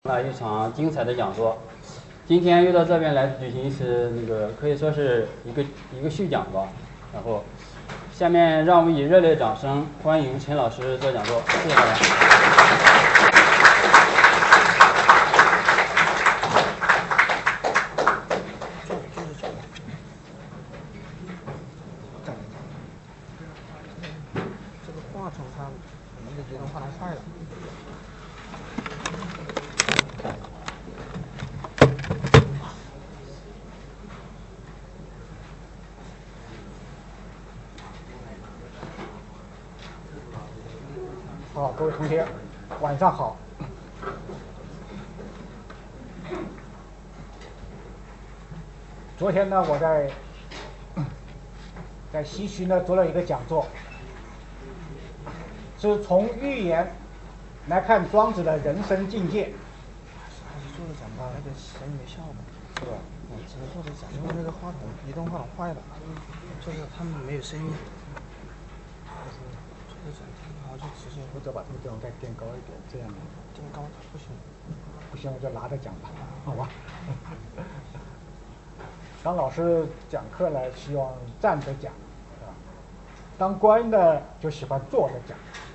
了一场精彩的讲座。今天又到这边来举行是可以说是一个续讲吧。然后，下面让我们以热烈掌声欢迎陈老师做讲座，谢谢大家。 这个话筒它可能这移动话筒坏了。 好，各位同学，晚上好。昨天呢，我在西区呢做了一个讲座，是从寓言来看庄子的人生境界。 还是做的讲座，那个声音没效嘛， 是吧？ 只能做的讲，因为那个话筒移动话筒坏了，就是他们没有声音。做的讲，然后就直接或者把这个地方再垫高一点，这样垫高它不行。 不行我就拿着讲吧，好吧？当老师讲课呢，希望站着讲，是吧？当官呢，就喜欢坐着讲。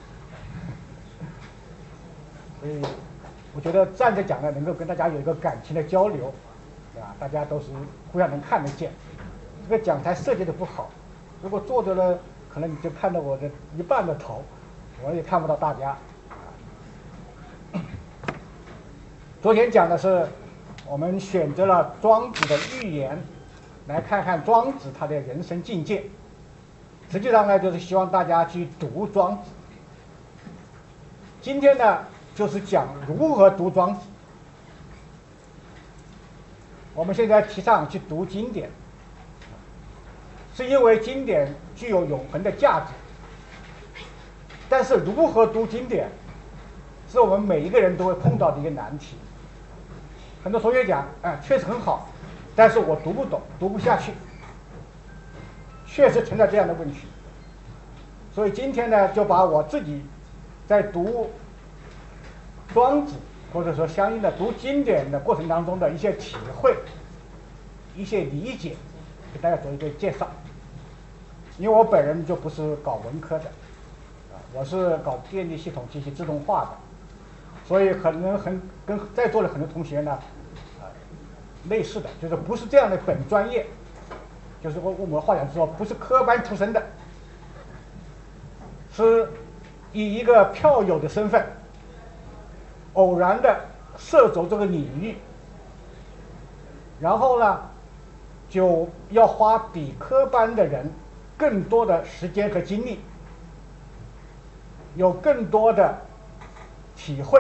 所以，我觉得站着讲呢，能够跟大家有一个感情的交流，对吧？大家都是互相能看得见。这个讲台设计的不好，如果坐着呢，可能你就看到我的一半的头，我也看不到大家。昨天讲的是，我们选择了庄子的寓言，来看看庄子他的人生境界。实际上呢，就是希望大家去读庄子。今天呢，就是讲如何读庄子。我们现在提倡去读经典，是因为经典具有永恒的价值。但是如何读经典，是我们每一个人都会碰到的一个难题。很多同学讲，确实很好，但是我读不懂，读不下去，确实存在这样的问题。所以今天呢，就把我自己在读庄子或者说相应的读经典的过程当中的一些体会、一些理解，给大家做一个介绍。因为我本人就不是搞文科的，我是搞电力系统机器自动化的，所以可能跟在座的很多同学呢，类似的，就是不是这样的本专业，就是我们话讲说不是科班出身的，是以一个票友的身份，偶然的涉足这个领域，然后呢，就要花比科班的人更多的时间和精力，有更多的体会，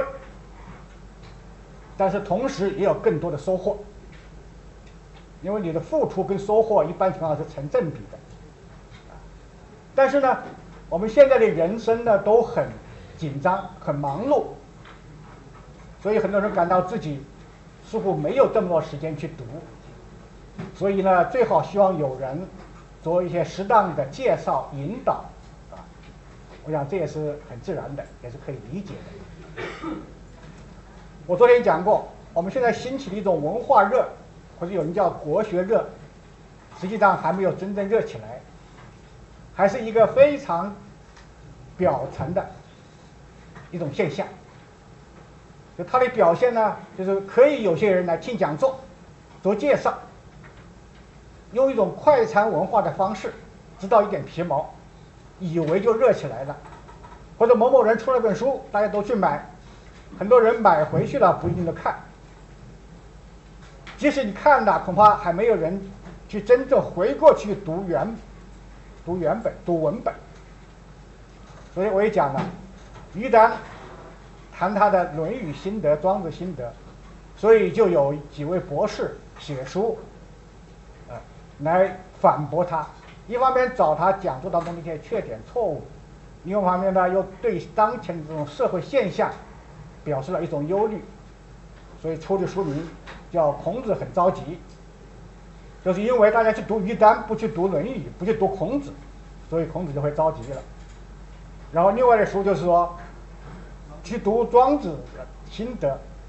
但是同时也有更多的收获。因为你的付出跟收获一般情况下是成正比的。但是呢，我们现在的人生呢都很紧张、很忙碌，所以很多人感到自己似乎没有这么多时间去读。所以呢，最好希望有人做一些适当的介绍、引导，我想这也是很自然的，也是可以理解的。我昨天讲过，我们现在兴起的一种文化热，或者有人叫国学热，实际上还没有真正热起来，还是一个非常表层的一种现象。就它的表现呢，就是可以有些人来听讲座、做介绍，用一种快餐文化的方式知道一点皮毛，以为就热起来了。或者某某人出了本书，大家都去买，很多人买回去了不一定都看，即使你看了，恐怕还没有人去真正回过去读原本、读文本。所以我也讲了，于丹谈他的《论语》心得、庄子心得，所以就有几位博士写书，来反驳他。一方面找他讲座当中的一些缺点、错误，另一方面呢，又对当前的这种社会现象表示了一种忧虑，所以出的书名叫《孔子很着急》，就是因为大家去读于丹，不去读《论语》，不去读孔子，所以孔子就会着急了。然后另外的书就是说，去读庄子的心得，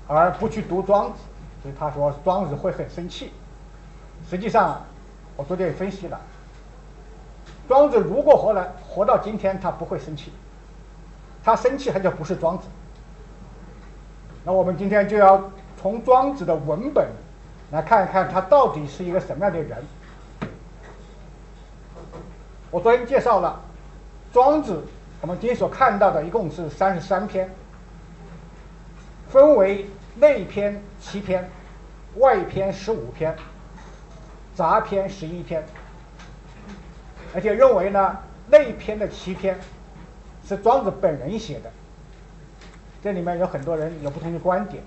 而不去读庄子，所以他说庄子会很生气。实际上，我昨天也分析了，庄子如果活到今天，他不会生气，他生气他就不是庄子。那我们今天就要从庄子的文本来看一看他到底是一个什么样的人。我昨天介绍了庄子，我们今天所看到的一共是33篇，分为内篇7篇，外篇15篇，杂篇11篇。而且认为呢，内篇的7篇是庄子本人写的。这里面有很多人有不同的观点，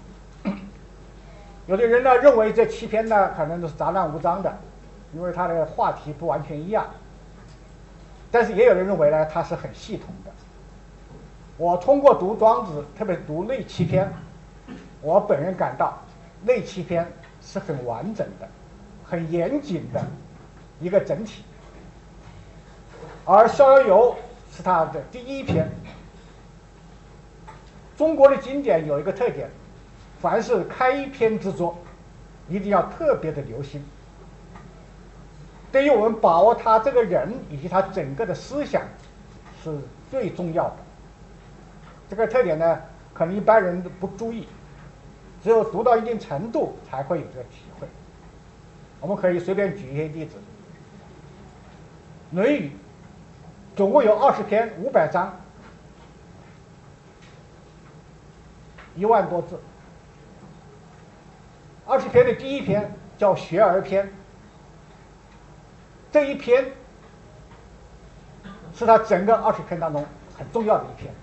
有的人呢认为这7篇呢可能都是杂乱无章的，因为它的话题不完全一样。但是也有人认为呢，它是很系统的。我通过读庄子，特别读内7篇，我本人感到内7篇是很完整的、很严谨的一个整体。而《逍遥游》是他的第1篇。中国的经典有一个特点，凡是开篇之作，一定要特别的留心。对于我们把握他这个人以及他整个的思想是最重要的。这个特点呢，可能一般人都不注意，只有读到一定程度才会有这个体会。我们可以随便举一些例子。《论语》总共有20篇，500章，1万多字。20篇的第1篇叫学而篇，这一篇是他整个20篇当中很重要的一篇。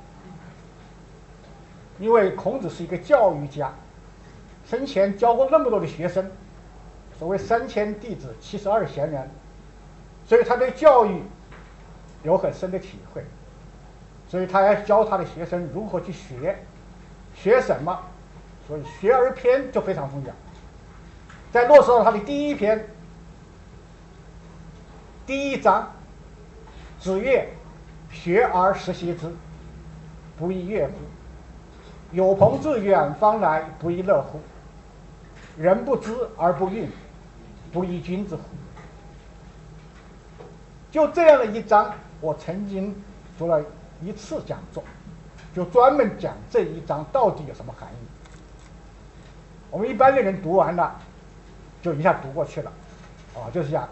因为孔子是一个教育家，生前教过那么多的学生，所谓3000弟子72贤人，所以他对教育有很深的体会，所以他要教他的学生如何去学什么，所以学而篇就非常重要。再落实到他的第1篇，第1章，子曰：“学而时习之，不亦说乎？有朋自远方来，不亦乐乎？人不知而不愠，不亦君子乎？”就这样的一章，我曾经做了1次讲座，就专门讲这一章到底有什么含义。我们一般的人读完了，就一下读过去了，就是讲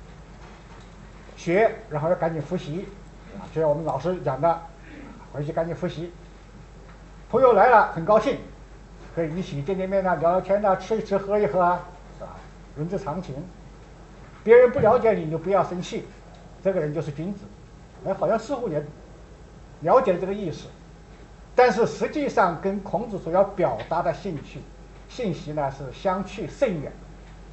学，然后要赶紧复习，就像我们老师讲的，回去赶紧复习。朋友来了很高兴，可以一起见见面啊，聊聊天啊，吃一吃喝一喝啊，是吧？人之常情。别人不了解你，你就不要生气，这个人就是君子。好像似乎也了解了这个意思，但是实际上跟孔子所要表达的信息呢是相去甚远。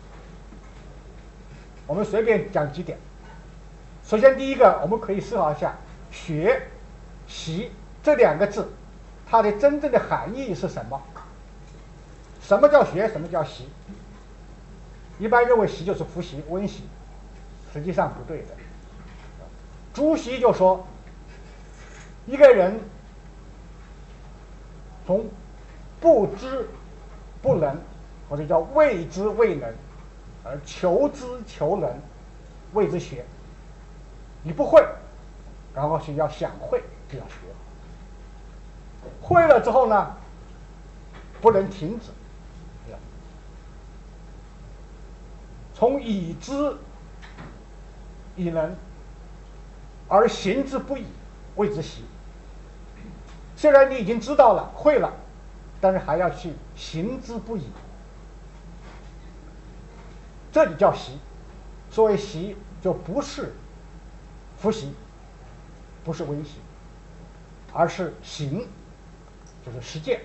我们随便讲几点。首先第一个，我们可以思考一下学习这2个字它的真正的含义是什么？什么叫学，什么叫习？一般认为习就是复习温习，实际上不对的。朱熹就说，一个人从不知不能，或者叫未知未能，而求知求能，谓之学。你不会，然后是要想会，就要学。会了之后呢，不能停止，从已知以能而行之不已，谓之习。虽然你已经知道了会了，但是还要去行之不已，这里叫习。所谓习，就不是复习，不是温习，而是行，就是实践。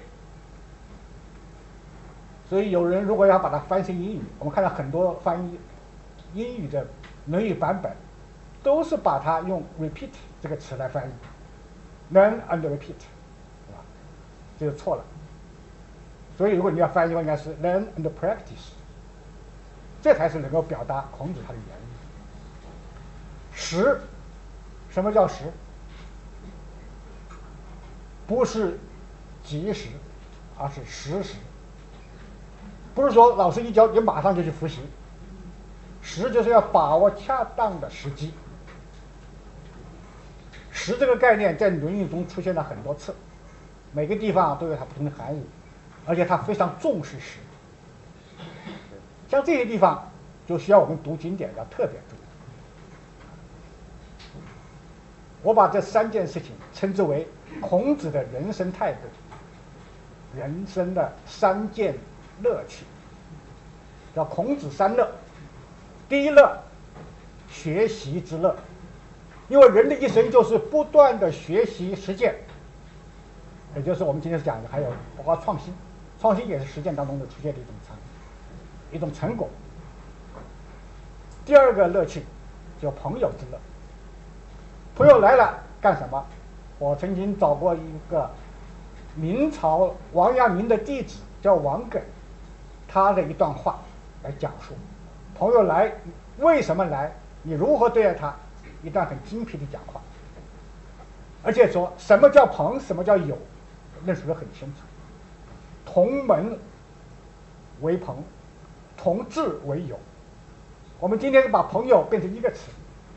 所以有人如果要把它翻成英语，我们看到很多翻译英语的《论语》版本，都是把它用 repeat 这个词来翻译 ，learn and repeat， 是吧？这就错了。所以如果你要翻译的话，应该是 learn and practice， 这才是能够表达孔子他的原意。识，什么叫识？不是及时， 而是实时。不是说老师一教你马上就去复习，时就是要把握恰当的时机。时这个概念在《论语》中出现了很多次，每个地方都有它不同的含义，而且它非常重视时。像这些地方就需要我们读经典要特别注意。我把这3件事情称之为孔子的人生态度，人生的3件乐趣，叫孔子3乐。第一乐，学习之乐，因为人的一生就是不断的学习实践，也就是我们今天讲的，还有包括创新，创新也是实践当中的出现的一种成果。第二个乐趣叫朋友之乐，朋友来了干什么？我曾经找过一个明朝王阳明的弟子叫王耿，他的一段话来讲述朋友来为什么来，你如何对待他，一段很精辟的讲话，而且说什么叫朋，什么叫友，论述得很清楚。同门为朋，同志为友。我们今天把朋友变成一个词，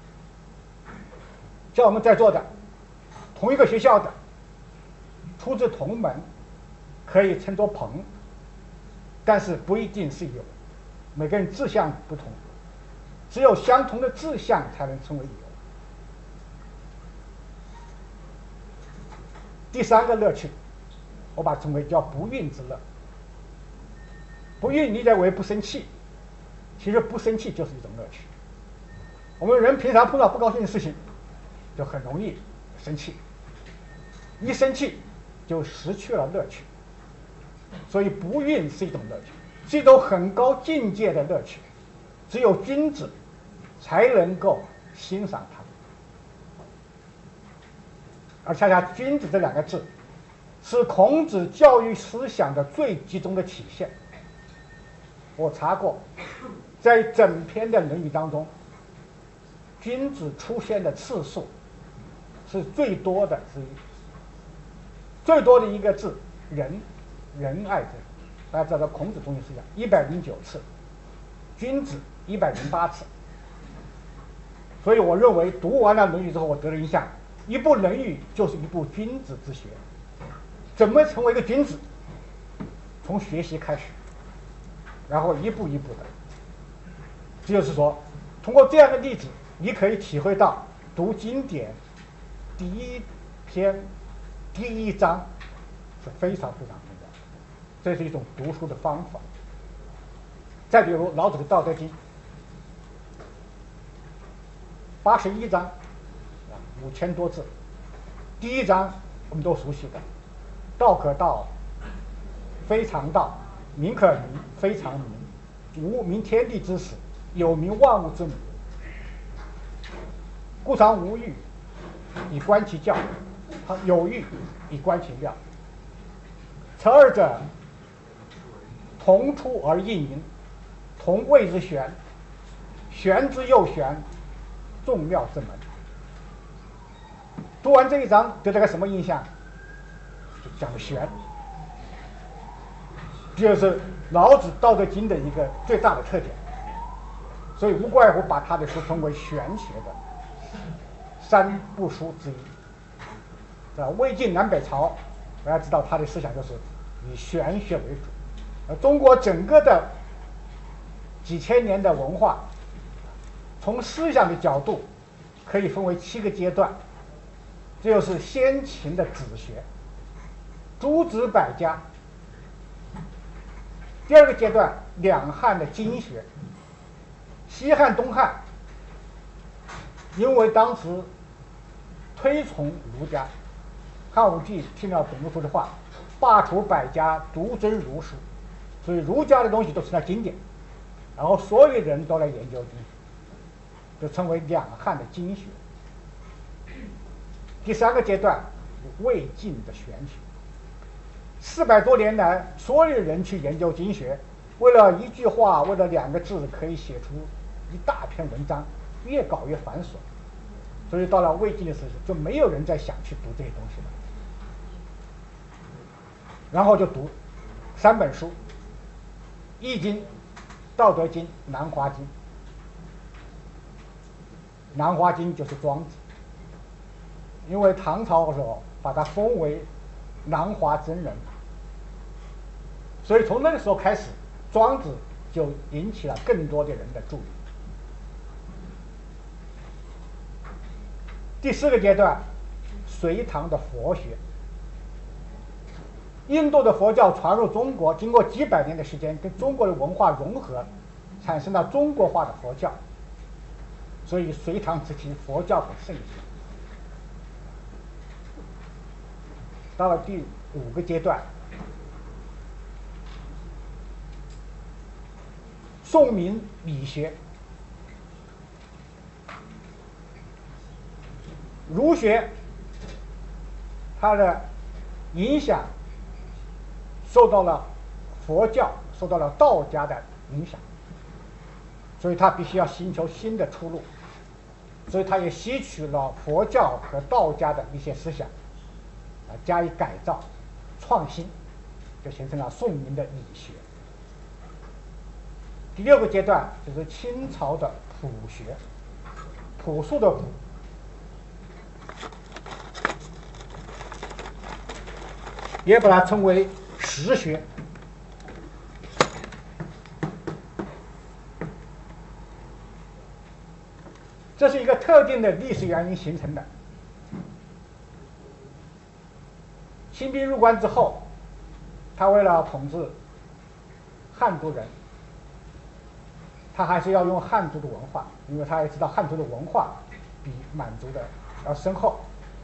像我们在座的同一个学校的，出自同门，可以称作朋，但是不一定是友，每个人志向不同，只有相同的志向才能称为友。第3个乐趣，我把它称为叫不孕之乐。不孕理解为不生气，其实不生气就是一种乐趣。我们人平常碰到不高兴的事情，就很容易生气，一生气就失去了乐趣。所以不孕是一种乐趣，是一种很高境界的乐趣，只有君子才能够欣赏它。而恰恰君子这2个字是孔子教育思想的最集中的体现。我查过，在整篇的《论语》当中，君子出现的次数是最多的之一，最多的一个字仁，仁爱之。大家知道孔子中心思想109次，君子108次。所以我认为读完了《论语》之后，我得了印象，一部《论语》就是一部君子之学。怎么成为一个君子？从学习开始，然后一步一步的。这就是说，通过这样的例子，你可以体会到读经典第1篇第1章是非常非常重要的，这是一种读书的方法。再比如老子的《道德经》81章，5000多字。第1章我们都熟悉的，道可道，非常道；名可名，非常名。无名天地之始，有名万物之母。故常无欲，以观其教；有欲，以观其妙。此二者，同出而异名，同谓之玄。玄之又玄，众妙之门。读完这一章，得了个什么印象？就讲玄，这就是老子《道德经》的一个最大的特点。所以无怪乎把他的书称为玄学的3部书之一。魏晋南北朝，大家知道他的思想就是以玄学为主。中国整个的几千年的文化，从思想的角度可以分为7个阶段。这就是先秦的子学，诸子百家。第2个阶段，两汉的经学。西汉、东汉，因为当时推崇儒家，汉武帝听了董仲舒的话，罢黜百家，独尊儒术，所以儒家的东西都是那经典，然后所有人都来研究经学，就称为两汉的经学。第3个阶段，魏晋的玄学。400多年来，所有人去研究经学，为了一句话，为了2个字，可以写出一大篇文章，越搞越繁琐。所以到了魏晋的时候，就没有人再想去读这些东西了。然后就读 3本书：《易经》、《道德经》、《南华经》。《南华经》就是庄子，因为唐朝的时候把他封为南华真人，所以从那个时候开始，庄子就引起了更多的人的注意。第4个阶段，隋唐的佛学。印度的佛教传入中国，经过几百年的时间，跟中国的文化融合，产生了中国化的佛教。所以隋唐时期佛教很盛行。到了第5个阶段，宋明理学。儒学它的影响受到了佛教、受到了道家的影响，所以它必须要寻求新的出路，所以它也吸取了佛教和道家的一些思想，加以改造、创新，就形成了宋明的理学。第6个阶段就是清朝的朴学，朴素的朴，也把它称为实学。这是一个特定的历史原因形成的。清兵入关之后，他为了统治汉族人，他还是要用汉族的文化，因为他也知道汉族的文化比满族的要深厚，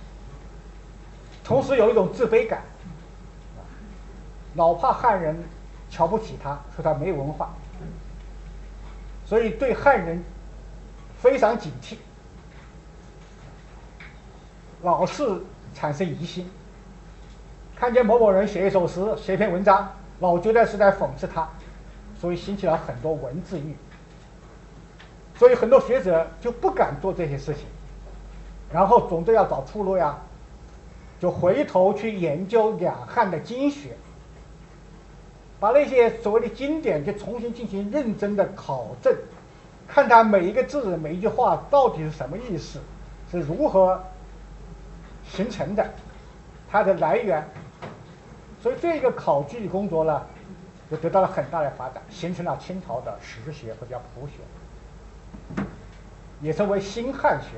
同时有一种自卑感，老怕汉人瞧不起他，说他没文化，所以对汉人非常警惕，老是产生疑心，看见某某人写一首诗、写一篇文章，老觉得是在讽刺他，所以兴起了很多文字狱。所以很多学者就不敢做这些事情，然后总得要找出路呀，就回头去研究两汉的经学，把那些所谓的经典就重新进行认真的考证，看它每一个字每一句话到底是什么意思，是如何形成的，它的来源。所以这个考据工作呢，就得到了很大的发展，形成了清朝的实学或者叫朴学，也称为新汉学。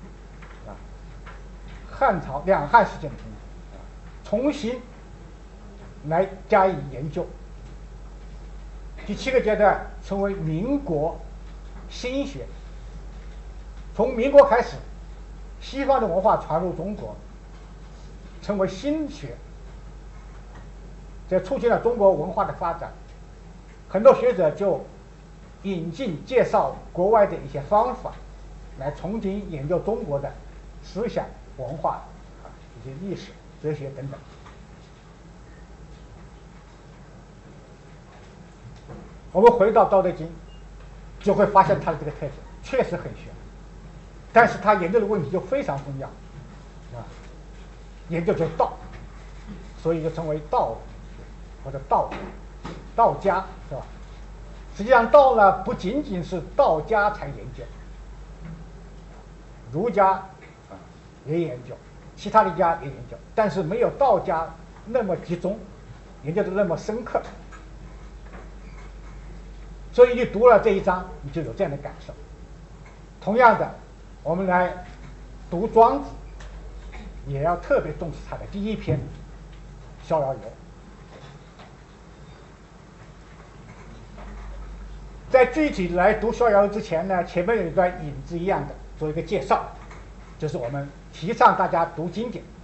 汉朝两汉事件的重新来加以研究。第7个阶段称为民国新学。从民国开始，西方的文化传入中国，称为新学，这促进了中国文化的发展。很多学者就引进介绍国外的一些方法，来重新研究中国的思想、文化以及历史、哲学等等。我们回到《道德经》，就会发现它的这个特点确实很玄，但是他研究的问题就非常重要，研究就是道，所以就称为道或者道家，是吧？实际上道呢，不仅仅是道家才研究，儒家也研究，其他的家也研究，但是没有道家那么集中，研究的那么深刻。所以你读了这一章，你就有这样的感受。同样的，我们来读庄子，也要特别重视他的第1篇《逍遥游》。在具体来读《逍遥游》之前呢，前面有一段引子一样的做一个介绍，就是我们提倡大家读经典。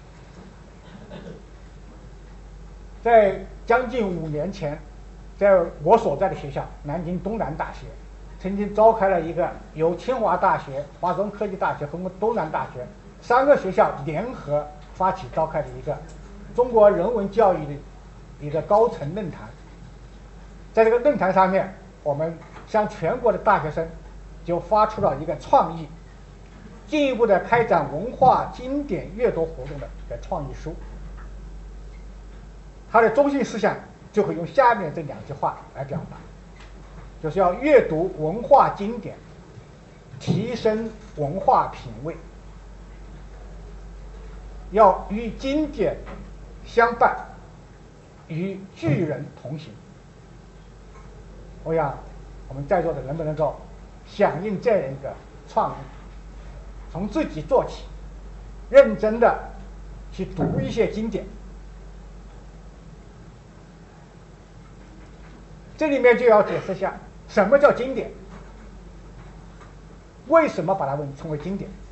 在将近5年前，在我所在的学校南京东南大学，曾经召开了一个由清华大学、华中科技大学和东南大学3个学校联合发起召开的一个中国人文教育的一个高层论坛。在这个论坛上面，我们向全国的大学生就发出了一个创意，进一步的开展文化经典阅读活动的一个创意书。它的中心思想就会用下面这2句话来表达，就是要阅读文化经典，提升文化品味，要与经典相伴，与巨人同行。我想我们在座的能不能够响应这样一个创意，从自己做起，认真的去读一些经典。这里面就要解释一下什么叫经典，为什么把它们称为经典。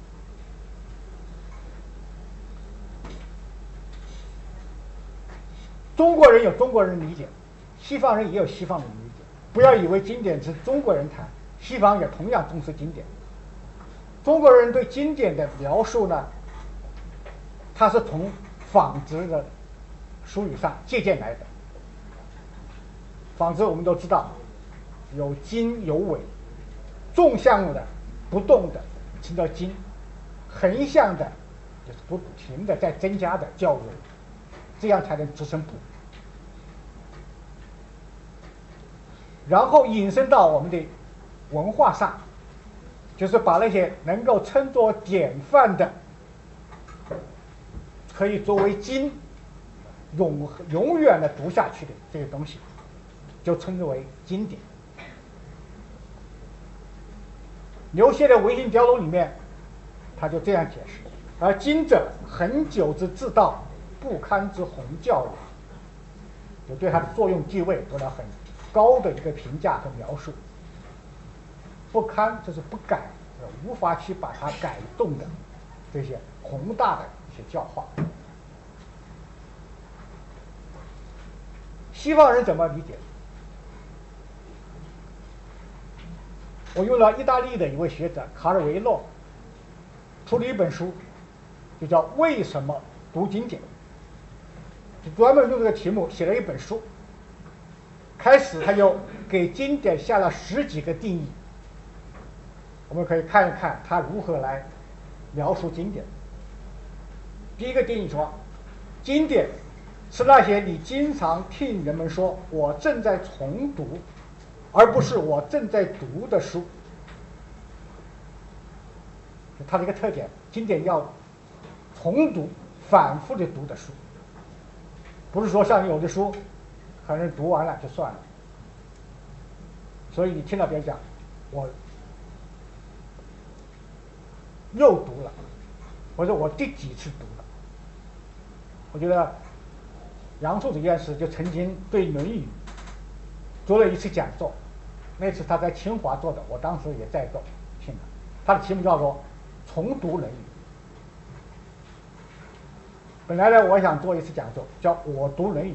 中国人有中国人理解，西方人也有西方人理解。不要以为经典是中国人谈，西方也同样重视经典。中国人对经典的描述呢，它是从仿制的书语上借鉴来的。仿制我们都知道，有经有纬，纵向的不动的称叫经，横向的就是不停的在增加的叫纬，这样才能支撑谱。然后引申到我们的文化上，就是把那些能够称作典范的，可以作为经永远的读下去的这些东西，就称之为经典。刘勰的《微信雕龙》里面，他就这样解释：而经者，恒久之至道，不堪之宏教也。就对它的作用地位做了很高的一个评价和描述。不堪就是不改，无法去把它改动的这些宏大的一些教化。西方人怎么理解？我用了意大利的一位学者卡尔维诺出了一本书，就叫《为什么读经典》，就专门用这个题目写了一本书。开始他就给经典下了10几个定义，我们可以看一看他如何来描述经典。第一个定义说，经典是那些你经常听人们说我正在重读，而不是我正在读的书。它的一个特点，经典要重读、反复的读的书，不是说像有的书可能读完了就算了。所以你听到别人讲我又读了，或者我第几次读了。我觉得杨树子院士就曾经对《论语》做了一次讲座，那次他在清华做的，我当时也在做听的。他的题目叫做重读《论语》。本来呢，我想做一次讲座，叫我读《论语》。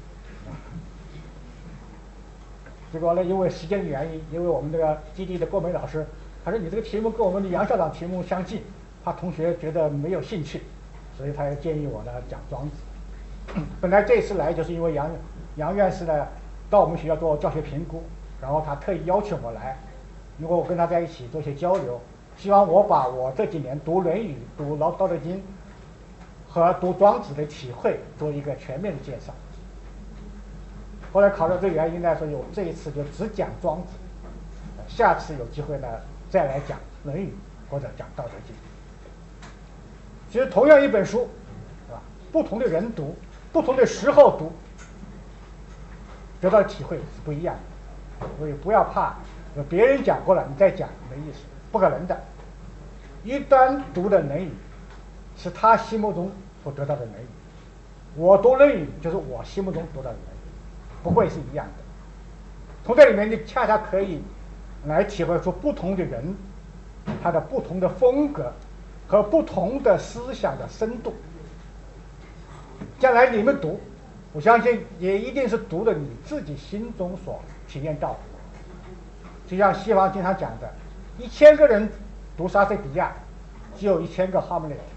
结果呢，因为时间的原因，因为我们这个基地的郭梅老师，他说你这个题目跟我们的杨校长题目相近，怕同学觉得没有兴趣，所以他也建议我呢讲庄子。本来这次来就是因为杨院士呢到我们学校做教学评估，然后他特意邀请我来，如果我跟他在一起做些交流，希望我把我这几年读《论语》、读《道德经》和读庄子的体会做一个全面的介绍。后来考虑这个原因呢，所以我这一次就只讲庄子，下次有机会呢再来讲《论语》或者讲《道德经》。其实同样一本书，是吧？不同的人读，不同的时候读，得到的体会是不一样的。所以不要怕，别人讲过了你再讲没意思，不可能的。一般读的《论语》是他心目中所得到的《论语》，我读《论语》就是我心目中得到的《论语》。不会是一样的。从这里面你恰恰可以来体会出不同的人他的不同的风格和不同的思想的深度。将来你们读，我相信也一定是读的你自己心中所体验到的。就像西方经常讲的，1000个人读莎士比亚，只有1000个哈姆雷特。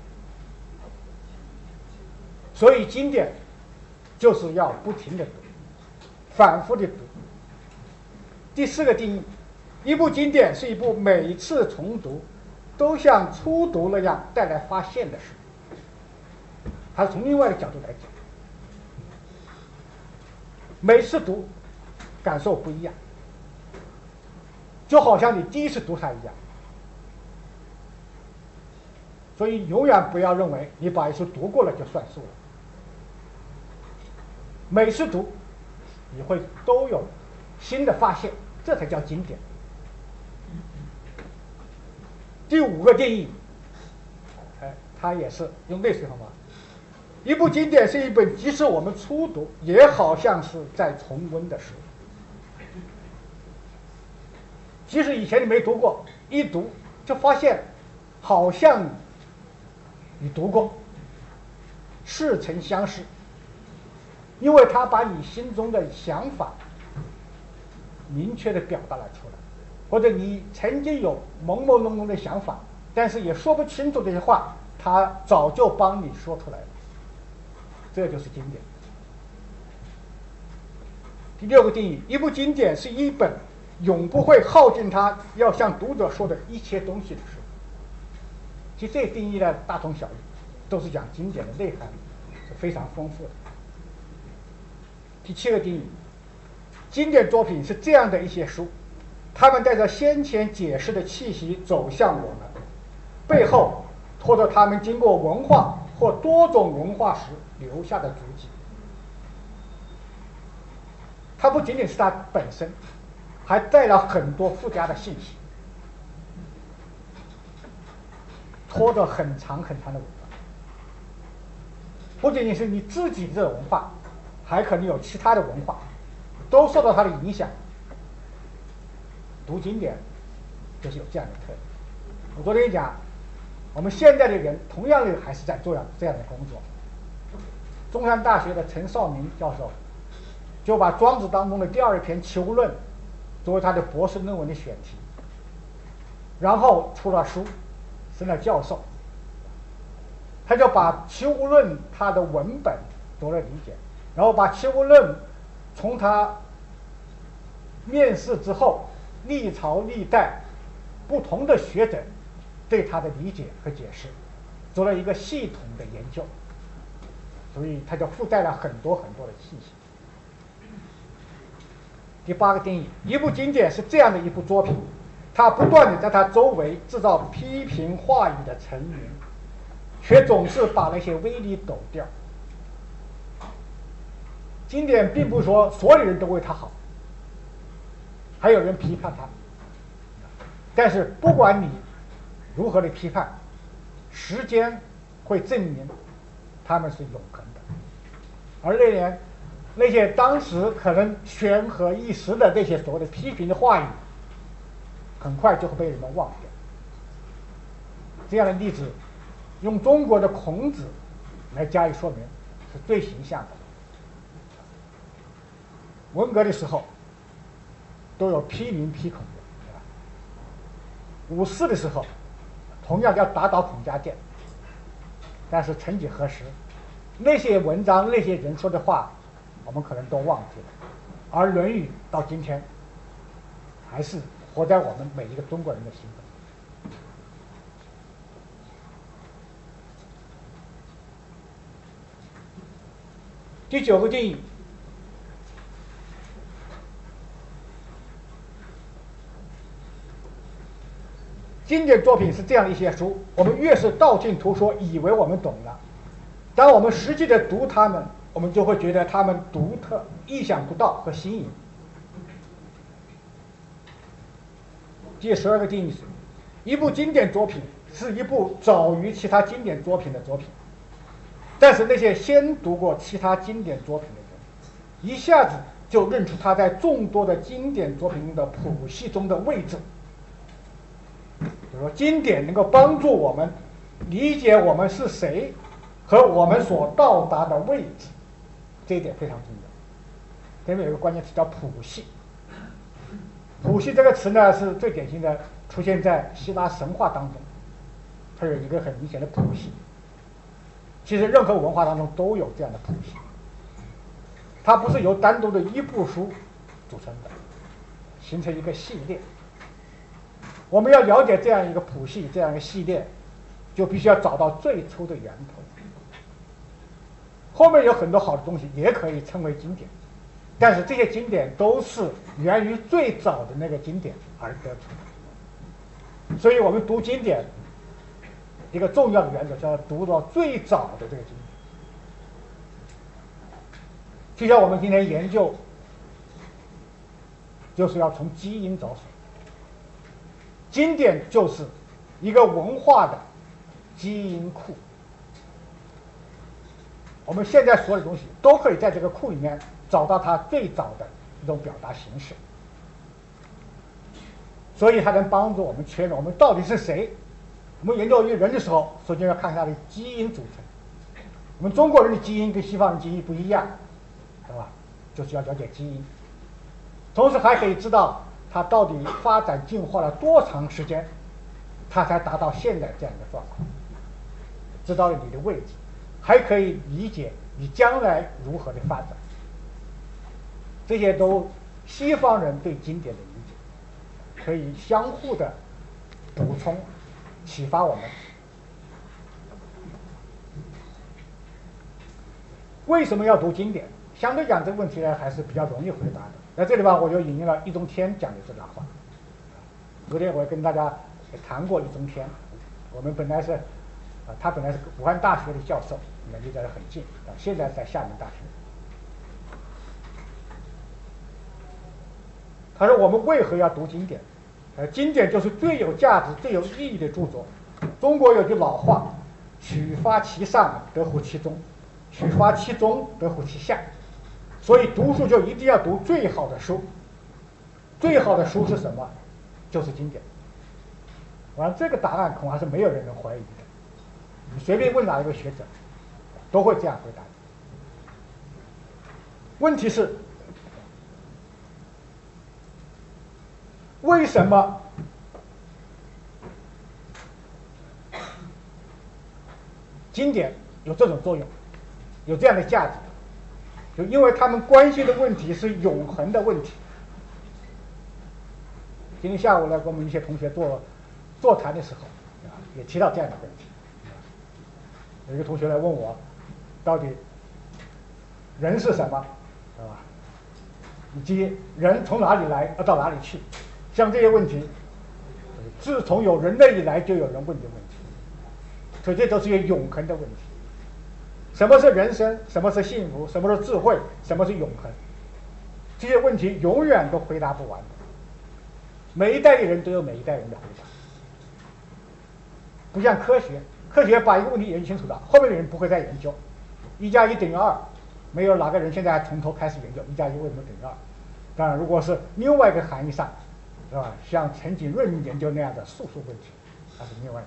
所以经典就是要不停的读，反复的读。第4个定义，一部经典是一部每一次重读都像初读那样带来发现的书。它是从另外的角度来讲。 每次读感受不一样，就好像你第一次读它一样。所以永远不要认为你把一书读过了就算数了，每次读你会都有新的发现，这才叫经典。第5个定义，它也是用类似方法。一部经典是一本即使我们初读也好像是在重温的书，即使以前你没读过，一读就发现好像你读过，似曾相识，因为它把你心中的想法明确地表达了出来，或者你曾经有朦朦胧胧的想法，但是也说不清楚这些话，它早就帮你说出来了，这就是经典。第6个定义，一部经典是一本永不会耗尽它要向读者说的一切东西的书。其实这定义呢大同小异，都是讲经典的内涵是非常丰富的。第7个定义，经典作品是这样的一些书，他们带着先前解释的气息走向我们，背后拖着他们经过文化或多种文化时留下的足迹。它不仅仅是它本身，还带了很多附加的信息，拖着很长很长的文化。不仅仅是你自己的文化，还可能有其他的文化都受到它的影响。读经典就是有这样的特点。我昨天讲，我们现在的人同样的还是在做这样的工作。中山大学的陈绍明教授就把庄子当中的第2篇《齐物论》作为他的博士论文的选题，然后出了书，升了教授。他就把《齐物论》它的文本做了理解，然后把《齐物论》从他面世之后历朝历代不同的学者对他的理解和解释做了一个系统的研究，所以它就附带了很多很多的信息。第8个定义，一部经典是这样的一部作品，它不断地在它周围制造批评话语的成云，却总是把那些威力抖掉。经典并不是说所有人都为它好，还有人批判它，但是不管你如何的批判，时间会证明他们是永恒的。而那些当时可能旋和一时的那些所谓的批评的话语，很快就会被人们忘掉。这样的例子用中国的孔子来加以说明是最形象的。文革的时候都有批民批孔的，5·4的时候同样要打倒孔家店，但是曾几何时，那些文章那些人说的话我们可能都忘记了，而《论语》到今天还是活在我们每一个中国人的心中。第9个定义，经典作品是这样一些书，我们越是道听途说，以为我们懂了，当我们实际的读它们，我们就会觉得它们独特、意想不到和新颖。第12个定义是，一部经典作品是一部早于其他经典作品的作品，但是那些先读过其他经典作品的人，一下子就认出它在众多的经典作品中的谱系中的位置。比如说，经典能够帮助我们理解我们是谁和我们所到达的位置，这一点非常重要。这边有一个关键词叫谱系。谱系这个词呢，是最典型的出现在希腊神话当中，它有一个很明显的谱系。其实任何文化当中都有这样的谱系，它不是由单独的一部书组成的，形成一个系列。我们要了解这样一个谱系，这样一个系列，就必须要找到最初的源头。后面有很多好的东西也可以称为经典， 但是这些经典都是源于最早的那个经典而得出的。所以我们读经典一个重要的原则叫读到最早的这个经典。就像我们今天研究，就是要从基因着手。经典就是一个文化的基因库，我们现在所有的东西都可以在这个库里面找到它最早的一种表达形式，所以它能帮助我们确认我们到底是谁。我们研究一个人的时候，首先要看他的基因组成。我们中国人的基因跟西方人基因不一样，对吧？就是要了解基因，同时还可以知道它到底发展进化了多长时间，它才达到现在这样一个状况，知道了你的位置，还可以理解你将来如何的发展。这些都西方人对经典的理解，可以相互的补充启发我们。为什么要读经典？相对讲这个问题呢还是比较容易回答的。在这里吧，我就引用了易中天讲的这段话。昨天我跟大家也谈过易中天，我们本来是他本来是武汉大学的教授，离得很近，现在在厦门大学。他说我们为何要读经典？经典就是最有价值、最有意义的著作。中国有句老话：取发其上，得乎其中；取发其中，得乎其下。所以读书就一定要读最好的书。最好的书是什么？就是经典。完，这个答案恐怕是没有人能怀疑的。你随便问哪一个学者，都会这样回答。问题是，为什么经典有这种作用，有这样的价值？就因为他们关心的问题是永恒的问题。今天下午呢，跟我们一些同学座谈的时候，也提到这样的问题。有一个同学来问我，到底人是什么，是吧？以及人从哪里来，要到哪里去？像这些问题，自从有人类以来就有人问的问题，所以这都是一个永恒的问题。什么是人生？什么是幸福？什么是智慧？什么是永恒？这些问题永远都回答不完的。每一代的人都有每一代人的回答，不像科学，科学把一个问题研究清楚了，后面的人不会再研究。1+1=2，没有哪个人现在从头开始研究1+1为什么等于2。当然，如果是另外一个含义上，是吧？像陈景润研究那样的素数问题，那是另外的。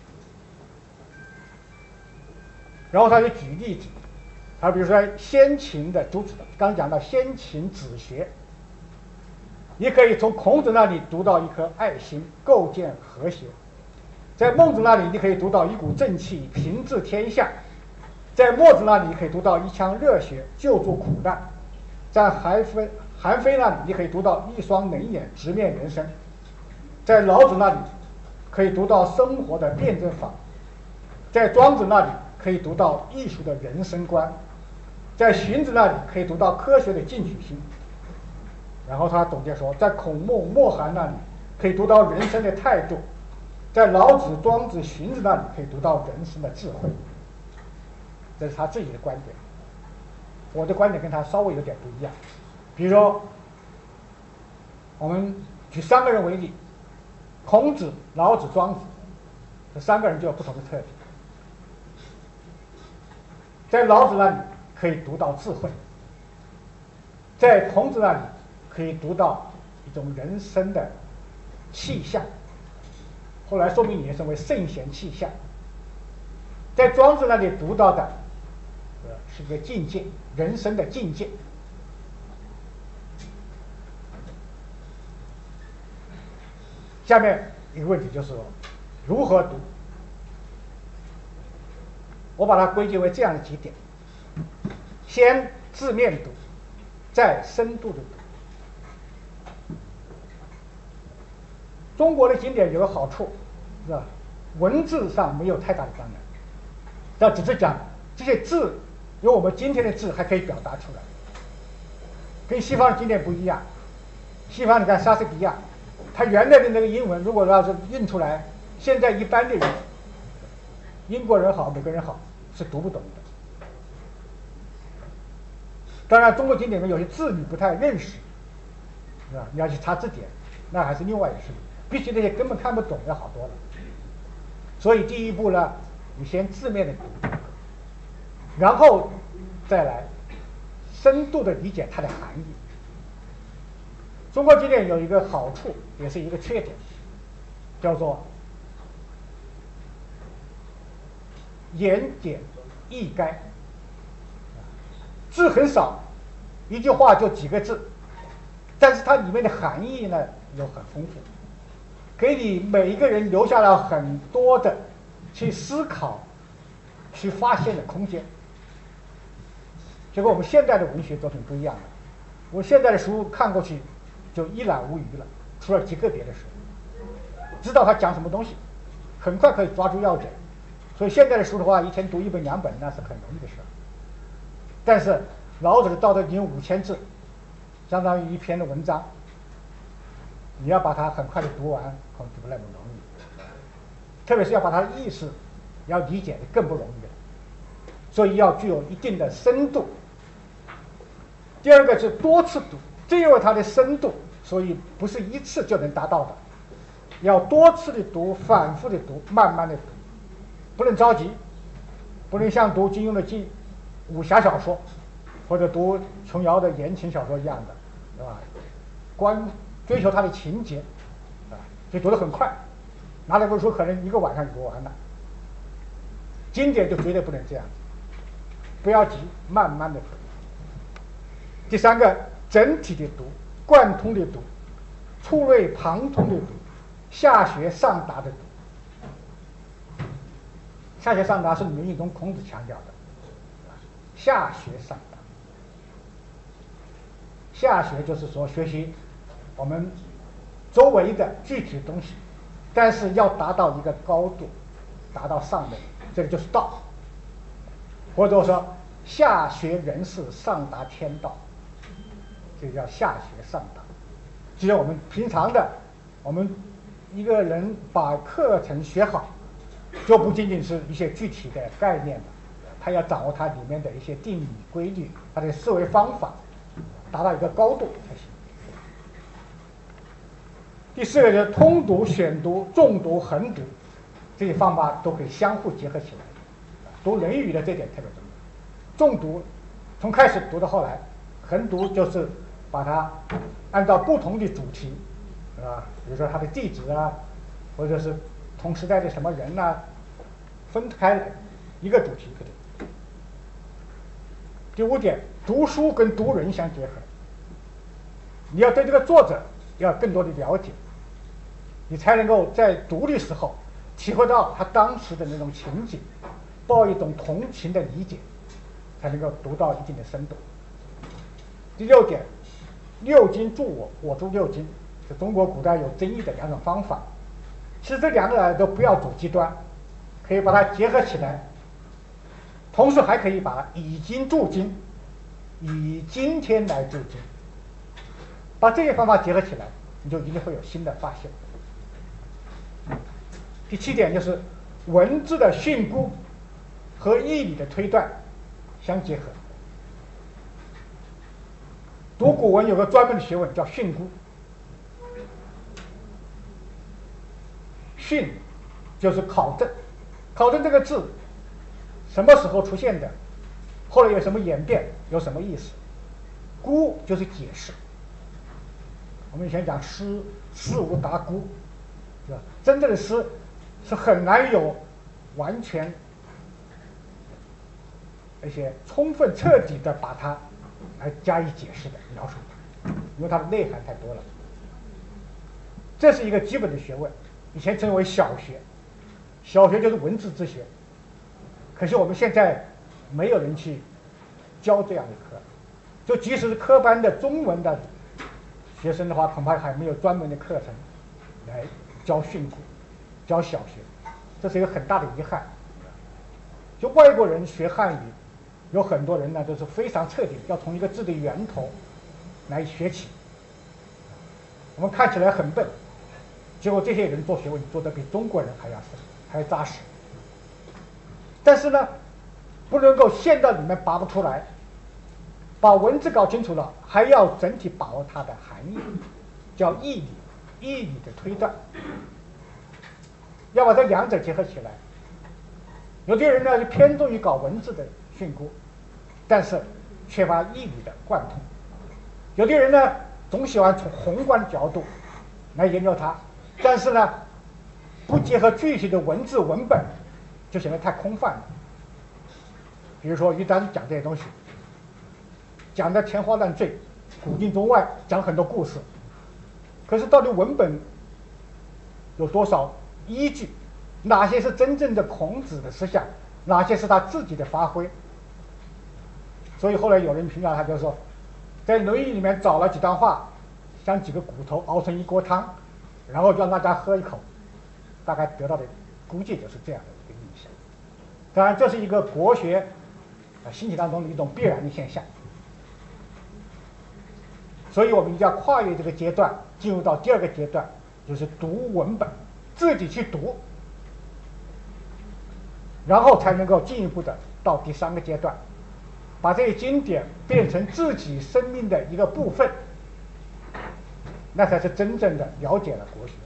然后他就举例子，他比如说先秦的诸子，刚讲到先秦子学，你可以从孔子那里读到一颗爱心，构建和谐；在孟子那里，你可以读到一股正气，平治天下；在墨子那里，你可以读到一腔热血，救助苦难；在韩非那里，你可以读到一双冷眼，直面人生；在老子那里，可以读到生活的辩证法；在庄子那里，可以读到艺术的人生观；在荀子那里，可以读到科学的进取心。然后他总结说，在孔孟墨寒那里可以读到人生的态度，在老子、庄子、荀子那里可以读到人生的智慧。这是他自己的观点，我的观点跟他稍微有点不一样。比如说，我们举3个人为例，孔子、老子、庄子，这3个人就有不同的特点。在老子那里可以读到智慧，在孔子那里可以读到一种人生的气象，后来说明也称为圣贤气象。在庄子那里读到的是一个境界，人生的境界。下面一个问题就是如何读？我把它归结为这样的几点：先字面读，再深度的读。中国的经典有个好处，是吧？文字上没有太大的障碍，但只是讲这些字，用我们今天的字还可以表达出来。 跟西方的经典不一样。西方你看莎士比亚，他原来的那个英文，如果要是印出来，现在一般的人，英国人好，美国人好，是读不懂的。当然，中国经典里面有些字你不太认识，是吧？你要去查字典，那还是另外一回事。比起那些根本看不懂要好多了。所以第一步呢，你先字面的读，然后再来深度的理解它的含义。中国经典有一个好处，也是一个缺点，叫做言简意赅，字很少，一句话就几个字，但是它里面的含义呢又很丰富，给你每一个人留下了很多的去思考、去发现的空间。这跟我们现代的文学作品不一样了，我现在的书看过去就一览无余了，除了极个别的书，知道他讲什么东西，很快可以抓住要点。所以现在的书的话，一天读1本2本那是很容易的事。但是老子的《道德经》5000字，相当于一篇的文章，你要把它很快的读完，可能就不那么容易。特别是要把它的意思要理解的更不容易了。所以要具有一定的深度。第二个是多次读，正因为它的深度，所以不是一次就能达到的，要多次的读，反复的读，慢慢的读，不能着急，不能像读金庸的武侠小说，或者读琼瑶的言情小说一样的，对吧？追求它的情节，啊，就读得很快，拿来本书可能1个晚上就读完了。经典就绝对不能这样，不要急，慢慢的读。第三个，整体的读，贯通的读，触类旁通的读，下学上达的读。下学上达是《论语》中孔子强调的，下学上达。下学就是说学习我们周围的具体的东西，但是要达到一个高度，达到上面，这个就是道。或者说下学人士，上达天道，这叫下学上达。只有我们平常的，我们一个人把课程学好，就不仅仅是一些具体的概念了，他要掌握它里面的一些定理规律，他的思维方法，达到一个高度才行。第四个就是通读、选读、重读、横读，这些方法都可以相互结合起来。读《论语》的这点特别重要，重读从开始读到后来，横读就是把它按照不同的主题，比如说他的地址啊，或者是同时代的什么人啊，分开来一个主题。第五点，读书跟读人相结合，你要对这个作者要更多的了解，你才能够在读的时候体会到他当时的那种情景，抱一种同情的理解，才能够读到一定的深度。第六点，六经助我，我助六经，是中国古代有争议的2种方法。其实这2个都不要走极端，可以把它结合起来，同时还可以把以经助经，以今天来助经，把这些方法结合起来，你就一定会有新的发现。第7点就是文字的训诂和义理的推断相结合。读古文有个专门的学问叫训诂，训就是考证，考证这个字什么时候出现的，后来有什么演变，有什么意思。诂就是解释。我们以前讲诗无达诂，是吧？真正的诗是很难有完全而且充分彻底的把它来加以解释的描述，因为它的内涵太多了。这是一个基本的学问，以前称为小学，小学就是文字之学。可是我们现在没有人去教这样的课，就即使是科班的中文的学生的话，恐怕还没有专门的课程来教训诂、教小学，这是一个很大的遗憾。就外国人学汉语，有很多人呢都是非常彻底，要从一个字的源头来学起。我们看起来很笨，结果这些人做学问做得比中国人还要深，还要扎实。但是呢，不能够陷到里面拔不出来，把文字搞清楚了，还要整体把握它的含义，叫义理的推断，要把这两者结合起来。有些人呢就偏重于搞文字的训诂，但是缺乏义理的贯通；有些人呢总喜欢从宏观的角度来研究它，但是呢不结合具体的文字文本，就显得太空泛了。比如说于丹讲这些东西，讲的天花乱坠，古今中外，讲很多故事，可是到底文本有多少依据？哪些是真正的孔子的思想，哪些是他自己的发挥？所以后来有人评价他，就是说，在《论语》里面找了几段话，像几个骨头熬成一锅汤，然后让大家喝一口，大概得到的估计就是这样的一个印象。当然，这是一个国学兴起当中的一种必然的现象。所以我们一定要跨越这个阶段，进入到第二个阶段，就是读文本，自己去读，然后才能够进一步的到第三个阶段，把这些经典变成自己生命的一个部分，那才是真正的了解了国学。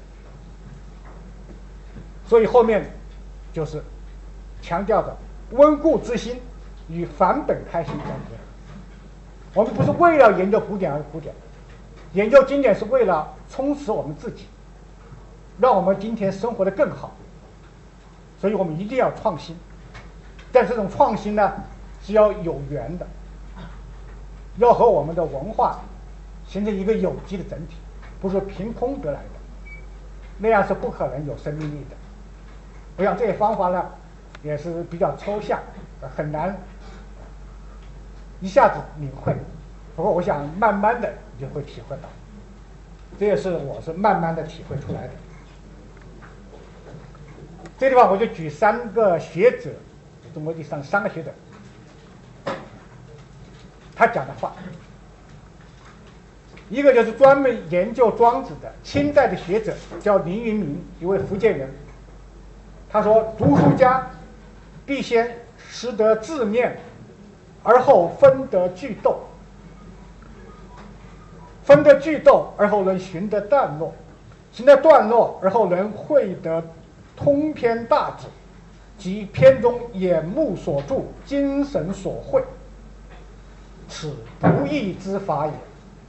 所以后面就是强调的温故知新与返本开新相结合。我们不是为了研究古典而古典，研究经典是为了充实我们自己，让我们今天生活得更好。所以我们一定要创新，但这种创新呢是要有缘的，要和我们的文化形成一个有机的整体，不是凭空得来的，那样是不可能有生命力的。我想这些方法呢也是比较抽象，很难一下子领会，不过我想慢慢的你就会体会到，这也是我是慢慢的体会出来的。这地方我就举三个学者，中国第三个学者，他讲的话，一个就是专门研究庄子的清代的学者，叫林云明，一位福建人。他说，读书家必先识得字面，而后分得句斗，分得句斗而后能寻得段落，寻得段落而后能会得通篇大旨，即篇中眼目所注，精神所会，此不义之法也。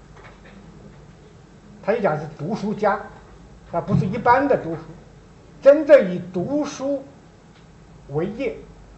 他一讲是读书家，他不是一般的读书，真正以读书为业。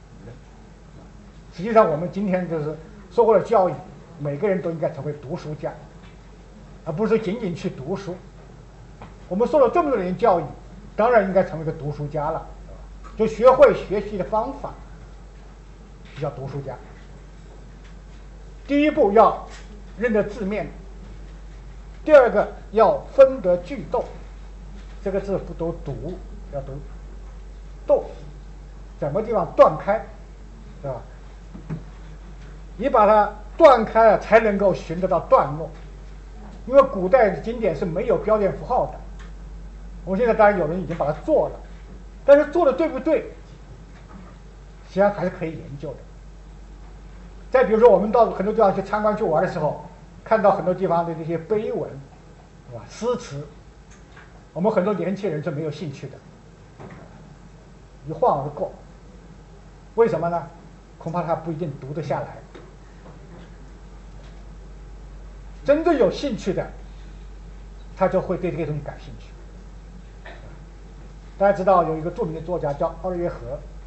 实际上我们今天就是受过了教育，每个人都应该成为读书家，而不是仅仅去读书。我们受了这么多年教育，当然应该成为一个读书家了，就学会学习的方法，就叫读书家。第一步要认得字面，第二个要分得句斗，这个字不读读，要读斗，什么地方断开，对吧？你把它断开了，才能够寻得到段落。因为古代的经典是没有标点符号的，我们现在当然有人已经把它做了，但是做的对不对，实际上还是可以研究的。再比如说，我们到很多地方去参观去玩的时候，看到很多地方的这些碑文，是吧？诗词，我们很多年轻人是没有兴趣的，一晃而过。为什么呢？恐怕他不一定读得下来。真正有兴趣的，他就会对这个东西感兴趣。大家知道有一个著名的作家叫二月河，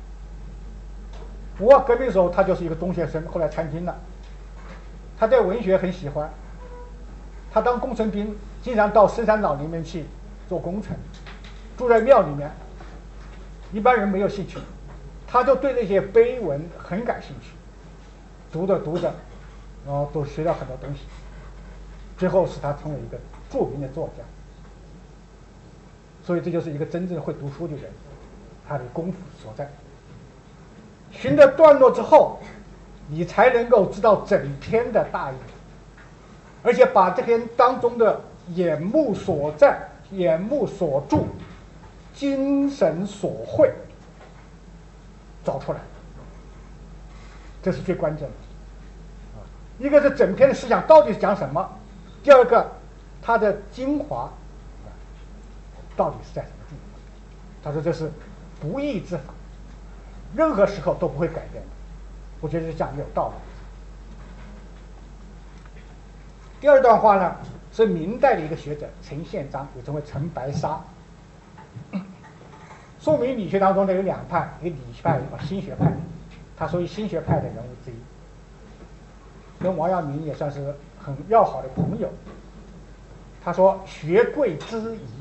文化革命的时候他就是一个中学生，后来参军了。他对文学很喜欢，他当工程兵，经常到深山老林里面去做工程，住在庙里面，一般人没有兴趣，他就对那些碑文很感兴趣，读着读着，然后都学到很多东西，最后使他成为一个著名的作家。所以这就是一个真正会读书的人，他的功夫所在。寻得段落之后，你才能够知道整篇的大意， 而且把这篇当中的眼目所在、眼目所注、精神所会找出来，这是最关键的。一个是整篇的思想到底是讲什么，第二个它的精华到底是在什么地方。他说这是不易之法，任何时候都不会改变的。我觉得这讲的有道理。第二段话呢，是明代的一个学者陈宪章，也称为陈白沙。宋明理学当中呢有两派，一个理学派，一个新学派，他属于新学派的人物之一，跟王阳明也算是很要好的朋友。他说学贵知疑，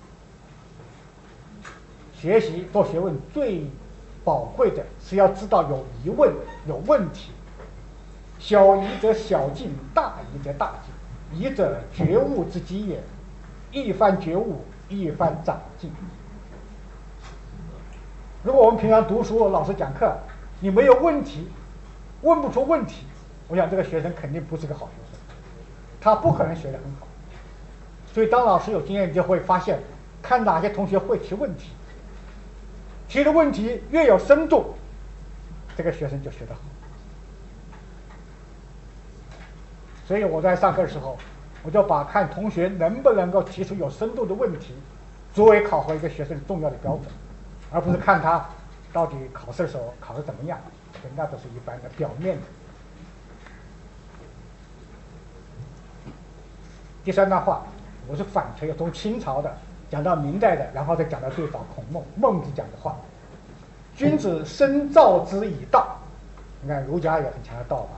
学习做学问最宝贵的是要知道有疑问、有问题。小疑则小进，大疑则大进。疑者觉悟之基也，一番觉悟，一番长进。如果我们平常读书，老师讲课，你没有问题，问不出问题，我想这个学生肯定不是个好学生，他不可能学得很好。所以当老师有经验，就会发现，看哪些同学会提问题，提的问题越有深度，这个学生就学得好。所以我在上课的时候，我就把看同学能不能够提出有深度的问题，作为考核一个学生重要的标准，而不是看他到底考试的时候考得怎么样，那都是一般的表面的。第三段话，我是反推从清朝的讲到明代的，然后再讲到最早孔孟孟子讲的话：君子深造之以道。你看儒家也很强调道吧。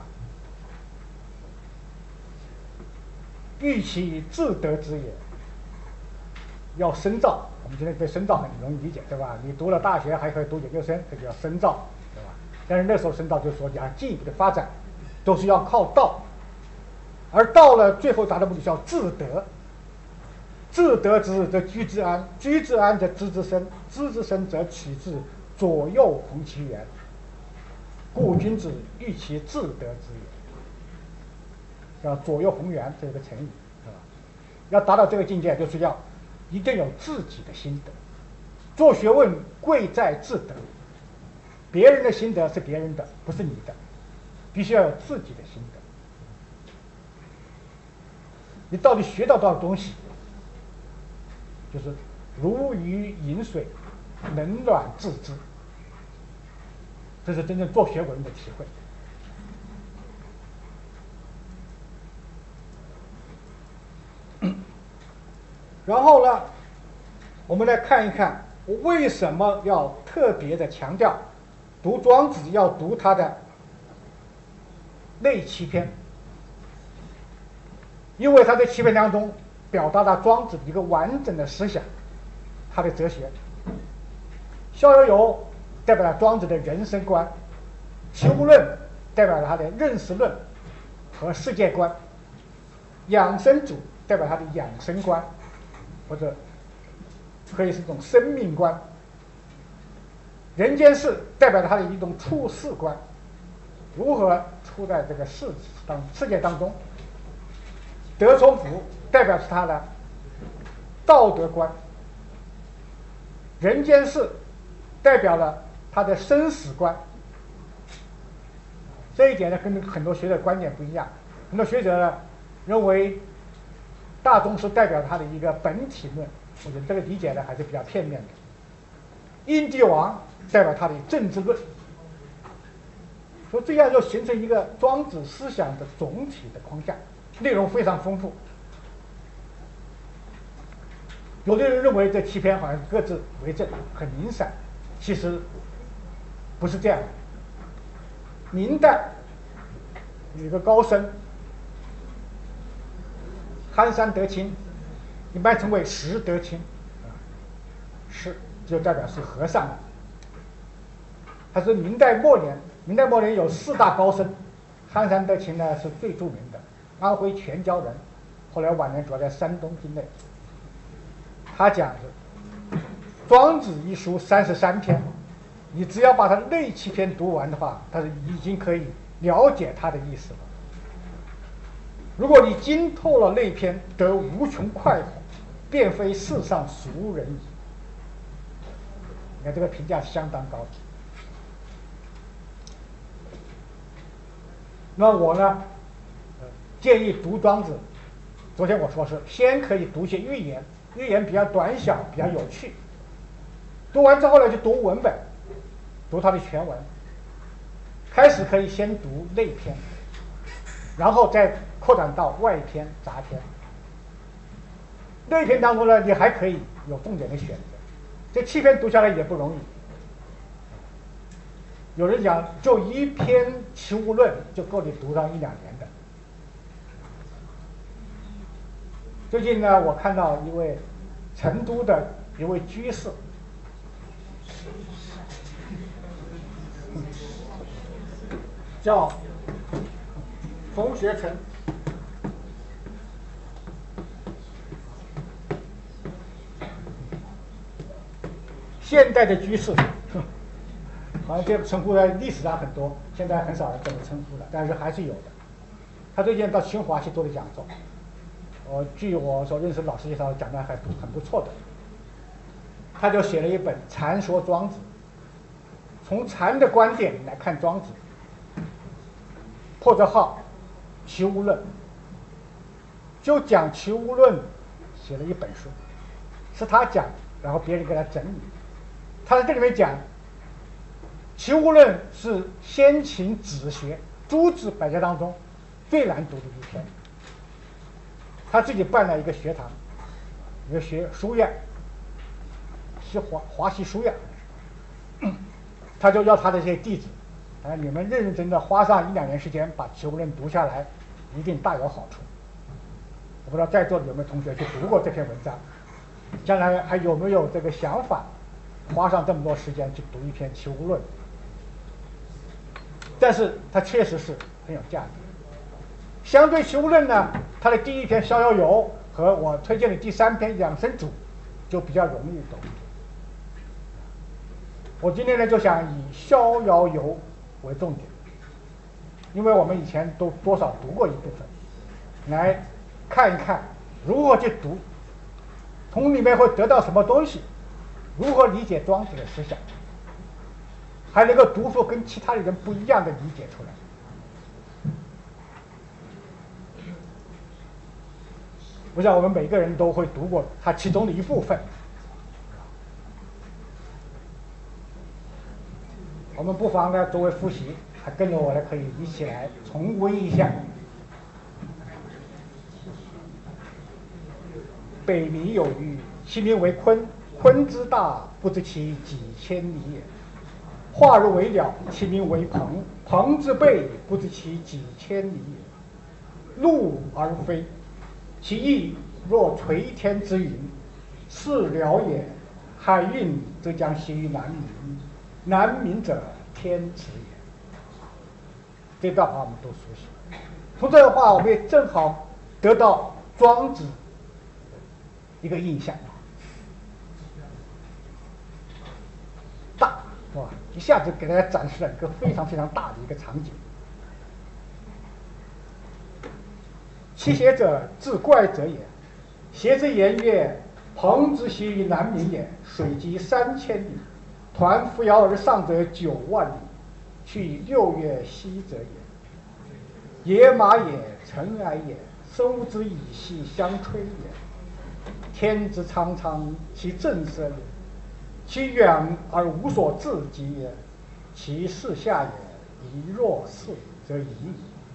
欲其自得之也，要深造。我们今天对深造很容易理解，对吧？你读了大学还可以读研究生，这就叫深造，对吧？但是那时候深造就是说，你要进一步的发展，都是要靠道，而到了最后达到目的叫自得。自得之则居之安，居之安则知之深，知之深则取之，左右逢其源。故君子欲其自得之也。叫左右逢源，这是个成语，是吧？要达到这个境界，就是要一定有自己的心得。做学问贵在自得，别人的心得是别人的，不是你的，必须要有自己的心得。你到底学到多少东西？就是如鱼饮水，冷暖自知。这是真正做学问的体会。然后呢，我们来看一看，我为什么要特别的强调读庄子要读他的内七篇，因为他在七篇当中表达了庄子一个完整的思想，他的哲学。逍遥游代表了庄子的人生观，齐物论代表了他的认识论和世界观，养生主代表他的养生观，或者可以是一种生命观。人间世代表了他的一种处世观，如何处在这个世界当中。德充府代表是他的道德观，人间世代表了他的生死观。这一点呢，跟很多学者观点不一样。很多学者呢认为大宗师代表他的一个本体论，我觉得这个理解呢还是比较片面的。殷帝王代表他的政治论，所以这样就形成一个庄子思想的总体的框架，内容非常丰富。有的人认为这七篇好像各自为政，很零散，其实不是这样的。明代有一个高僧憨山德清，一般称为石德清，石就代表是和尚。他是明代末年有四大高僧，憨山德清呢是最著名的，安徽全椒人，后来晚年主要在山东境内。他讲的《庄子》一书33篇，你只要把它内7篇读完的话，他是已经可以了解他的意思了。 如果你精透了内篇，得无穷快活，便非世上俗人矣。你看这个评价是相当高的。那我呢，建议读庄子。昨天我说是先可以读些寓言，寓言比较短小，比较有趣。读完之后呢，就读文本，读它的全文。开始可以先读内篇，然后再扩展到外篇、杂篇。内篇当中呢，你还可以有重点的选择。这7篇读下来也不容易。有人讲，就1篇《齐物论》就够你读上1、2年的。最近呢，我看到一位成都的一位居士，叫冯学成，现代的居士，好像这个称呼在历史上很多，现在很少人这么称呼了，但是还是有的。他最近到清华去做的讲座。据我所认识的老师介绍，讲的还很不错的。他就写了一本《禅说庄子》，从禅的观点来看庄子，破折号《齐物论》，就讲《齐物论》，写了一本书，是他讲，然后别人给他整理。他在这里面讲，《齐物论》是先秦子学诸子百家当中最难读的一篇。他自己办了一个学堂，一个书院，是华西书院。他就要他的这些弟子，你们认认真真的花上1、2年时间把《齐物论》读下来，一定大有好处。我不知道在座的有没有同学去读过这篇文章，将来还有没有这个想法，花上这么多时间去读一篇《齐物论》？但是它确实是很有价值。相对《齐物论》呢，它的第1篇《逍遥游》和我推荐的第3篇《养生主》就比较容易懂。我今天呢就想以《逍遥游》为重点，因为我们以前都多少读过一部分，来看一看如何去读，从里面会得到什么东西，如何理解庄子的思想，还能够读出跟其他的人不一样的理解出来。我想我们每个人都会读过它其中的一部分。我们不妨呢作为复习，还跟着我呢可以一起来重温一下。北冥有鱼，其名为鲲。鲲之大，不知其几千里也。化而为鸟，其名为鹏。鹏之背，不知其几千里也。怒而飞，其翼若垂天之云，是鸟也。海运则将徙于南冥，南冥者，天子也。这段话我们都熟悉。从这段话，我们也正好得到庄子一个印象。大，哇，一下子给大家展示了一个非常非常大的一个场景。其邪者，自怪者也。邪之言曰：鹏之徙于南冥也，水击3000里，抟扶摇而上者9万里，去以6月息者也。野马也，尘埃也，生物之以息相吹也。天之苍苍，其正色也。其远而无所至极也。其视下也，宜若是则已矣。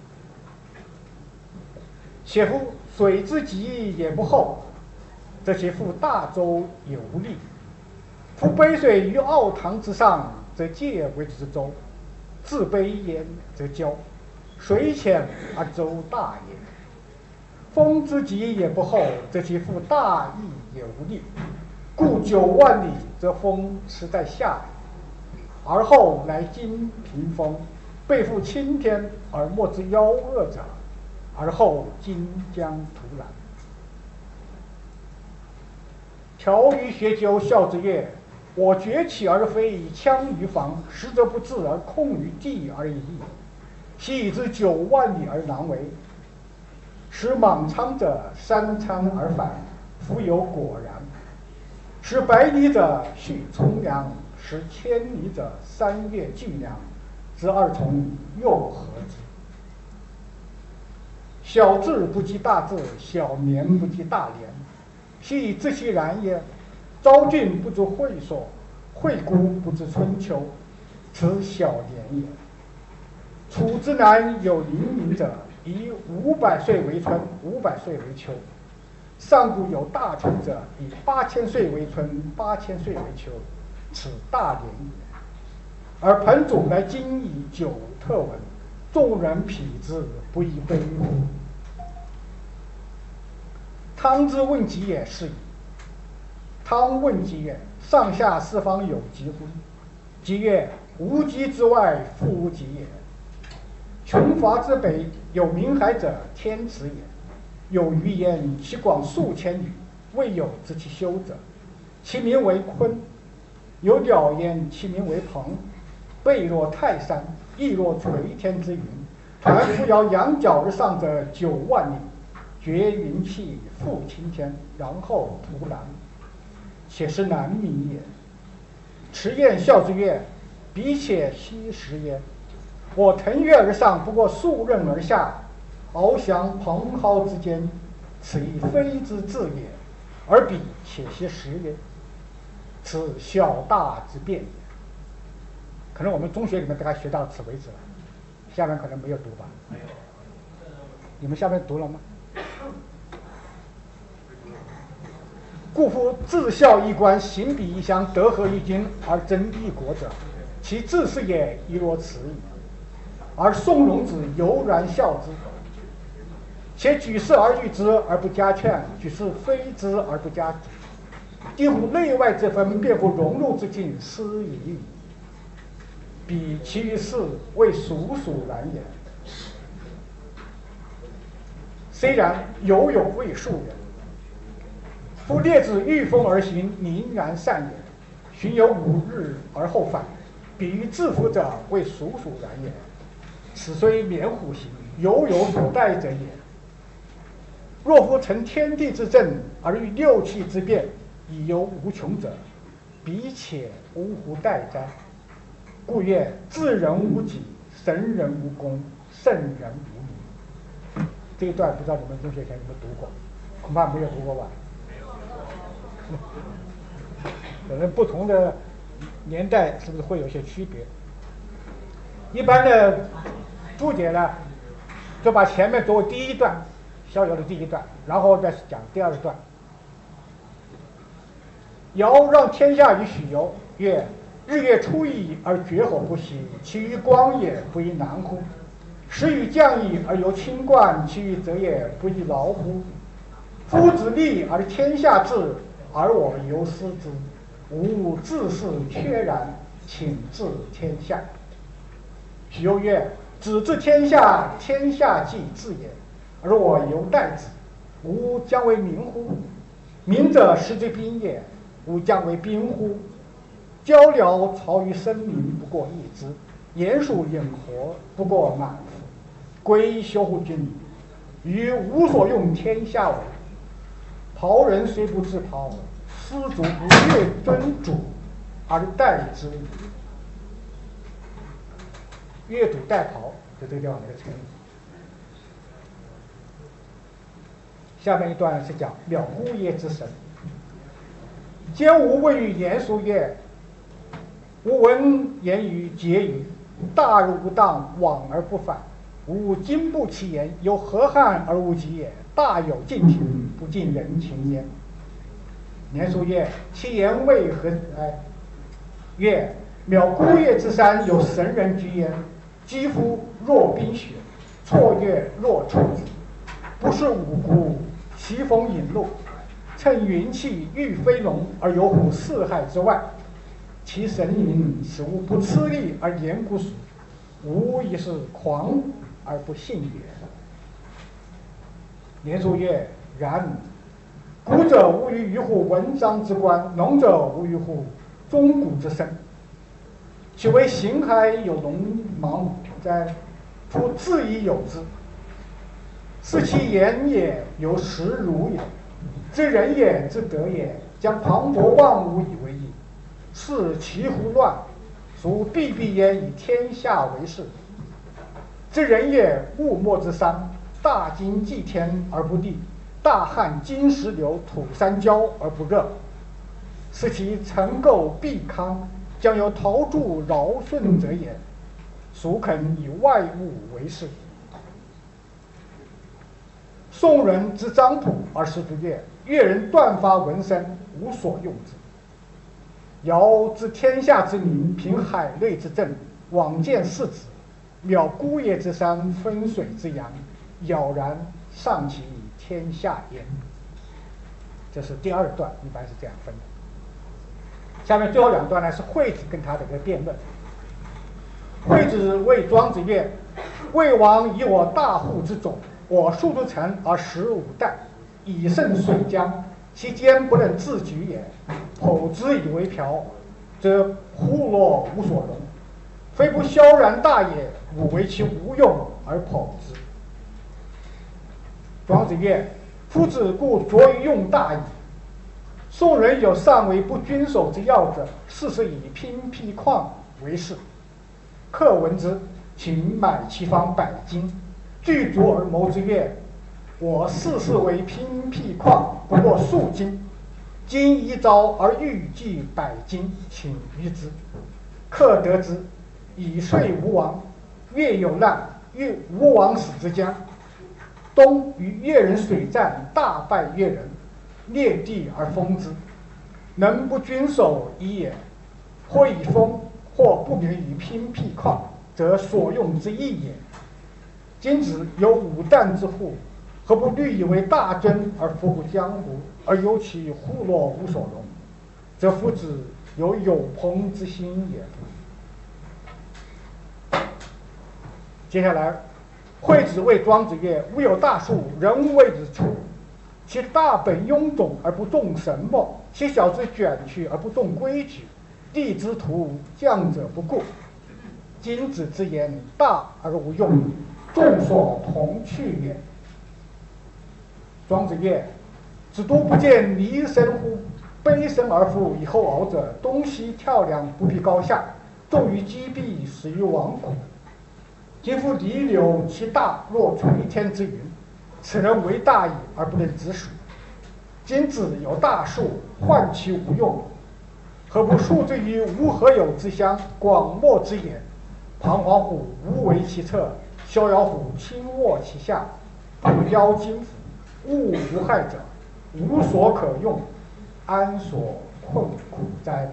且夫水之极也不厚，则其覆大舟也无力。夫杯水于奥堂之上，则介为之舟；自杯焉，则骄。水浅而舟大也。风之极也不厚，则其覆大翼也无力。故9万里，则风驰在下里，而后来经平风，背负青天而莫之夭厄者，而后荆江图览。条于学究，笑之曰：我崛起而飞，枪于房，实则不至而空于地而已矣。其以之9万里而囊为。 使莽苍者三餐而返，弗有果然；使百里者续从良，使千里者3月俱粮，之二从又何之？小智不及大智，小年不及大年，系自其然也。昭君不知晦朔，惠姑不知春秋，此小年也。楚之南有黎民者，以500岁为春，500岁为秋；上古有大春者，以8000岁为春，8000岁为秋，此大年也。而彭祖来今以久特闻，众人匹之，不亦悲乎？汤之问疾也，是矣。汤问疾曰：上下四方有疾乎？疾曰：无疾之外，复无疾也。穷乏之北，有明海者，天池也。有鱼焉，其广数千里，未有知其修者。其名为鲲。有鸟焉，其名为鹏。背若泰山，翼若垂天之云。团扶摇羊角而上者9万里，绝云气，覆青天，然后图南。且是南冥也。池晏笑之曰：彼且奚时也？我腾跃而上，不过数仞而下，翱翔蓬蒿之间，此亦非之至也。而彼且奚时也？此小大之变也。可能我们中学里面大概学到此为止了，下面可能没有读吧？没有。你们下面读了吗？故夫自效一官，行比一乡，德合一君，而争一国者，其志士也亦若此矣。而宋荣子犹然笑之，且举事而誉之而不加劝，举事非之而不加止。几乎内外之分，便乎融入之境，斯已矣。彼其余事，谓蜀属然也。虽然，犹有未数也。夫列子御风而行，宁然善也。寻有5日而后返，比于自负者，谓蜀属然也。此虽免虎行，犹有所待者也。若夫成天地之正，而欲六气之变，以犹无穷者，彼且呜呼待哉？故曰：智人无己，神人无功，圣人无名。这一段不知道你们中学前有没有读过？恐怕没有读过吧？可能不同的年代是不是会有些区别？一般的注解呢，就把前面作为第一段，逍遥的第一段，然后再讲第二段。尧让天下于许由，曰：日月出矣而绝火不息，其余光也，不亦难乎？时雨降矣而犹清冠，其余则也，不亦劳乎？夫子立而天下治，而我犹思之。吾自是确然，请治天下。许攸曰：子治天下，天下既治也，而我犹待之。吾将为民乎？民者，时之兵也。吾将为兵乎？交辽曹于生民，不过一之；鼹鼠引火，不过满腹。归修乎君，于无所用天下为。袍人虽不自袍，丝竹不越尊主而待之。越俎代庖，就这个地方的一个成语。下面一段是讲了姑耶之神。兼吾问于严叔曰：吾闻言于结于，大而无当，往而不返。吾今不其言，有何憾而无及也？大有尽庭，不尽人情焉。严叔曰：其言为何？曰：渺姑叶之山，有神人居焉。肌肤若冰雪，绰约若处子。不是五谷，其风引露，乘云气御飞龙，而有乎四海之外。其神明，使吾不吃力而言古属，吾亦是狂而不信也。严叔曰：然。古者无于乎文章之官，农者无于乎钟鼓之声。其为形骸有农忙哉？夫自以有之。 是其言也，有实如也。知人也，之德也，将磅礴万物以为义，是其乎乱？孰必必焉以天下为事？知人也，物莫之三：大经济天而不地，大旱金石流，土三焦而不热。是其成构必康，将有陶铸尧舜者也。孰肯以外物为事？宋人之张朴而识之乐，乐人断发纹身，无所用之。尧知天下之民，平海内之政，往见世子，渺孤野之山，分水之阳，杳然上其天下焉。这是第二段，一般是这样分的。下面最后两段呢，是惠子跟他的一个辩论。惠子谓庄子曰：“魏王以我大户之种，我数之城而食五代，以胜水江，其间不能自举也。剖之以为瓢，则户落无所容。非不萧然大也，吾为其无用而剖之。”庄子曰：“夫子故拙于用大矣。宋人有上为不均守之要者，事事以拼辟况为事。客闻之，请买其方100斤，具足而谋之曰：我事事为拼辟况，不过数斤。今一朝而欲计100斤，请于之。客得之，以遂吴王。越有难，越吴王死之疆。东与越人水战，大败越人，裂地而封之。能不均守一也。或以封，或不免以拼辟况，则所用之义也。今子有5担之户，何不虑以为大尊而服乎江湖，而忧其户落无所容？则夫子有朋之心也。接下来，惠子谓庄子曰：“吾有大树，人无谓之处。其大本臃肿而不重神墨，其小之卷曲而不重规矩。地之徒，降者不顾。今子之言，大而无用，众所同去也。”庄子曰：“子都不见离身乎？卑身而富，以后敖者，东西跳梁，不避高下，重于击壁，始于亡谷。今夫离流，其大若垂天之云，此人为大矣，而不能直属。今子有大树，患其无用，何不树之于无何有之乡，广漠之野？彷徨虎无为其侧，逍遥虎轻卧其下，不邀金斧，物无害者，无所可用，安所困苦哉？”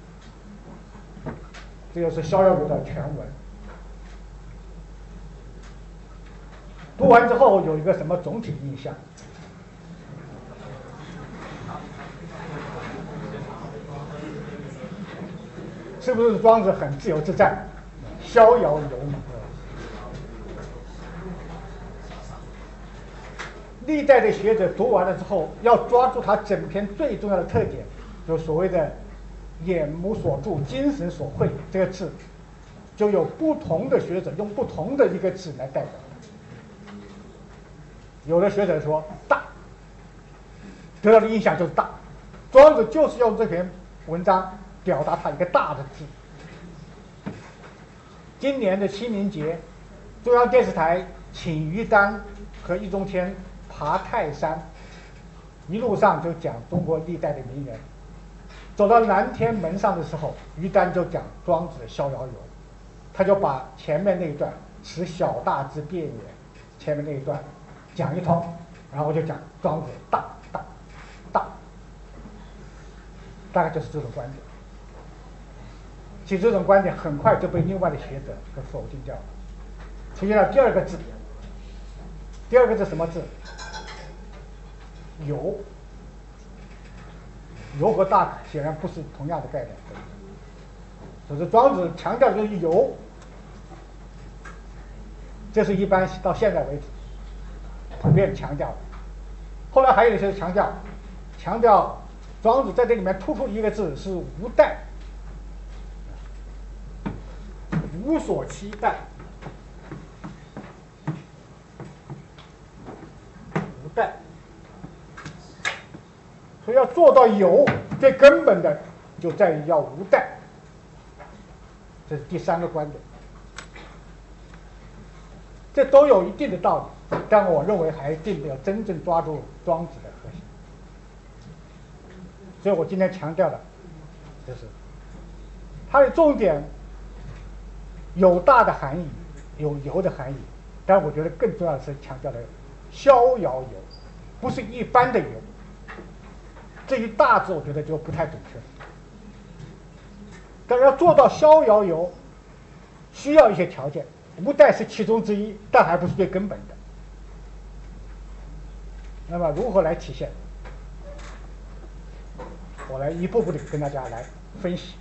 这就是《逍遥游》的全文。读完之后有一个什么总体印象？是不是庄子很自由自在，逍遥游嘛？历代的学者读完了之后，要抓住他整篇最重要的特点，就是所谓的“眼目所注，精神所会”这个字，就有不同的学者用不同的一个字来代表。有的学者说大，得到的印象就是大。庄子就是用这篇文章表达他一个大的字。今年的清明节，中央电视台请于丹和易中天爬泰山，一路上就讲中国历代的名人。走到南天门上的时候，于丹就讲庄子的《逍遥游》，他就把前面那一段“此小大之变也”，前面那一段讲一通，然后就讲庄子大，大概就是这种观点。其实这种观点很快就被另外的学者给否定掉了，出现了第二个字。第二个字什么字？游。游和大显然不是同样的概念，所以庄子强调的就是游，这是一般到现在为止普遍强调的。后来还有一些强调庄子在这里面突出一个字是无待，无所期待。 殆。所以要做到有，最根本的就在于要无殆，这是第3个观点。这都有一定的道理，但我认为还并没有真正抓住庄子的核心。所以我今天强调的就是它的重点有大的含义，有游的含义，但我觉得更重要的是强调的逍遥游，不是一般的游。至于大字，我觉得就不太准确。但是要做到逍遥游，需要一些条件，无殆是其中之一，但还不是最根本的。那么如何来体现？我来一步步的跟大家来分析。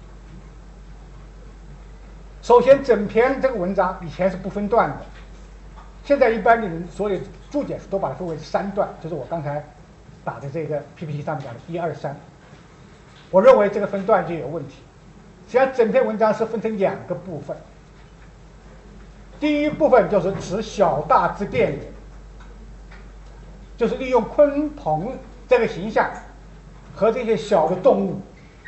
首先，整篇这个文章以前是不分段的，现在一般的人所有注解都把它分为3段，就是我刚才打的这个 PPT 上面讲的1、2、3。我认为这个分段就有问题。实际上，整篇文章是分成2个部分。第一部分就是指小大之变也，就是利用鲲鹏这个形象和这些小的动物，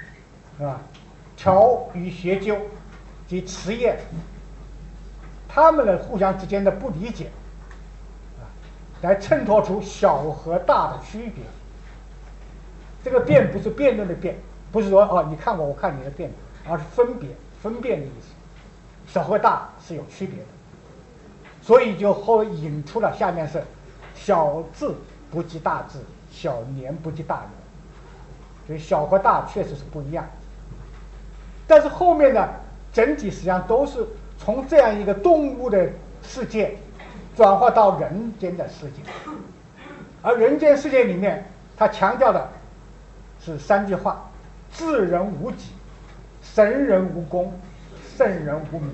条与学究及雌燕，他们的互相之间的不理解，来衬托出小和大的区别。这个辩不是辩论的辩，不是说你看我，我看你的辩，而是分辨的意思。小和大是有区别的，所以就后引出了下面是小智不及大智，小年不及大年，所以小和大确实是不一样。但是后面呢，整体实际上都是从这样一个动物的世界转化到人间的世界，而人间世界里面，他强调的是3句话：智人无己，神人无功，圣人无名。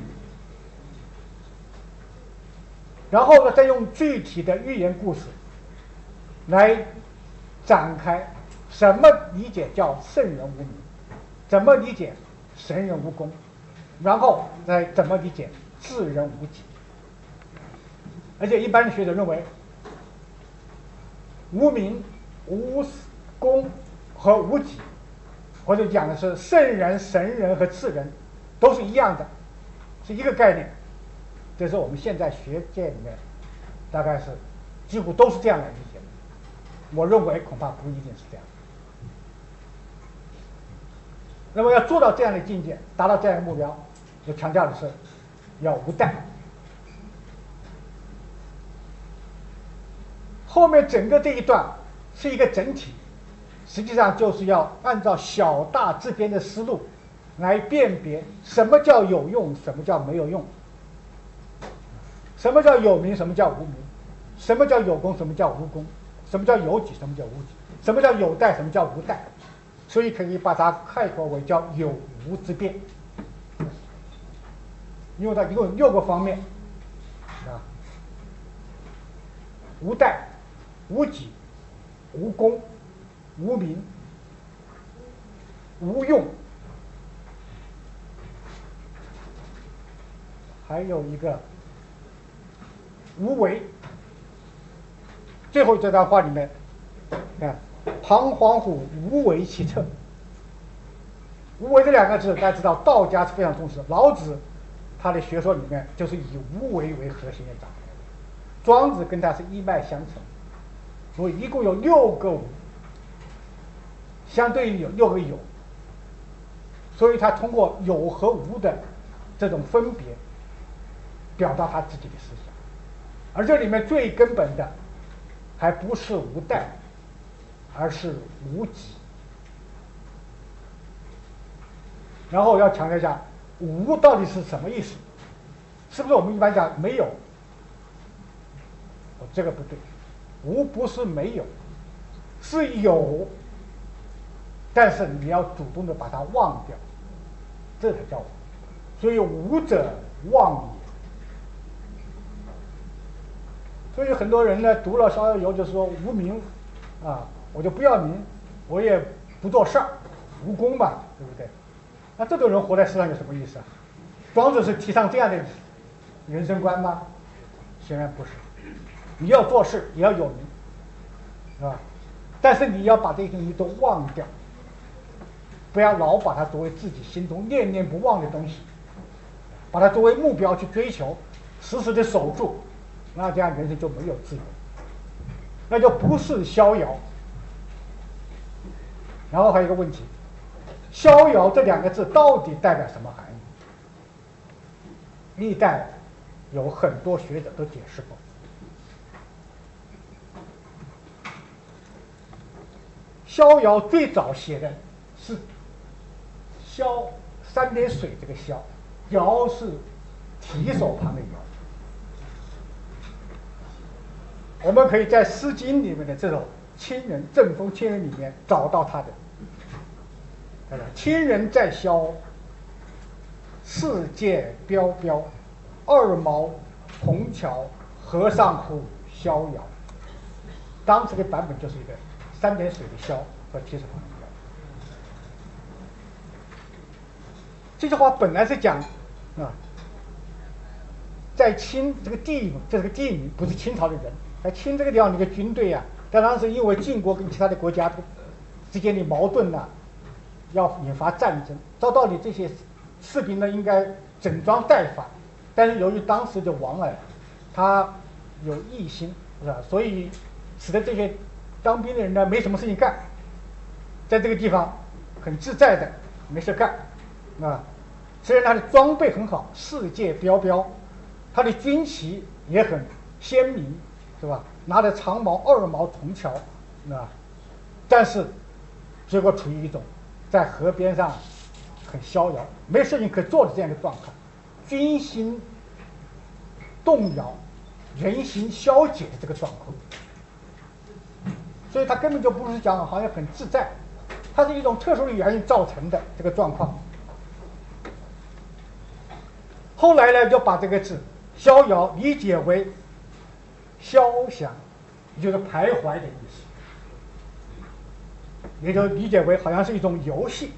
然后呢，再用具体的寓言故事来展开什么理解叫圣人无名，怎么理解神人无功，然后再怎么理解智人无己。而且一般的学者认为，无名、无功和无己，或者讲的是圣人、神人和智人，都是一样的，是一个概念。这是我们现在学界里面大概是几乎都是这样来理解的。我认为恐怕不一定是这样。那么要做到这样的境界，达到这样的目标，就强调的是要无殆。后面整个这一段是一个整体，实际上就是要按照小大之间的思路来辨别什么叫有用，什么叫没有用，什么叫有名，什么叫无名，什么叫有功，什么叫无功，什么叫有己，什么叫无己，什么叫有殆，什么叫无殆。所以可以把它概括为叫有无之辩，因为它一共有6个方面无殆、无己、无功、无名、无用，还有一个无为。最后这段话里面，彷徨乎无为其侧。无为这2个字，大家知道道家是非常重视的，老子他的学说里面就是以无为为核心的讲，庄子跟他是一脉相承，所以一共有6个无，相对应有6个有，所以他通过有和无的这种分别表达他自己的思想。而这里面最根本的还不是无殆，而是无己。然后要强调一下，无到底是什么意思？是不是我们一般讲没有？这个不对，无不是没有，是有，但是你要主动的把它忘掉，这才叫无。所以无者忘也。所以很多人呢读了《逍遥游》，就是说无名我就不要名，我也不做事儿，无功嘛，对不对？那这种人活在世上有什么意思啊？庄子是提倡这样的人生观吗？显然不是。你要做事，也要有名， 是吧？但是你要把这些东西都忘掉，不要老把它作为自己心中念念不忘的东西，把它作为目标去追求，死死的守住，那这样人生就没有自由，那就不是逍遥。然后还有一个问题，逍遥这两个字到底代表什么含义？历代有很多学者都解释过。逍遥最早写的是萧三点水这个萧，遥是提手旁的遥。我们可以在《诗经》里面的这种亲人正风亲人里面找到它的。亲人在萧，世界标标，二毛铜桥，河上乎逍遥。当时的版本就是一个三点水的萧和提手旁的遥。这句话本来是讲在清这个地名，这是个地名，不是清朝的人。在清这个地方，那个军队啊，在当时因为晋国跟其他的国家之间的矛盾啊，要引发战争。照道理这些士兵呢，应该整装待发，但是由于当时的王啊，他有异心，是吧？所以使得这些当兵的人呢，没什么事情干，在这个地方很自在的没事干，虽然他的装备很好，世界标标，他的军旗也很鲜明，是吧？拿着长矛二毛铜桥，但是结果处于一种在河边上很逍遥，没事情可做的这样的状况，军心动摇，人心消解的这个状况。所以他根本就不是讲好像很自在，它是一种特殊的原因造成的这个状况。后来呢，就把这个字逍遥理解为箫响，也就是徘徊的意思，也就理解为好像是一种游戏。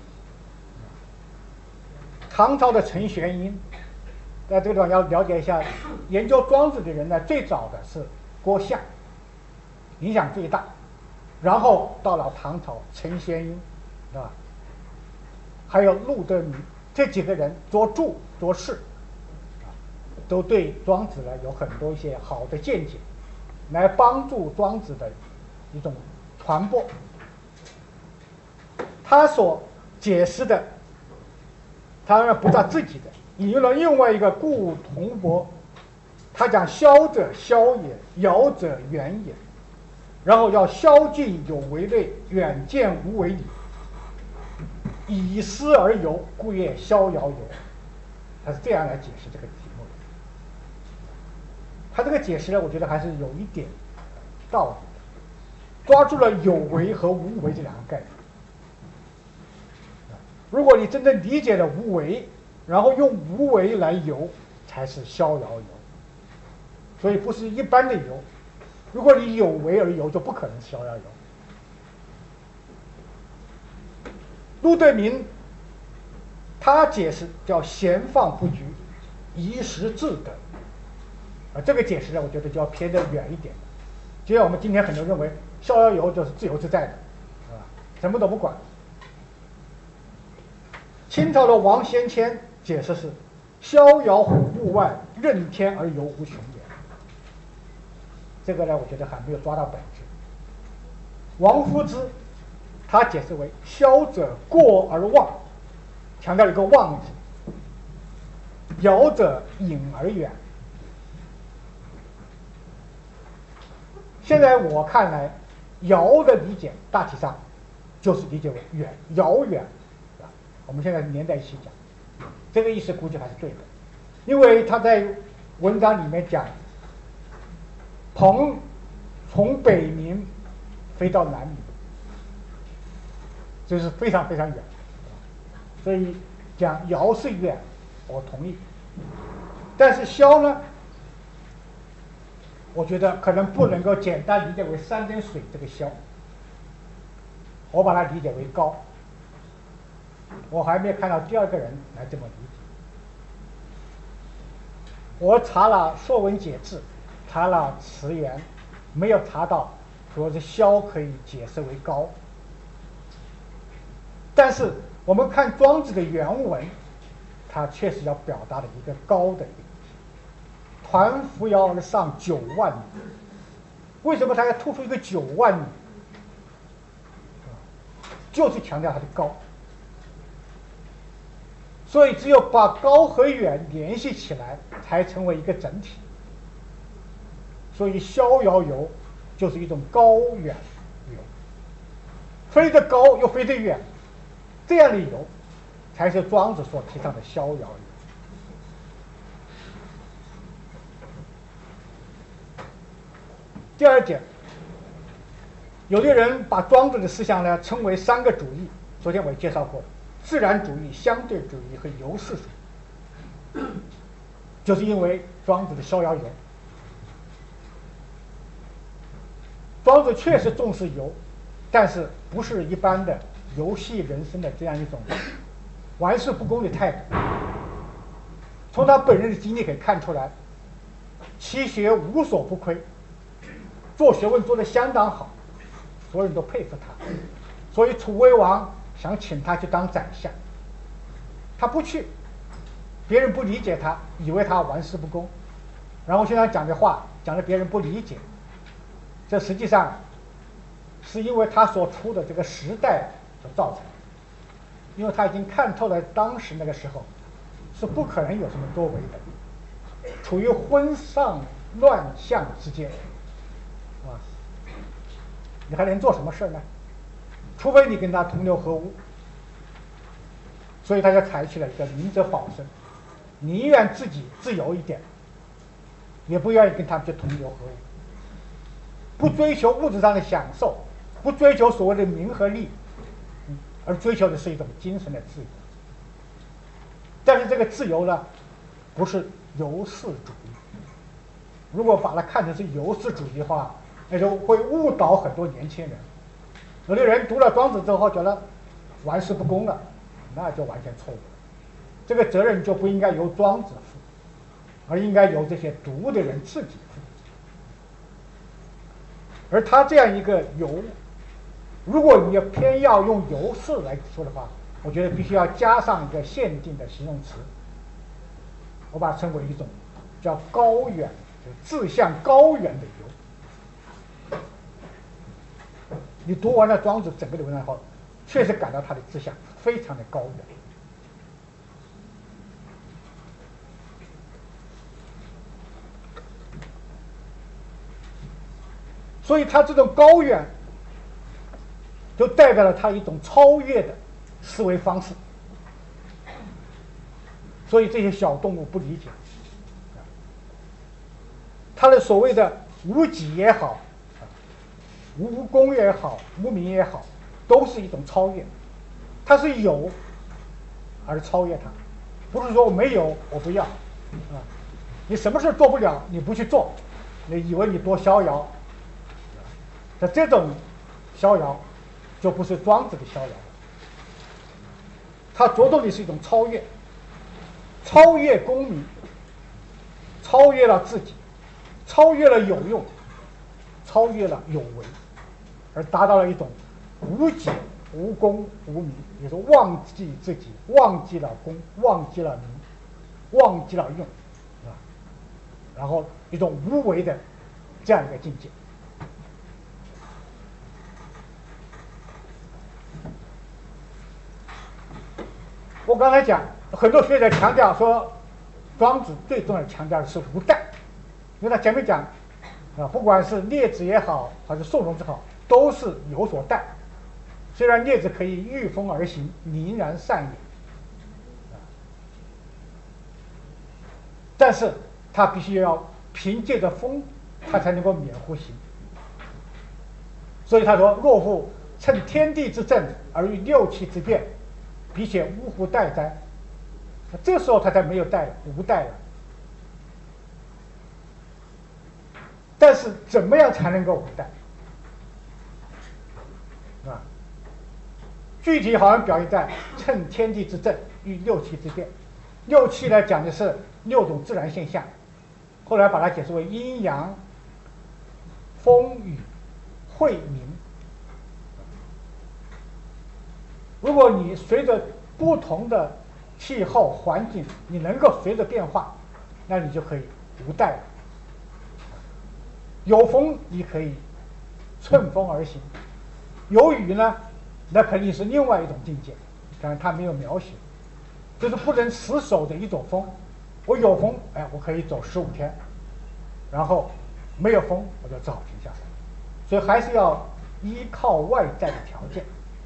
唐朝的陈玄英，在这个地方要了解一下，研究庄子的人呢，最早的是郭象，影响最大，然后到了唐朝陈玄英，还有陆德明，这几个人做注做事，都对庄子呢有很多一些好的见解，来帮助庄子的一种传播。他所解释的，他当然不是自己的，引用了另外一个顾同伯，他讲萧者萧也，遥者远也，然后要萧近有为类，远见无为矣，以思而游，故曰逍遥游。他是这样来解释这个题目的。他这个解释呢，我觉得还是有一点道理的，抓住了有为和无为这两个概念。如果你真正理解了无为，然后用无为来游，才是逍遥游。所以不是一般的游，如果你有为而游，就不可能逍遥游。陆德明他解释叫闲放不拘，宜时自得。这个解释呢，我觉得就要偏得远一点。就像我们今天很多人认为逍遥游就是自由自在的，是吧？什么都不管。清朝的王先谦解释是逍遥乎物外，任天而游无穷也。这个呢，我觉得还没有抓到本质。王夫之他解释为逍者过而忘，强调一个忘字；遥者隐而远。现在我看来，遥的理解大体上就是理解为远、遥远。我们现在连在一起讲，这个意思估计还是对的，因为他在文章里面讲，鹏从北冥飞到南冥，这是非常非常远，所以讲遥是远，我同意。但是萧呢，我觉得可能不能够简单理解为三点水这个萧，我把它理解为高。我还没有看到第二个人来这么理解。我查了《说文解字》，查了词源，没有查到说是萧可以解释为高，但是我们看庄子的原文，它确实要表达的一个高的意义。抟扶摇而上9万里，为什么他要突出一个9万里？就是强调它的高。所以只有把高和远联系起来，才成为一个整体。所以逍遥游就是一种高远游，飞得高又飞得远，这样的游才是庄子所提倡的逍遥游。第二点，有的人把庄子的思想呢称为3个主义，昨天我也介绍过，自然主义、相对主义和游世主义，就是因为庄子的逍遥游。庄子确实重视游，但是不是一般的游戏人生的这样一种玩世不恭的态度。从他本人的经历可以看出来，其学无所不窥，做学问做得相当好，所有人都佩服他。所以楚威王想请他去当宰相，他不去，别人不理解他，以为他玩世不恭，然后现在讲的话讲的别人不理解，这实际上是因为他所处的这个时代所造成的，因为他已经看透了当时那个时候是不可能有什么多为的，处于昏上乱象之间，啊，你还能做什么事呢？除非你跟他同流合污。所以他就采取了一个明哲保身，宁愿自己自由一点，也不愿意跟他们去同流合污，不追求物质上的享受，不追求所谓的名和利，而追求的是一种精神的自由。但是这个自由呢，不是游世主义。如果把它看成是游世主义的话，那就会误导很多年轻人。有的人读了庄子之后觉得玩世不恭了，那就完全错误了。这个责任就不应该由庄子负，而应该由这些读的人自己负。而他这样一个游，如果你要偏要用游世来说的话，我觉得必须要加上一个限定的形容词，我把它称为一种叫高远，志向高远的游。你读完了庄子整个的文章后，确实感到他的志向非常的高远。所以他这种高远就代表了他一种超越的思维方式，所以这些小动物不理解他的所谓的无己也好，无功也好，无名也好，都是一种超越。它是有而超越它，不是说我没有我不要啊。你什么事做不了你不去做，你以为你多逍遥，这种逍遥就不是庄子的逍遥，它着重的是一种超越，超越功名，超越了自己，超越了有用，超越了有为，而达到了一种无己无功无名，也就是忘记自己，忘记了功，忘记了名，忘记了用，啊，然后一种无为的这样一个境界。我刚才讲，很多学者强调说，庄子最重要的强调的是无待，因为他前面讲，不管是列子也好，还是宋荣之好，都是有所待。虽然列子可以御风而行，宁然善也，但是他必须要凭借着风，他才能够免乎行。所以他说：“若夫乘天地之正而与六气之变，彼且呜呼待哉？”这时候他才没有待了，无待了。但是怎么样才能够无待？啊，具体好像表现在乘天地之正与六气之变。六气呢讲的是6种自然现象，后来把它解释为阴阳、风雨、 惠民。如果你随着不同的气候环境，你能够随着变化，那你就可以无怠了。有风你可以顺风而行，有雨呢，那肯定是另外一种境界，当然它没有描写，就是不能死守的一种风。我有风，哎，我可以走15天，然后没有风我就只好停下来。所以还是要依靠外在的条件。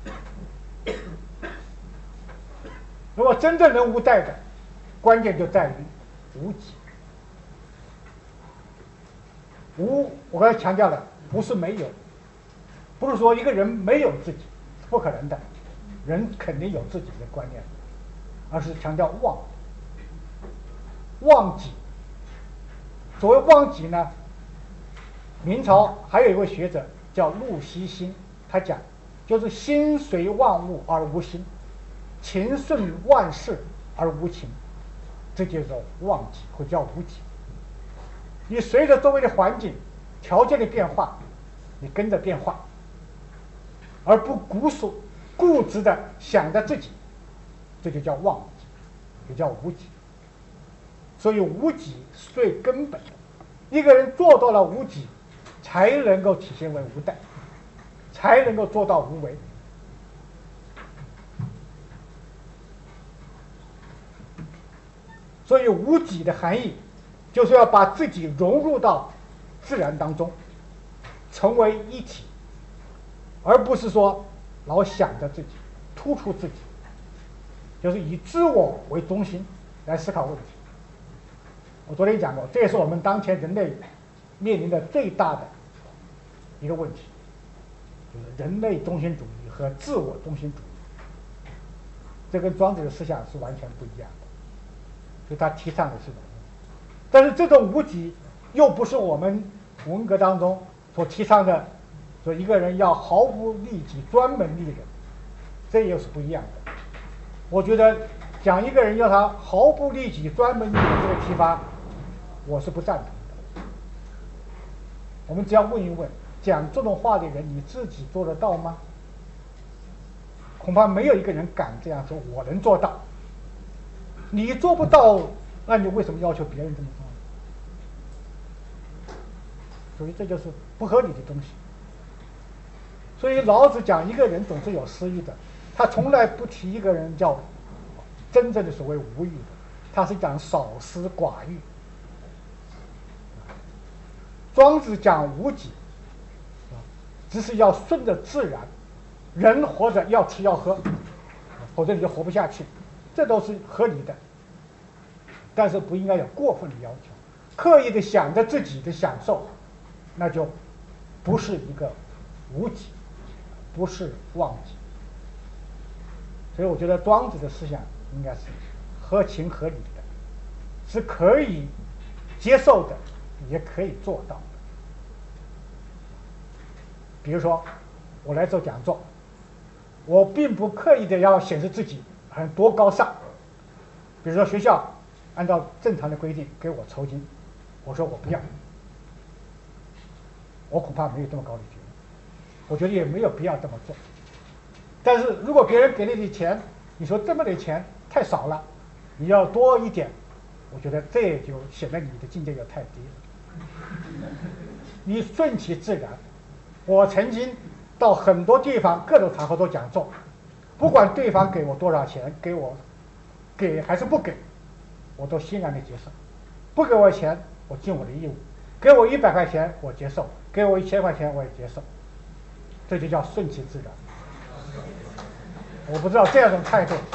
如果真正能无怠的，关键就在于无己。无，我刚才强调了，不是没有，不是说一个人没有自己，不可能的，人肯定有自己的观念，而是强调忘，忘己。所谓忘己呢，明朝还有一位学者叫陆西心，他讲就是心随万物而无心，情顺万事而无情，这就叫忘己或叫无己。你随着周围的环境条件的变化，你跟着变化，而不固执的想着自己，这就叫忘己，也叫无己。所以无己是最根本的，一个人做到了无己，才能够体现为无怠，才能够做到无为。所以无己的含义就是要把自己融入到自然当中，成为一体，而不是说老想着自己，突出自己，就是以自我为中心来思考问题。我昨天讲过，这也是我们当前人类面临的最大的一个问题，就是人类中心主义和自我中心主义，这跟庄子的思想是完全不一样的。所以他提倡的是但是这种无己又不是我们文革当中所提倡的，说一个人要毫不利己专门利人，这又是不一样的。我觉得讲一个人要他毫不利己专门利人这个提法，我是不赞同的。我们只要问一问，讲这种话的人你自己做得到吗？恐怕没有一个人敢这样说，我能做到。你做不到，那你为什么要求别人这么做呢？所以这就是不合理的东西。所以老子讲一个人总是有私欲的，他从来不提一个人叫真正的所谓无欲的，他是讲少私寡欲。庄子讲无己，只是要顺着自然，人活着要吃要喝，否则你就活不下去，这都是合理的。但是不应该有过分的要求，刻意的想着自己的享受，那就不是一个无己，不是忘己。所以我觉得庄子的思想应该是合情合理的，是可以接受的，也可以做到的。比如说我来做讲座，我并不刻意的要显示自己很多高尚。比如说学校按照正常的规定给我酬金，我说我不要，我恐怕没有这么高的觉悟，我觉得也没有必要这么做。但是如果别人给了你钱，你说这么点钱太少了，你要多一点，我觉得这也就显得你的境界又太低了。你顺其自然。我曾经到很多地方各种场合都讲座，不管对方给我多少钱，给还是不给，我都欣然的接受。不给我钱，我尽我的义务；给我100块钱，我接受；给我1000块钱，我也接受。这就叫顺其自然。我不知道这样一种态度，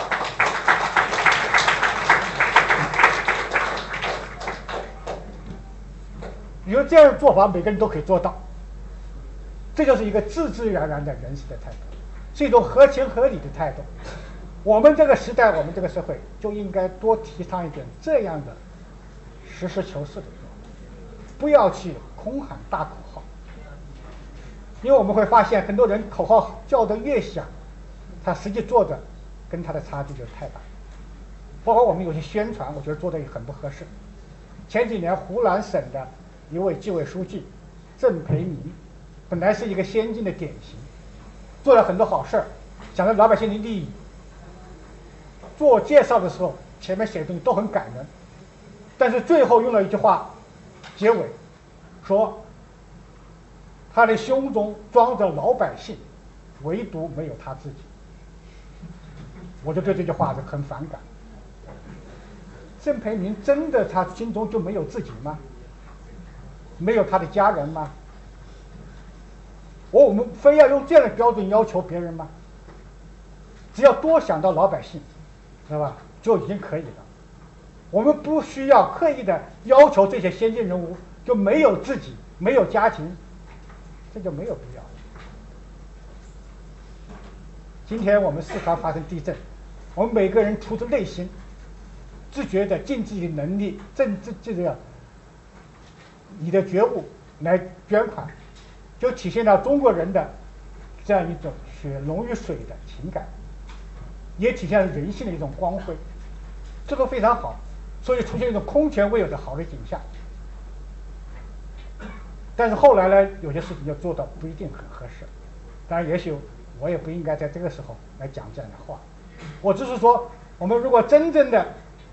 你说这样的做法，每个人都可以做到。这就是一个自自然然的人事的态度，是一种合情合理的态度。我们这个时代，我们这个社会就应该多提倡一点这样的实事求是的做法，不要去空喊大口号。因为我们会发现，很多人口号叫得越响，他实际做的跟他的差距就太大。包括我们有些宣传，我觉得做得也很不合适。前几年湖南省的一位纪委书记郑培民， 本来是一个先进的典型，做了很多好事儿，想着老百姓的利益。做介绍的时候，前面写的东西都很感人，但是最后用了一句话结尾，说他的胸中装着老百姓，唯独没有他自己。我就对这句话是很反感。郑培民真的他心中就没有自己吗？没有他的家人吗？我们非要用这样的标准要求别人吗？只要多想到老百姓，知道吧，就已经可以了。我们不需要刻意的要求这些先进人物就没有自己，没有家庭，这就没有必要了。今天我们四川发生地震，我们每个人出自内心，自觉的尽自己的能力，这个你的觉悟来捐款，就体现了中国人的这样一种血浓于水的情感，也体现了人性的一种光辉，这都非常好，所以出现一种空前未有的好的景象。但是后来呢，有些事情要做到不一定很合适，当然也许我也不应该在这个时候来讲这样的话。我只是说，我们如果真正的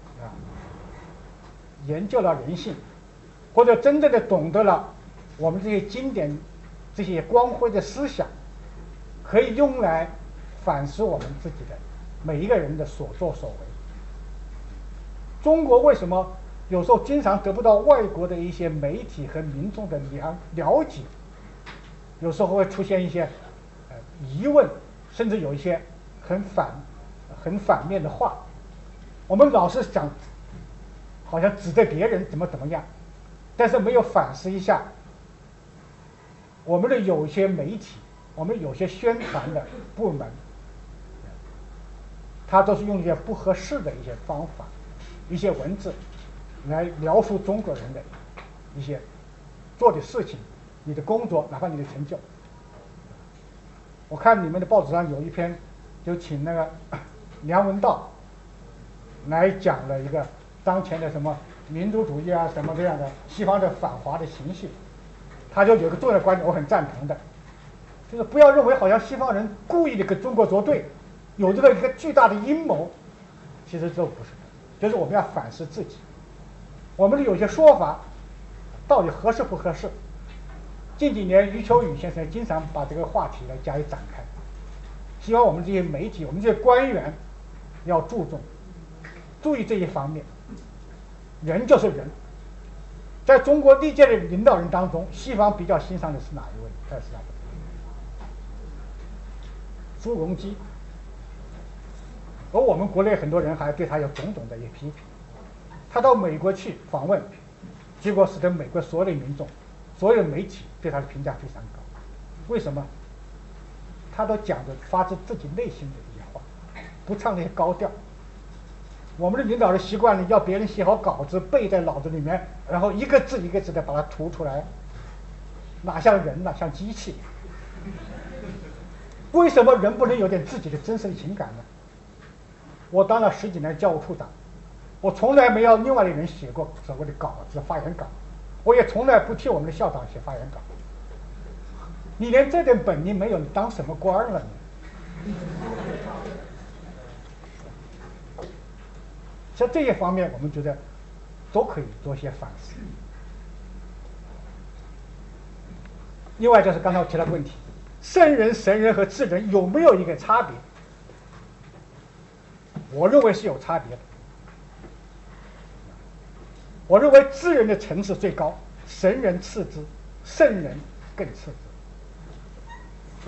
研究了人性，或者真正的懂得了我们这些经典、这些光辉的思想，可以用来反思我们自己的每一个人的所作所为。中国为什么有时候经常得不到外国的一些媒体和民众的了解？有时候会出现一些疑问，甚至有一些很反面的话。我们老是想好像指责别人怎么样，但是没有反思一下我们的有些媒体，我们有些宣传的部门，他都是用一些不合适的一些方法、一些文字来描述中国人的一些做的事情、你的工作，哪怕你的成就。我看你们的报纸上有一篇，就请那个梁文道来讲了一个当前的什么民族主义啊什么这样的西方的反华的情绪，他就有个重要的观点，我很赞同的，就是不要认为好像西方人故意的跟中国作对，有这个一个巨大的阴谋，其实这不是的，就是我们要反思自己，我们的有些说法到底合适不合适。近几年余秋雨先生经常把这个话题来加以展开，希望我们这些媒体、我们这些官员要注意这一方面。人就是人，在中国历届的领导人当中，西方比较欣赏的是哪一位？在史上，朱镕基。而我们国内很多人还对他有种种的一些批评。他到美国去访问，结果使得美国所有的民众、所有的媒体对他的评价非常高。为什么？他都讲着发自自己内心的一些话，不唱那些高调。我们的领导人习惯了要别人写好稿子背在脑子里面，然后一个字一个字的把它吐出来，哪像人呢？像机器。为什么人不能有点自己的真实的情感呢？我当了10几年教务处长，我从来没有另外的人写过所谓的稿子、发言稿，我也从来不替我们的校长写发言稿。你连这点本领没有，你当什么官了你？在这些方面，我们觉得都可以做些反思。另外就是刚才我提到的问题，圣人、神人和智人有没有一个差别？我认为是有差别的。我认为智人的层次最高，神人次之，圣人更次之。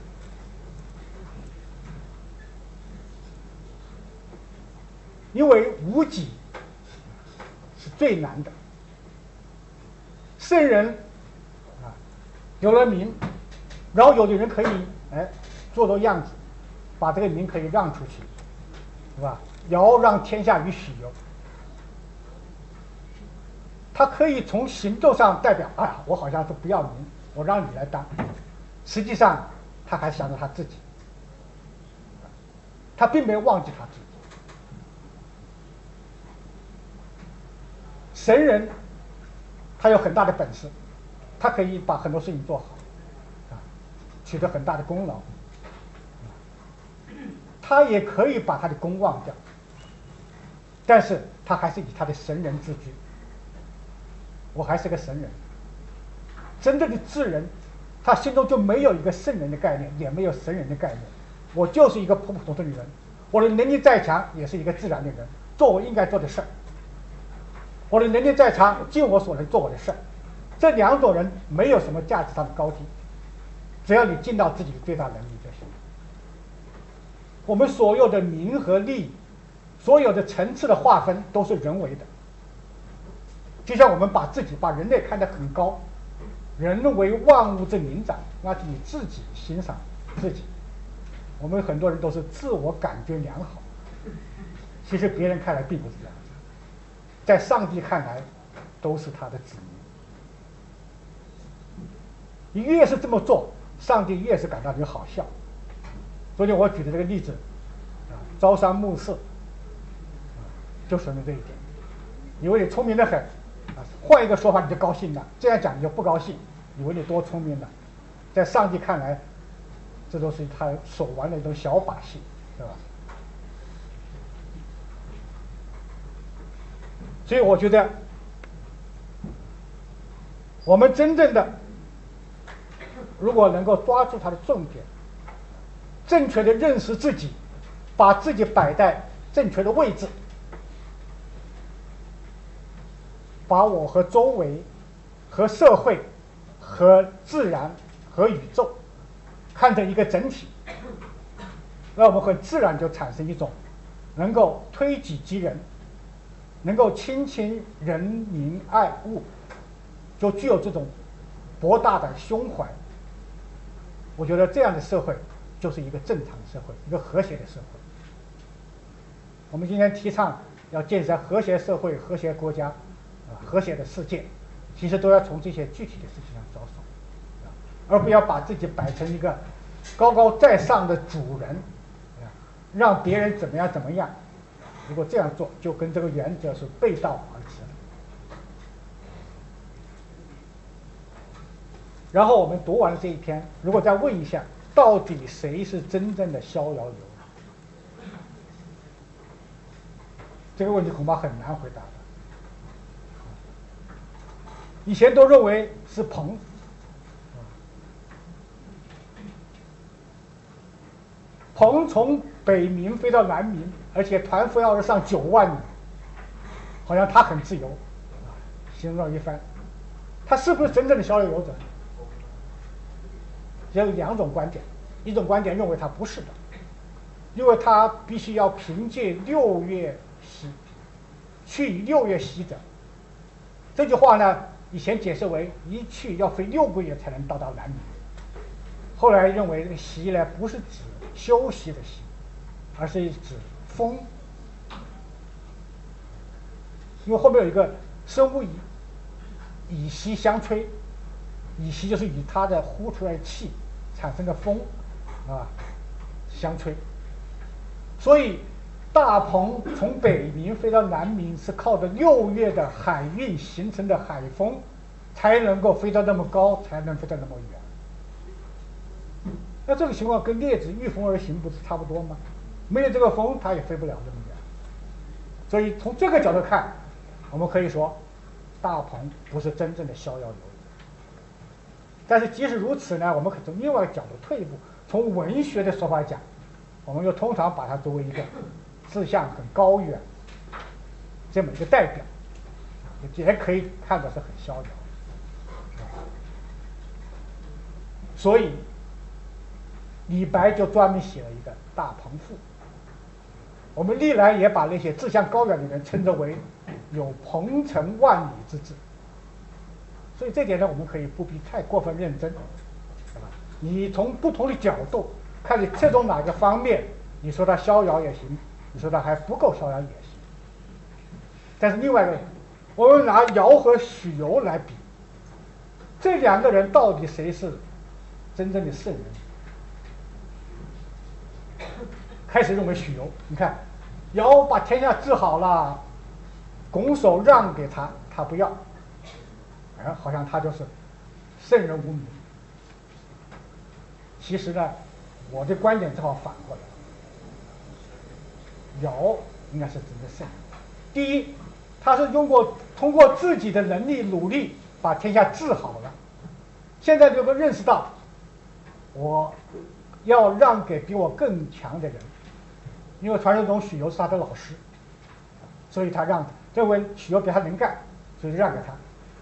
因为无己是最难的。圣人有了名，然后有的人可以做样子，把这个名可以让出去，是吧？尧让天下于许由，他可以从行动上代表，我好像是不要名，我让你来当，实际上他还想着他自己，他并没有忘记他自己。神人他有很大的本事，他可以把很多事情做好， 取得很大的功劳，他也可以把他的功忘掉，但是他还是以他的神人自居。我还是个神人。真正的智人，他心中就没有一个圣人的概念，也没有神人的概念。我就是一个普普通通的人，我的能力再强，也是一个自然的人，做我应该做的事儿。我的能力再强，尽我所能做我的事儿。这两种人没有什么价值上的高低，只要你尽到自己的最大能力就行。我们所有的名和利，所有的层次的划分都是人为的。就像我们把人类看得很高，人为万物之灵长，那是你自己欣赏自己。我们很多人都是自我感觉良好，其实别人看来并不是这样，在上帝看来都是他的子民。你越是这么做，上帝越是感到你好笑。昨天我举的这个例子，朝三暮四，就说明这一点。以为你聪明得很，换一个说法你就高兴了，这样讲你就不高兴，以为你多聪明了，在上帝看来，这都是他所玩的一种小把戏，对吧？所以我觉得，我们真正的如果能够抓住它的重点，正确的认识自己，把自己摆在正确的位置，把我和周围、和社会、和自然、和宇宙看成一个整体，那我们很自然就产生一种能够推己及人，能够亲亲人民爱物，就具有这种博大的胸怀。我觉得这样的社会就是一个正常的社会，一个和谐的社会。我们今天提倡要建设和谐社会、和谐国家、和谐的世界，其实都要从这些具体的事情上着手，而不要把自己摆成一个高高在上的主人，让别人怎么样怎么样。如果这样做，就跟这个原则是背道而驰。然后我们读完了这一篇，如果再问一下，到底谁是真正的逍遥游？这个问题恐怕很难回答的。以前都认为是鹏，鹏从北冥飞到南冥，而且团飞要上9万里，好像他很自由，形容一番。他是不是真正的逍遥游者？有2种观点，一种观点认为他不是的，因为他必须要凭借6月息，去以6月息者。这句话呢，以前解释为一去要飞6个月才能到南冥，后来认为息呢不是指休息的息，而是指风，因为后面有一个生物以息相吹，以息就是以它的呼出来的气产生的风相吹，所以大鹏从北冥飞到南冥是靠着6月的海运形成的海风才能够飞到那么高，才能飞到那么远。那这个情况跟列子御风而行不是差不多吗？没有这个风，它也飞不了这么远。所以从这个角度看，我们可以说大鹏不是真正的逍遥游。但是即使如此呢，我们可从另外一个角度退一步，从文学的说法讲，我们又通常把它作为一个志向很高远这么一个代表，也可以看作是很逍遥。所以李白就专门写了一个《大鹏赋》。我们历来也把那些志向高远的人称之为有鹏程万里之志。所以这点呢，我们可以不必太过分认真，对吧？你从不同的角度看，你侧重哪个方面，你说他逍遥也行，你说他还不够逍遥也行。但是另外一个，我们拿尧和许由来比，这2个人到底谁是真正的圣人？开始认为许由，你看，尧把天下治好了，拱手让给他，他不要。好像他就是圣人无名。 其实呢，我的观点正好反过来，尧应该是真的圣人。第一，他是通过自己的能力努力把天下治好了，现在就会认识到，我要让给比我更强的人，因为传说中许由是他的老师，所以他认为许由比他能干，所以让给他。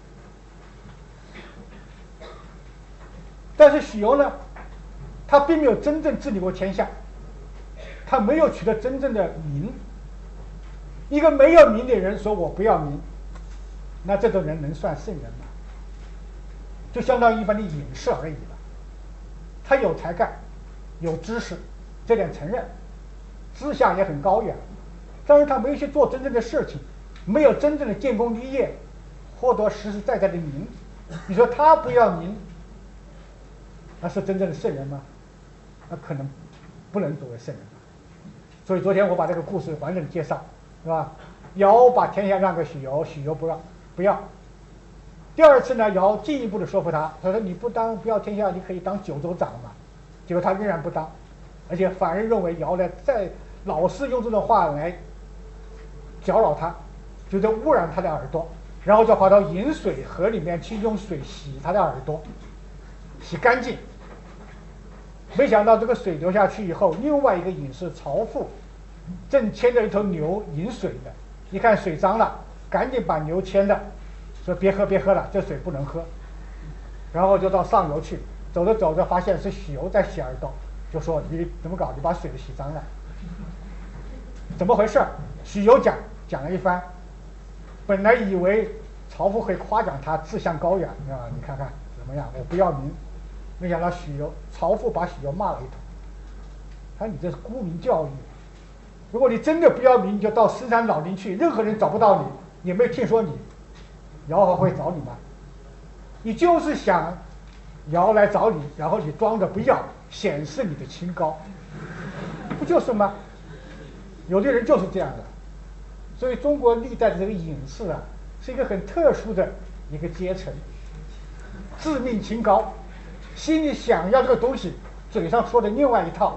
但是许由呢，他并没有真正治理过天下，他没有取得真正的名。一个没有名的人说我不要名，那这种人能算圣人吗？就相当于一般的隐士而已了。他有才干，有知识，这点承认，志向也很高远，但是他没有去做真正的事情，没有真正的建功立业，获得实实在在的名。你说他不要名，那是真正的圣人吗？那可能不能作为圣人。所以昨天我把这个故事完整介绍，是吧？尧把天下让给许由，许由不要。第二次呢，尧进一步的说服他，他说你不要天下，你可以当九州长嘛。结果他仍然不当，而且反而认为尧呢在老是用这种话来搅扰他，觉得污染他的耳朵，然后就跑到饮水河里面去用水洗他的耳朵，洗干净。没想到这个水流下去以后，另外一个隐士曹父正牵着一头牛饮水的，一看水脏了，赶紧把牛牵着，说别喝了，这水不能喝。然后就到上游去，走着走着发现是许由在洗耳朵，就说你怎么搞，你把水洗脏了，怎么回事？许由讲了一番，本来以为曹父会夸奖他志向高远啊，你看看怎么样，我不要名。没想到曹父把许由骂了一通，他说你这是沽名教育，如果你真的不要名，你就到深山老林去，任何人找不到你，也没听说你，尧还会找你吗？你就是想尧来找你，然后你装着不要，显示你的清高，不就是吗？有的人就是这样的。所以中国历代的这个隐士啊，是一个很特殊的一个阶层，自命清高，心里想要这个东西，嘴上说的另外一套。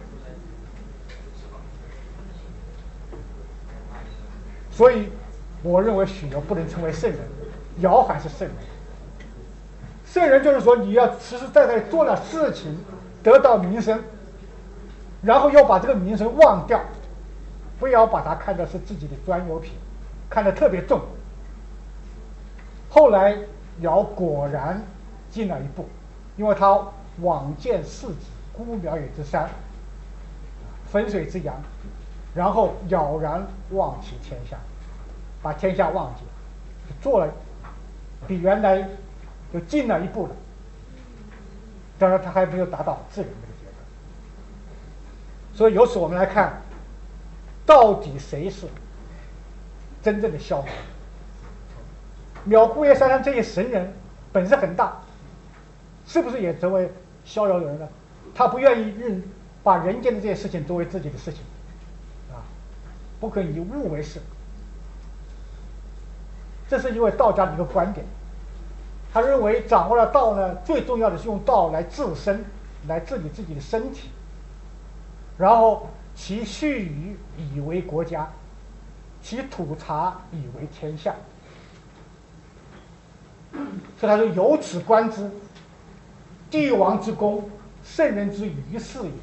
所以我认为许由不能称为圣人，尧还是圣人。圣人就是说你要实实在在做了事情，得到名声，然后要把这个名声忘掉，不要把它看作是自己的专有品，看得特别重。后来尧果然进了一步，因为他往见四子，孤苗野之山，汾水之阳，然后杳然忘其天下，把天下忘记了，做了比原来就进了一步了。当然他还没有达到治人这个阶段。所以由此我们来看，到底谁是真正的逍遥？渺姑爷山上这些神人本事很大，是不是也成为逍遥的人呢？他不愿意把人间的这些事情作为自己的事情，不可以物为事。这是因为道家的一个观点，他认为掌握了道呢，最重要的是用道来治身，来治理自己的身体，然后其畜语以为国家，其土茶以为天下。所以他说由此观之，帝王之功，圣人之于事也。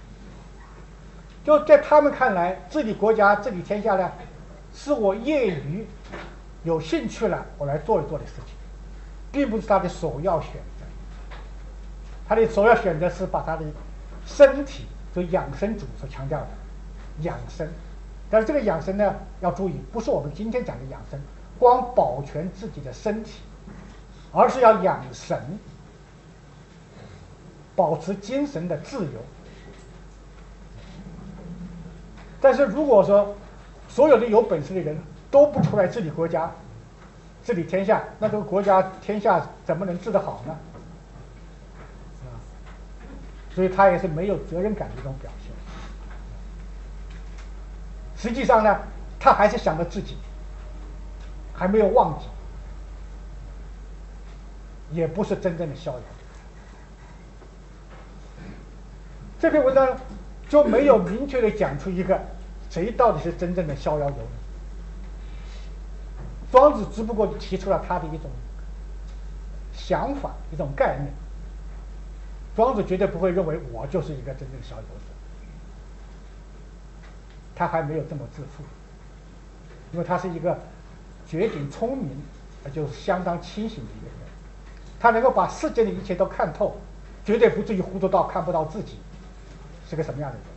就在他们看来，治理国家、治理天下呢，是我业余有兴趣了我来做一做的事情，并不是他的首要选择。他的首要选择是把他的身体，就养生主所强调的养生。但是这个养生呢，要注意，不是我们今天讲的养生，光保全自己的身体，而是要养神，保持精神的自由。但是如果说所有的有本事的人都不出来治理国家、治理天下，那这个国家天下怎么能治得好呢？所以他也是没有责任感的一种表现。实际上呢，他还是想着自己，还没有忘记，也不是真正的逍遥。 这篇文章就没有明确的讲出一个谁到底是真正的逍遥游人。庄子只不过提出了他的一种想法，一种概念。庄子绝对不会认为我就是一个真正逍遥者，他还没有这么自负，因为他是一个绝顶聪明，就是相当清醒的一个人，他能够把世间的一切都看透，绝对不至于糊涂到看不到自己是个什么样的人。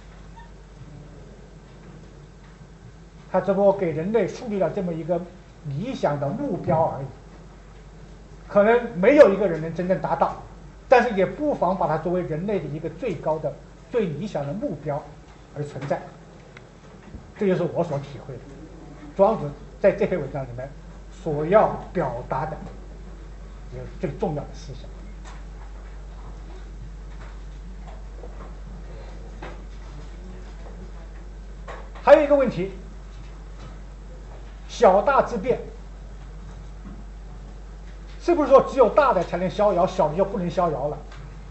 他只不过给人类树立了这么一个理想的目标而已，可能没有一个人能真正达到，但是也不妨把它作为人类的一个最高的、最理想的目标而存在。这就是我所体会的，庄子在这篇文章里面所要表达的一个最重要的思想。还有一个问题，小大之变，是不是说只有大的才能逍遥，小的就不能逍遥了？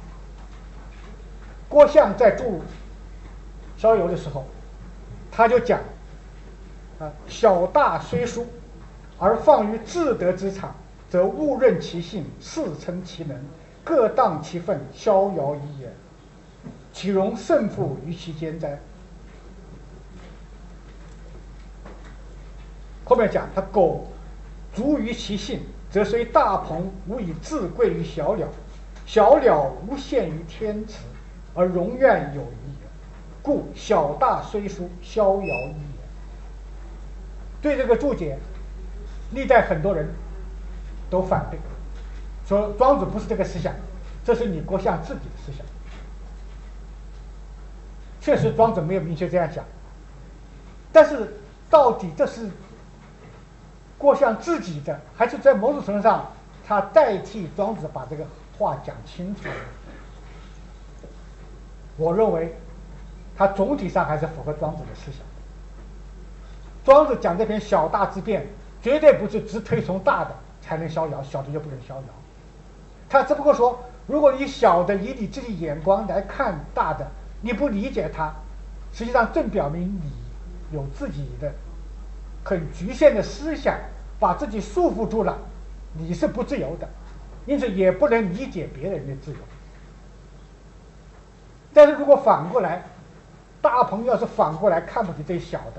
郭象在注逍遥的时候，他就讲小大虽殊，而放于自得之场，则误认其性，世称其能，各当其分，逍遥矣也。岂容胜负于其间哉？后面讲他苟足于其性，则虽大鹏无以自贵于小鸟，小鸟无限于天池，而荣愿有矣也。故小大虽殊，逍遥矣也。对这个注解，历代很多人都反对，说庄子不是这个思想，这是你郭象自己的思想。确实庄子没有明确这样讲，但是到底这是郭象自己的，还是在某种程度上他代替庄子把这个话讲清楚？我认为他总体上还是符合庄子的思想。庄子讲这篇小大之变，绝对不是只推崇大的才能逍遥，小的就不能逍遥。他只不过说，如果你小的以你自己眼光来看大的，你不理解它，实际上正表明你有自己的很局限的思想，把自己束缚住了，你是不自由的，因此也不能理解别人的自由。但是如果反过来，大鹏要是反过来看不起这小的，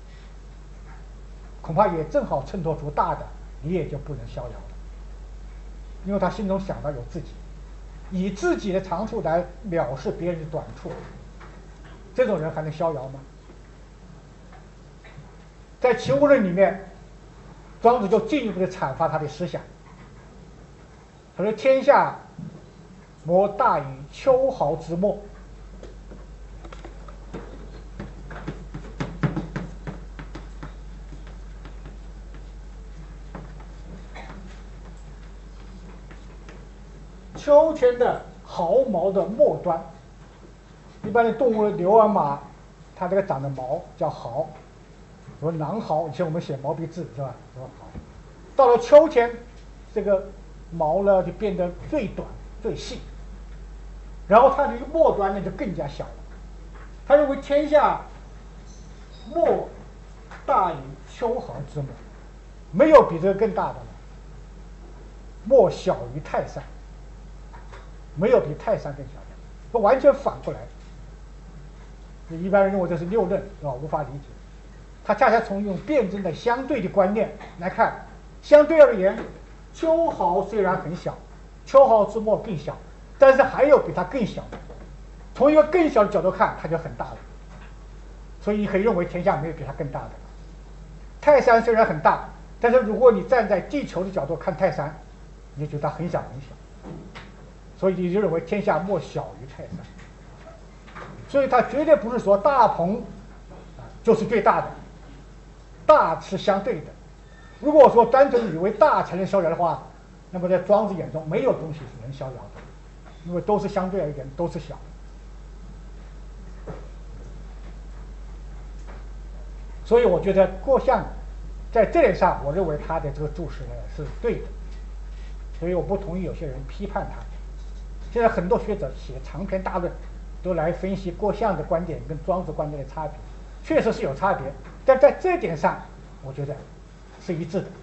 恐怕也正好衬托出大的你也就不能逍遥了，因为他心中想到有自己，以自己的长处来藐视别人的短处，这种人还能逍遥吗？在《齐物论》里面，庄子就进一步的阐发他的思想。他说：“天下莫大于秋毫之末。”秋天的毫毛的末端，一般的动物牛啊马，它这个长的毛叫毫，比如狼毫，以前我们写毛笔字是吧？说毫，到了秋天，这个毛呢就变得最短最细，然后它的一个末端呢就更加小了。他认为天下莫大于秋毫之末，没有比这个更大的了。莫小于泰山，没有比泰山更小的，不完全反过来。一般人认为这是谬论，是吧？无法理解。他恰恰从一种辩证的相对的观念来看，相对而言，秋毫虽然很小，秋毫之末更小，但是还有比它更小的。从一个更小的角度看，它就很大了。所以你可以认为天下没有比它更大的。泰山虽然很大，但是如果你站在地球的角度看泰山，你就觉得它很小很小。所以你就认为天下莫小于泰山。所以它绝对不是说大鹏就是最大的，大是相对的。如果说单纯以为大才能逍遥的话，那么在庄子眼中没有东西是能逍遥的，因为都是相对而言都是小。所以我觉得郭象在这点上，我认为他的这个注释呢是对的，所以我不同意有些人批判他。现在很多学者写长篇大论， 都来分析郭象的观点跟庄子观点的差别，确实是有差别，但在这点上，我觉得是一致的。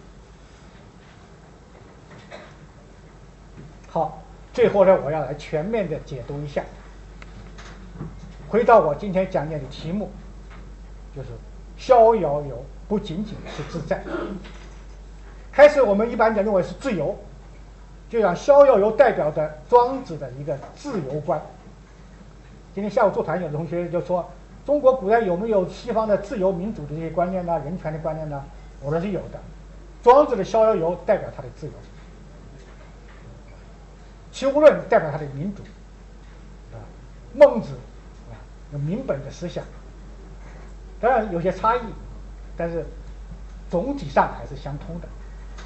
好，最后呢，我要来全面的解读一下。回到我今天讲演的题目，就是逍遥游不仅仅是自在。开始我们一般讲认为是自由，就讲逍遥游代表着庄子的一个自由观。今天下午座谈有的同学就说，中国古代有没有西方的自由民主的这些观念呢？人权的观念呢？我说是有的。庄子的逍遥游代表他的自由，齐物论代表他的民主，孟子有民本的思想，当然有些差异，但是总体上还是相通的。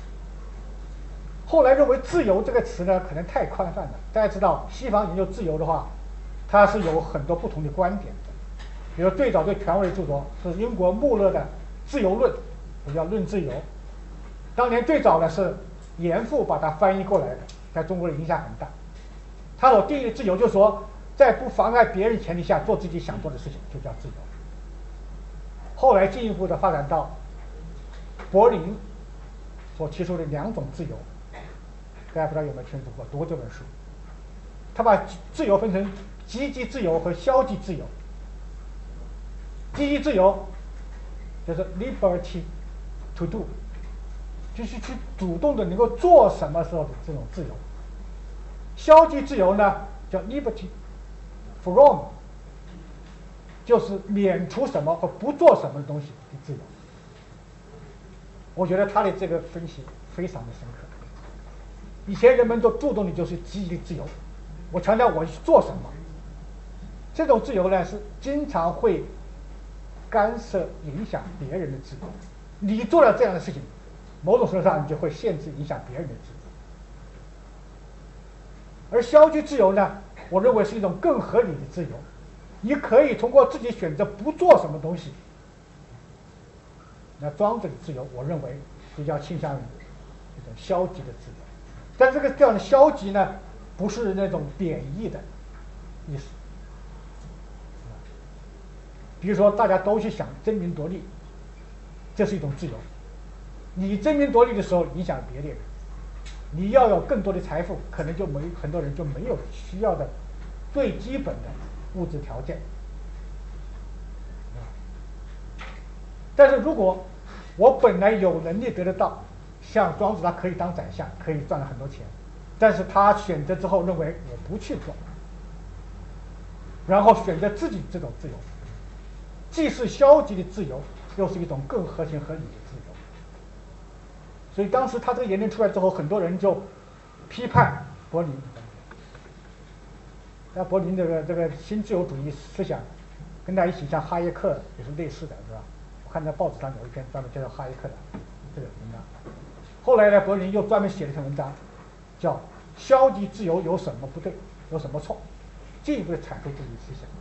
后来认为自由这个词呢，可能太宽泛了。大家知道，西方研究自由的话，它是有很多不同的观点的。比如最早最权威的著作是英国穆勒的《自由论》，我叫《论自由》。当年最早呢是严复把它翻译过来的，在中国的影响很大。他所定义的自由就是说，在不妨碍别人前提下做自己想做的事情，就叫自由。后来进一步的发展到柏林所提出的2种自由，大家不知道有没有听说过？读过这本书？他把自由分成积极自由和消极自由。积极自由就是 liberty to do， 就是去主动的能够做什么时候的这种自由。消极自由呢叫 liberty from， 就是免除什么和不做什么的东西的自由。我觉得他的这个分析非常的深刻。以前人们都注重的就是积极的自由，我强调我去做什么，这种自由呢是经常会干涉影响别人的自由。你做了这样的事情，某种程度上你就会限制影响别人的自由。而消极自由呢，我认为是一种更合理的自由，你可以通过自己选择不做什么东西。那庄子的自由，我认为比较倾向于一种消极的自由，但这样的消极呢，不是那种贬义的意思。比如说，大家都去想争名夺利，这是一种自由。你争名夺利的时候，影响别的人，你要有更多的财富，可能很多人就没有需要的最基本的物质条件。但是如果我本来有能力得得到，像庄子他可以当宰相，可以赚了很多钱，但是他选择之后认为我不去做，然后选择自己这种自由，既是消极的自由，又是一种更合情合理的自由。所以当时他这个言论出来之后，很多人就批判柏林。那柏林这个新自由主义思想，跟他一起像哈耶克也是类似的，是吧？我看在报纸上有一篇专门介绍哈耶克的这个文章。后来呢，柏林又专门写了一篇文章，叫《消极自由有什么不对，有什么错》，进一步的阐述这一思想。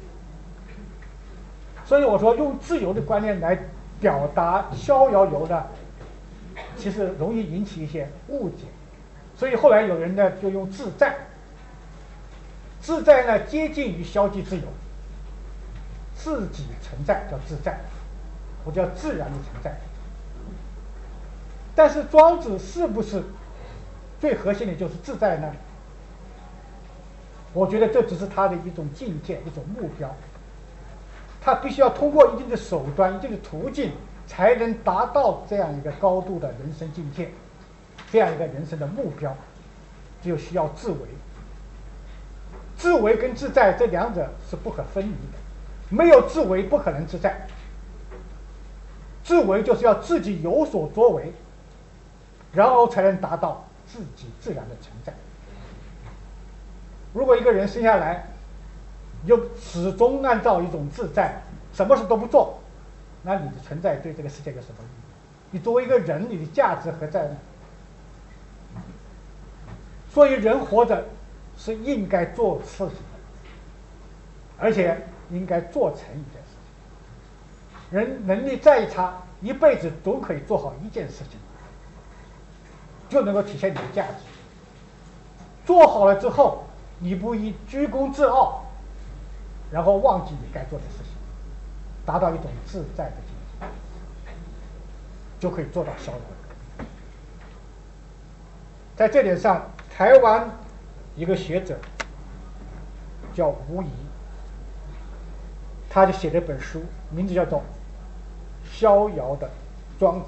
所以我说，用自由的观念来表达逍遥游呢，其实容易引起一些误解。所以后来有人呢就用自在，自在呢接近于消极自由，自己存在叫自在，或叫自然的存在。但是庄子是不是最核心的就是自在呢？我觉得这只是他的一种境界，一种目标。他必须要通过一定的手段、一定的途径，才能达到这样一个高度的人生境界，这样一个人生的目标，就需要自为。自为跟自在这两者是不可分离的，没有自为不可能自在。自为就是要自己有所作为，然后才能达到自己自然的存在。如果一个人生下来就始终按照一种自在，什么事都不做，那你的存在对这个世界有什么意义？你作为一个人，你的价值何在呢？所以人活着是应该做事情的，而且应该做成一件事情。人能力再差，一辈子都可以做好一件事情，就能够体现你的价值。做好了之后，你不宜居功自傲， 然后忘记你该做的事情，达到一种自在的境界，就可以做到逍遥。在这点上，台湾一个学者叫吴仪，他就写了一本书，名字叫做《逍遥的庄子》。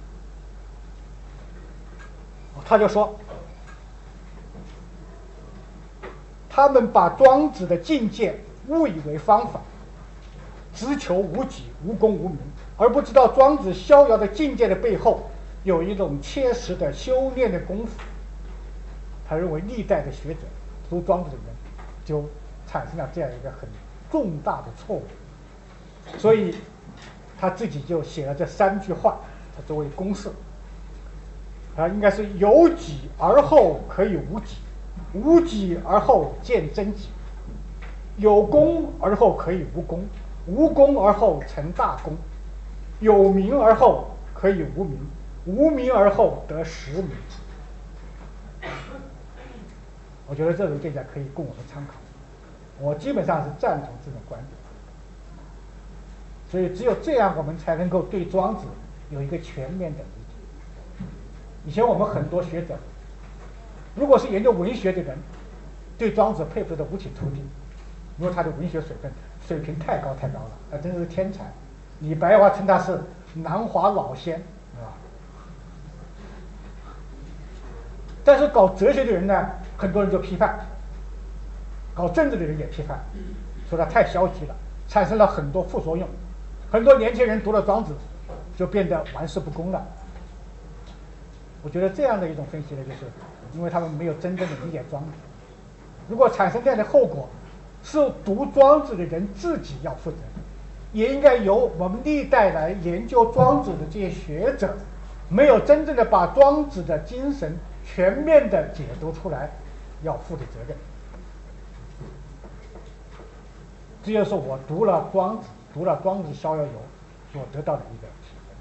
他就说，他们把庄子的境界误以为方法，只求无己、无功、无名，而不知道庄子逍遥的境界的背后有一种切实的修炼的功夫。他认为历代的学者读庄子的人就产生了这样一个很重大的错误，所以他自己就写了这3句话，他作为公式。应该是有己而后可以无己，无己而后见真己，有功而后可以无功，无功而后成大功，有名而后可以无名，无名而后得实名。我觉得这种见解可以供我们参考，我基本上是赞同这种观点。所以只有这样，我们才能够对庄子有一个全面的理解。以前我们很多学者，如果是研究文学的人，对庄子佩服的五体投地，因为他的文学水平太高太高了，他真是天才。李白话称他是南华老仙，啊。但是搞哲学的人呢，很多人就批判；搞政治的人也批判，说他太消极了，产生了很多副作用。很多年轻人读了庄子，就变得玩世不恭了。我觉得这样的一种分析呢，就是因为他们没有真正的理解庄子。如果产生这样的后果，是读庄子的人自己要负责的，也应该由我们历代来研究庄子的这些学者，没有真正的把庄子的精神全面的解读出来，要负的责任。这就是我读了庄子逍遥游所得到的一个体会。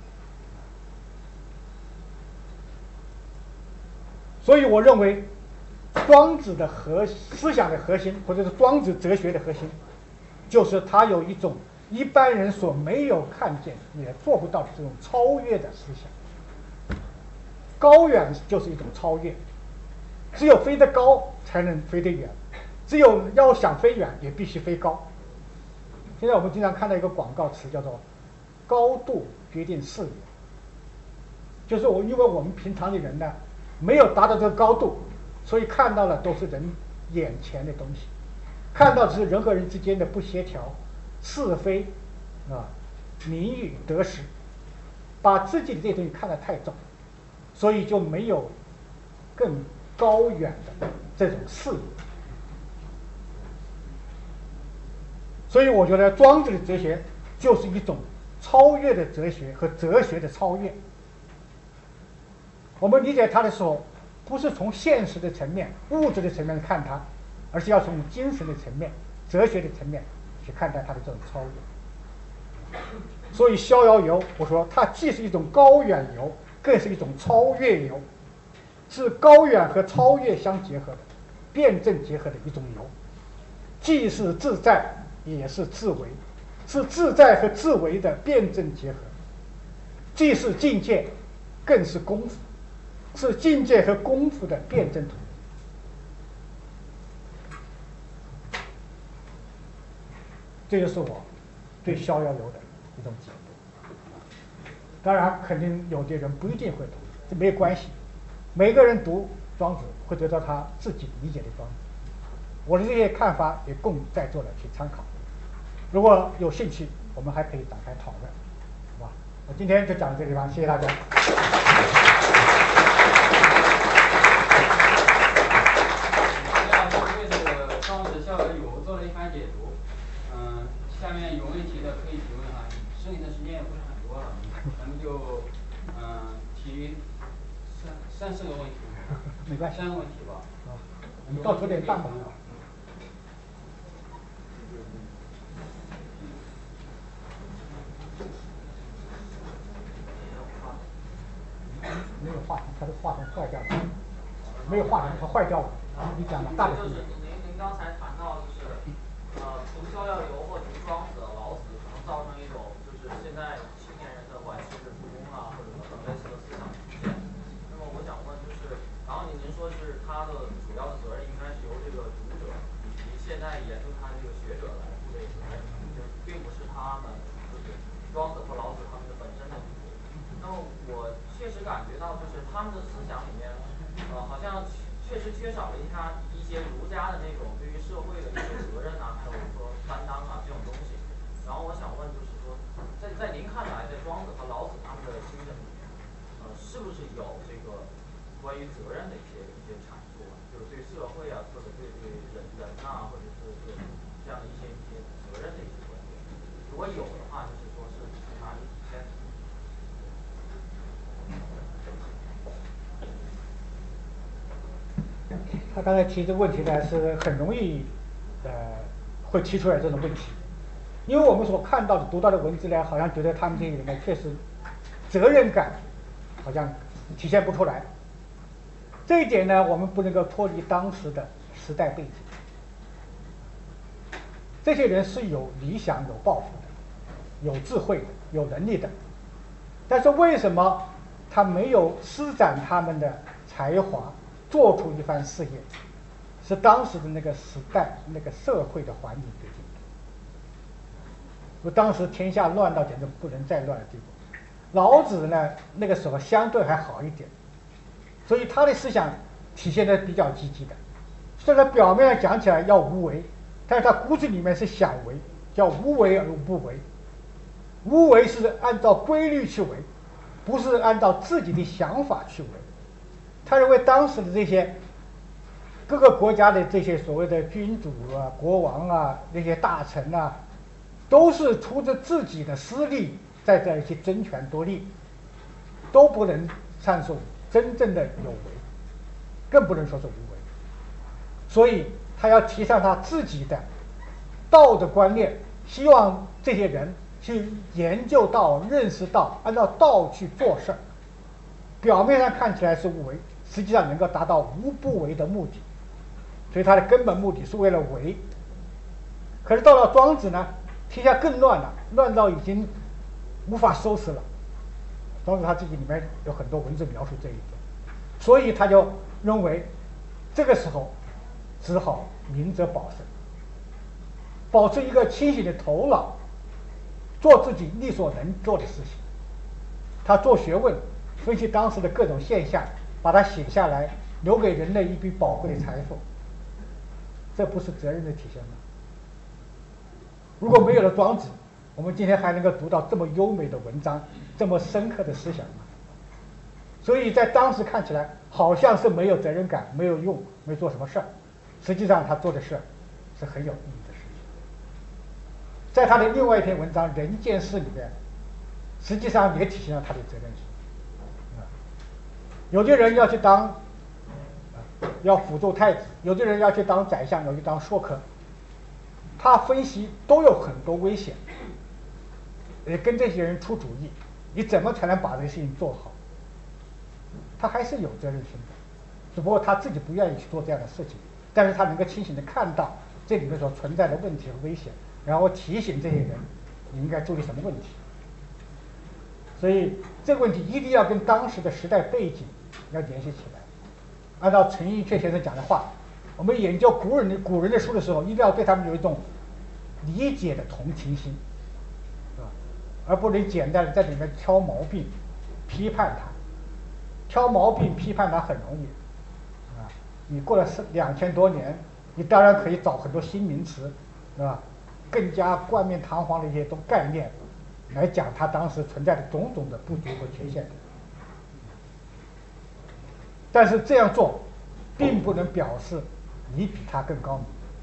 所以我认为庄子的思想的核心，或者是庄子哲学的核心，就是他有一种一般人所没有看见也做不到的这种超越的思想。高远就是一种超越，只有飞得高才能飞得远，只有要想飞远也必须飞高。现在我们经常看到一个广告词叫做高度决定视野，就是因为我们平常的人呢没有达到这个高度，所以看到的都是人眼前的东西，看到的是人和人之间的不协调、是非名誉得失，把自己的这些东西看得太重，所以就没有更高远的这种视野。所以我觉得庄子的哲学就是一种超越的哲学和哲学的超越。我们理解它的时候，不是从现实的层面、物质的层面看它，而是要从精神的层面、哲学的层面去看待它的这种超越。所以逍遥游，我说它既是一种高远游，更是一种超越游，是高远和超越相结合的、辩证结合的一种游，既是自在也是自为，是自在和自为的辩证结合，既是境界更是功夫，是境界和功夫的辩证统一。这就是我对逍遥游的一种解读。当然肯定有的人不一定会读，这没有关系，每个人读庄子会得到他自己理解的庄子。我的这些看法也供在座的去参考，如果有兴趣我们还可以展开讨论，好吧？我今天就讲到这个地方，谢谢大家。 对这个庄子逍遥游做了一番解读，下面有问题的可以提问啊，剩下的时间也不是很多了，咱们就提三四个问题， 没关系 ，3个问题吧。 你到9点半吧。没有话筒，他的话筒坏掉了。没有话筒，它坏掉了。你讲吧，大的。 就是您刚才谈到就是，读要由或读庄子、老子，可能造成一种就是现在青年人的管知识不公啊，或者等等类似的思想出现。那么我想问，就是然后您说是他的主要的责任应该是由这个读者以及现在研究他这个学者来负这个责任，就是并不是他们就是庄子和老子他们的本身的。那么我确实感觉到，就是他们的思想里面，好像确实缺少了一些儒家的那种对于社会的一些责任啊，还有说担当啊这种东西。然后我想问，就是说，在您看来，在庄子和老子他们的精神里面，是不是有这个关于责任的一些阐述啊？就是对社会啊，或者对人啊，或者是对这样的一些责任的一些观点。如果有的话，就是说是从哪里体现的？ 他刚才提这个问题呢，是很容易，会提出来这种问题，因为我们所看到的、读到的文字呢，好像觉得他们这些人呢，确实责任感好像体现不出来。这一点呢，我们不能够脱离当时的时代背景。这些人是有理想、有抱负的，有智慧的，有能力的，但是为什么他没有施展他们的才华？做出一番事业，是当时的那个时代、那个社会的环境决定的。当时天下乱到简直不能再乱的地步。老子呢，那个时候相对还好一点，所以他的思想体现的比较积极的。虽然表面上讲起来要无为，但是他骨子里面是想为，叫无为而不为。无为是按照规律去为，不是按照自己的想法去为。他认为当时的这些各个国家的这些所谓的君主啊、国王啊、那些大臣啊，都是出自自己的私利在这里去争权夺利，都不能算是真正的有为，更不能说是无为。所以他要提倡他自己的道德观念，希望这些人去研究道、认识道，按照道去做事儿。表面上看起来是无为，实际上能够达到无不为的目的，所以它的根本目的是为了为。可是到了庄子呢，天下更乱了，乱到已经无法收拾了。庄子他自己里面有很多文字描述这一点，所以他就认为这个时候只好明哲保身，保持一个清醒的头脑，做自己力所能做的事情。他做学问，分析当时的各种现象，把它写下来，留给人类一笔宝贵的财富。这不是责任的体现吗？如果没有了庄子，我们今天还能够读到这么优美的文章，这么深刻的思想吗？所以在当时看起来好像是没有责任感，没有用，没做什么事儿，实际上他做的事是很有意义的事情。在他的另外一篇文章《人间世》里面，实际上也体现了他的责任心。有的人要去当，要辅助太子；有的人要去当宰相，要去当说客。他分析都有很多危险，跟这些人出主意，你怎么才能把这个事情做好？他还是有责任心的，只不过他自己不愿意去做这样的事情，但是他能够清醒地看到这里面所存在的问题和危险，然后提醒这些人你应该注意什么问题。所以这个问题一定要跟当时的时代背景要联系起来。按照陈寅恪先生讲的话，我们研究古人的书的时候，一定要对他们有一种理解的同情心，是吧？而不能简单的在里面挑毛病、批判他。挑毛病、批判他很容易，啊，你过了2000多年，你当然可以找很多新名词，是吧？更加冠冕堂皇的一些概念，来讲他当时存在的种种的不足和缺陷。但是这样做，并不能表示你比他更高明，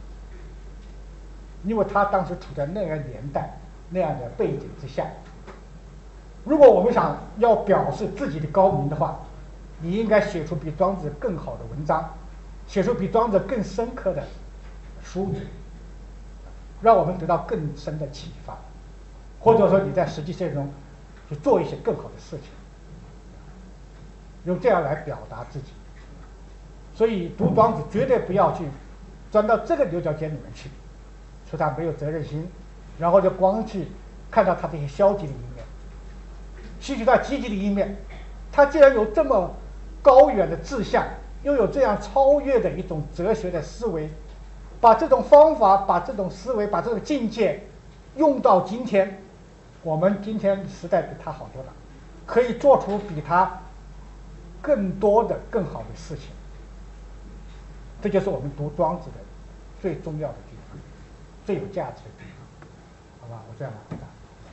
因为他当时处在那样年代、那样的背景之下。如果我们想要表示自己的高明的话，你应该写出比庄子更好的文章，写出比庄子更深刻的书籍，让我们得到更深的启发，或者说你在实际生活中去做一些更好的事情，用这样来表达自己。所以读庄子绝对不要去钻到这个牛角尖里面去， 说他没有责任心，然后就光去看到他这些消极的一面，吸取他积极的一面。他既然有这么高远的志向，又有这样超越的一种哲学的思维，把这种方法、把这种思维、把这种境界用到今天，我们今天时代比他好多了，可以做出比他更多的、更好的事情。这就是我们读庄子的最重要的地方，最有价值的地方，好吧？我这样来回答。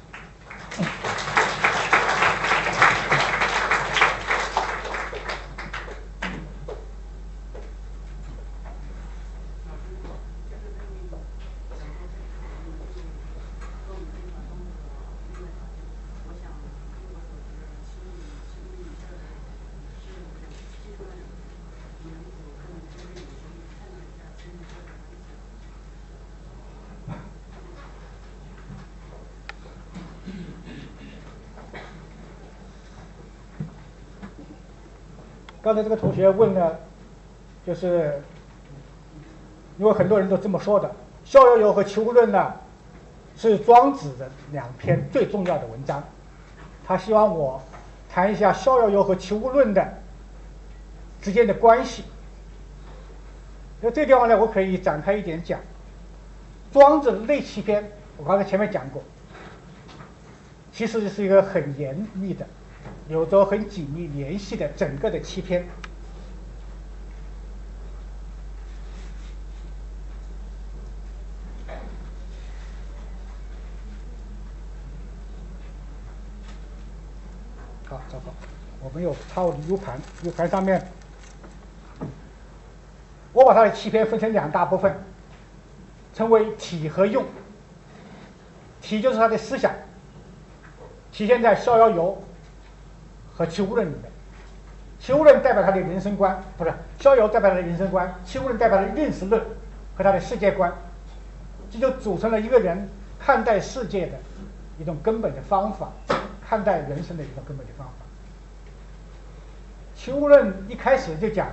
刚才这个同学问呢，就是因为很多人都这么说的，《逍遥游》和《齐物论》呢是庄子的2篇最重要的文章，他希望我谈一下《逍遥游》和《齐物论》的之间的关系。那这地方呢，我可以展开一点讲。庄子的那7篇，我刚才前面讲过，其实是一个很严密的，有着很紧密联系的整个的7篇。好，糟糕，我没有插我的 U 盘，U 盘上面，我把它的7篇分成2大部分，称为体和用。体就是他的思想，体现在《逍遥游》和《齐物论》里面。《齐物论》代表他的人生观，不是《逍遥游》代表他的人生观，《齐物论》代表他的认识论和他的世界观，这就组成了一个人看待世界的一种根本的方法，看待人生的一种根本的方法。《齐物论》一开始就讲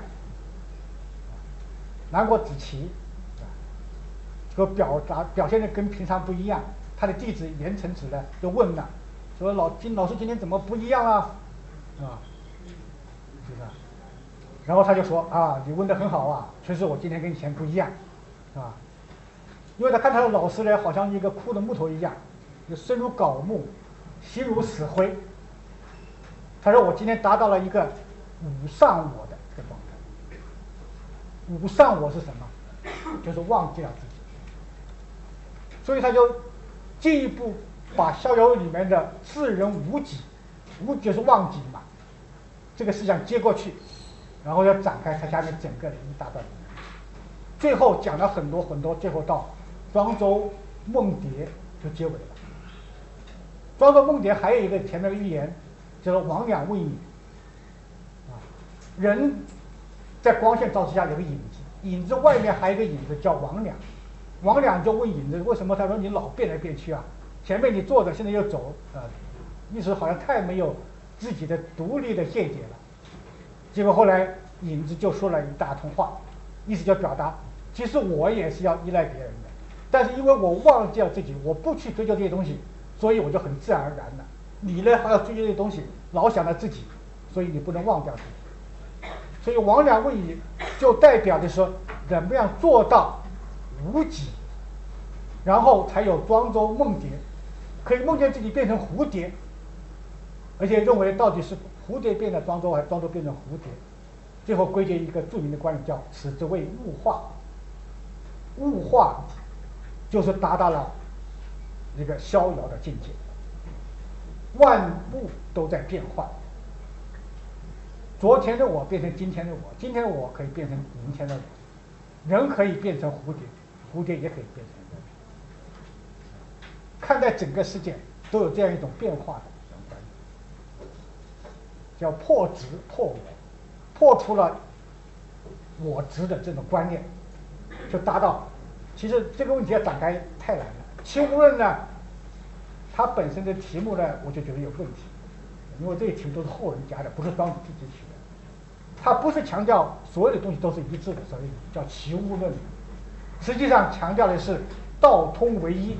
南国子期，这个表现的跟平常不一样。他的弟子严成子呢就问了，说老师今天怎么不一样啊？啊，是吧？然后他就说啊，你问得很好啊，确实我今天跟以前不一样，啊，因为他看他的老师呢，好像一个枯的木头一样，就身如槁木，心如死灰。他说我今天达到了一个无上我的这个状态。无上我是什么？就是忘记了自己。所以他就进一步把《逍遥游》里面的自人无己，无就是忘记嘛，这个思想接过去，然后要展开它下面整个的一大段。最后讲了很多很多，最后到庄周梦蝶就结尾了。庄周梦蝶还有一个前面的寓言，叫做魍魉问影。人在光线照之下有个影子，影子外面还有一个影子叫魍魉。魍魉就问影子为什么？他说你老变来变去啊，前面你坐着，现在又走，意思好像太没有自己的独立的见解了。结果后来影子就说了一大通话，意思就表达，其实我也是要依赖别人的，但是因为我忘记了自己，我不去追求这些东西，所以我就很自然而然的。你呢还要追求这些东西，老想着自己，所以你不能忘掉自己。所以魍魉问影就代表的说怎么样做到无己，然后才有庄周梦蝶，可以梦见自己变成蝴蝶，而且认为到底是蝴蝶变成庄周还是庄周变成蝴蝶，最后归结一个著名的观点叫此之谓物化。物化就是达到了一个逍遥的境界，万物都在变换，昨天的我变成今天的我，今天的我可以变成明天的我，人可以变成蝴蝶，蝴蝶也可以变成人。看待整个世界都有这样一种变化的这种观念，叫破执破我，破除了我执的这种观念，就达到。其实这个问题要展开太难了。齐物论呢，它本身的题目呢，我就觉得有问题，因为这些题目都是后人加的，不是庄子自己取的。它不是强调所有的东西都是一致的，所以叫齐物论。实际上强调的是道通为一，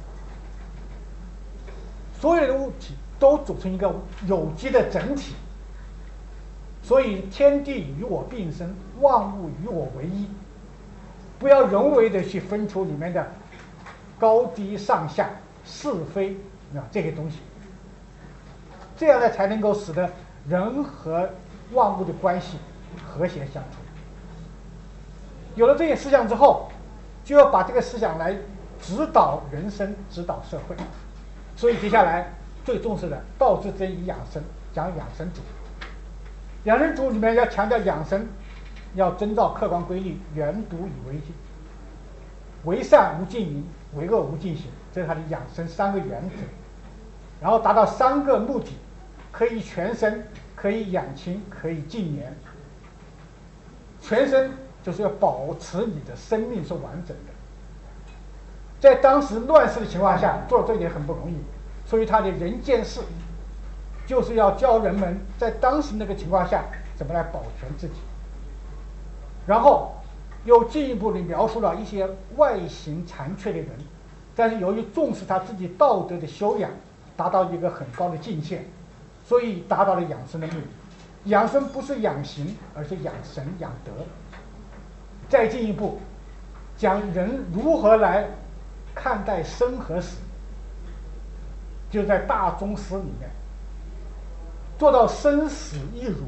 所有的物体都组成一个有机的整体。所以天地与我并生，万物与我为一。不要人为的去分出里面的高低上下是非这些东西，这样呢才能够使得人和万物的关系和谐相处。有了这些思想之后，就要把这个思想来指导人生，指导社会。所以接下来最重视的道之真以养生，讲养生主。养生主里面要强调养生要遵照客观规律，原笃以为纪，为善无近名，为恶无近行，这是他的养生3个原则。然后达到3个目的：可以全身，可以养亲，可以禁言。全身就是要保持你的生命是完整的。在当时乱世的情况下，做这一点很不容易，所以他的人间世就是要教人们在当时那个情况下怎么来保全自己。然后又进一步地描述了一些外形残缺的人，但是由于重视他自己道德的修养，达到一个很高的境界，所以达到了养生的目的。养生不是养形，而是养神养德。再进一步讲人如何来看待生和死，就在大宗师里面做到生死一如。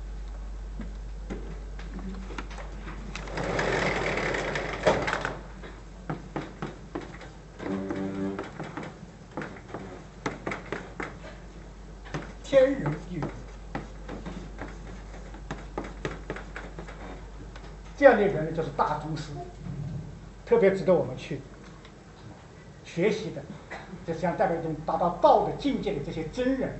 天人一如，这样的人呢，就是大宗师，特别值得我们去学习的。这实际上代表一种达到道的境界的这些真人。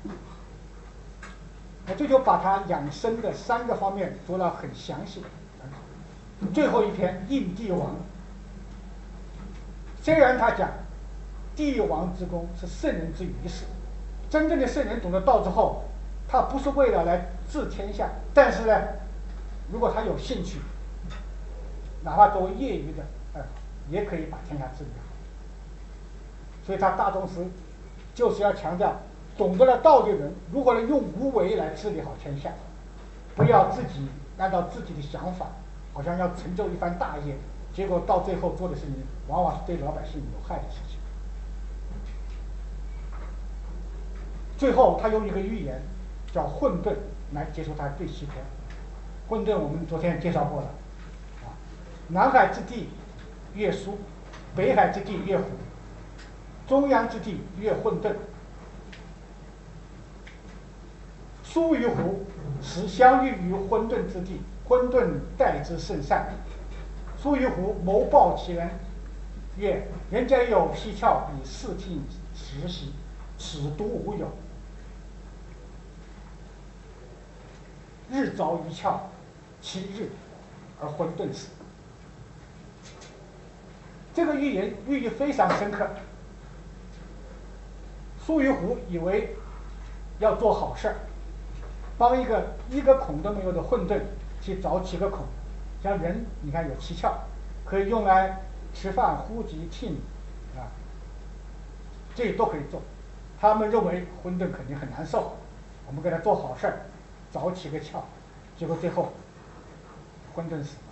这就把他养生的3个方面做了很详细的。最后一篇应帝王，虽然他讲帝王之功是圣人之于事，真正的圣人懂得道之后，他不是为了来治天下，但是呢，如果他有兴趣，哪怕作为业余的，也可以把天下治理好。所以他大宗师就是要强调，懂得了道的人如何用无为来治理好天下，不要自己按照自己的想法，好像要成就一番大业，结果到最后做的事情往往是对老百姓有害的事情。最后他用一个寓言叫混沌来结束他第7篇。混沌我们昨天介绍过了，南海之地越疏，北海之地越虎，中央之地越混沌。疏于湖，使相遇于混沌之地，混沌待之甚善。疏于湖，谋报其人，曰：人间有蹊跷，以视听时习，此独无有。日凿一窍，其日而混沌死。这个寓言寓意非常深刻。疏于湖以为要做好事儿，帮一个孔都没有的混沌去凿几个孔，像人你看有7窍，可以用来吃饭、呼吸、听这都可以做。他们认为混沌肯定很难受，我们给他做好事儿，凿几个窍，结果最后混沌死了。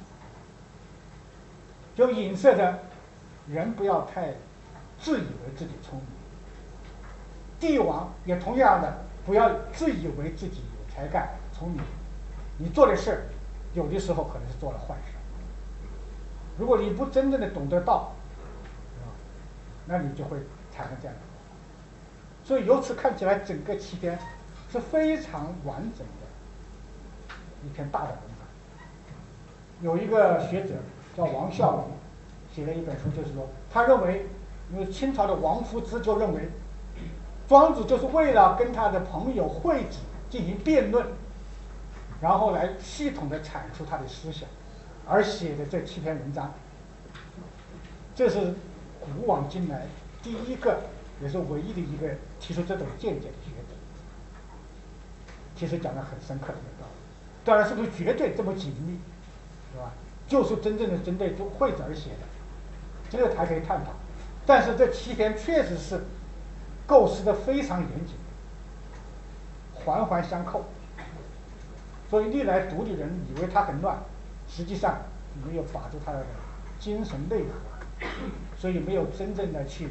就影射着人不要太自以为自己聪明，帝王也同样的不要自以为自己有才干聪明，你做的事有的时候可能是做了坏事。如果你不真正的懂得道，那你就会产生这样的。所以由此看起来，整个7篇是非常完整的一篇大的文章。有一个学者叫王孝林，写了一本书，就是说他认为，因为清朝的王夫之就认为庄子就是为了跟他的朋友惠子进行辩论，然后来系统的阐述他的思想而写的这7篇文章。这是古往今来第一个也是唯一的一个提出这种见解的学者，其实讲得很深刻的道理。当然是不是绝对这么紧密，是吧？就是真正的针对惠子而写的。 这个还可以探讨。但是这7篇确实是构思的非常严谨，环环相扣，所以历来读的人以为它很乱，实际上没有把住它的精神内核，所以没有真正的去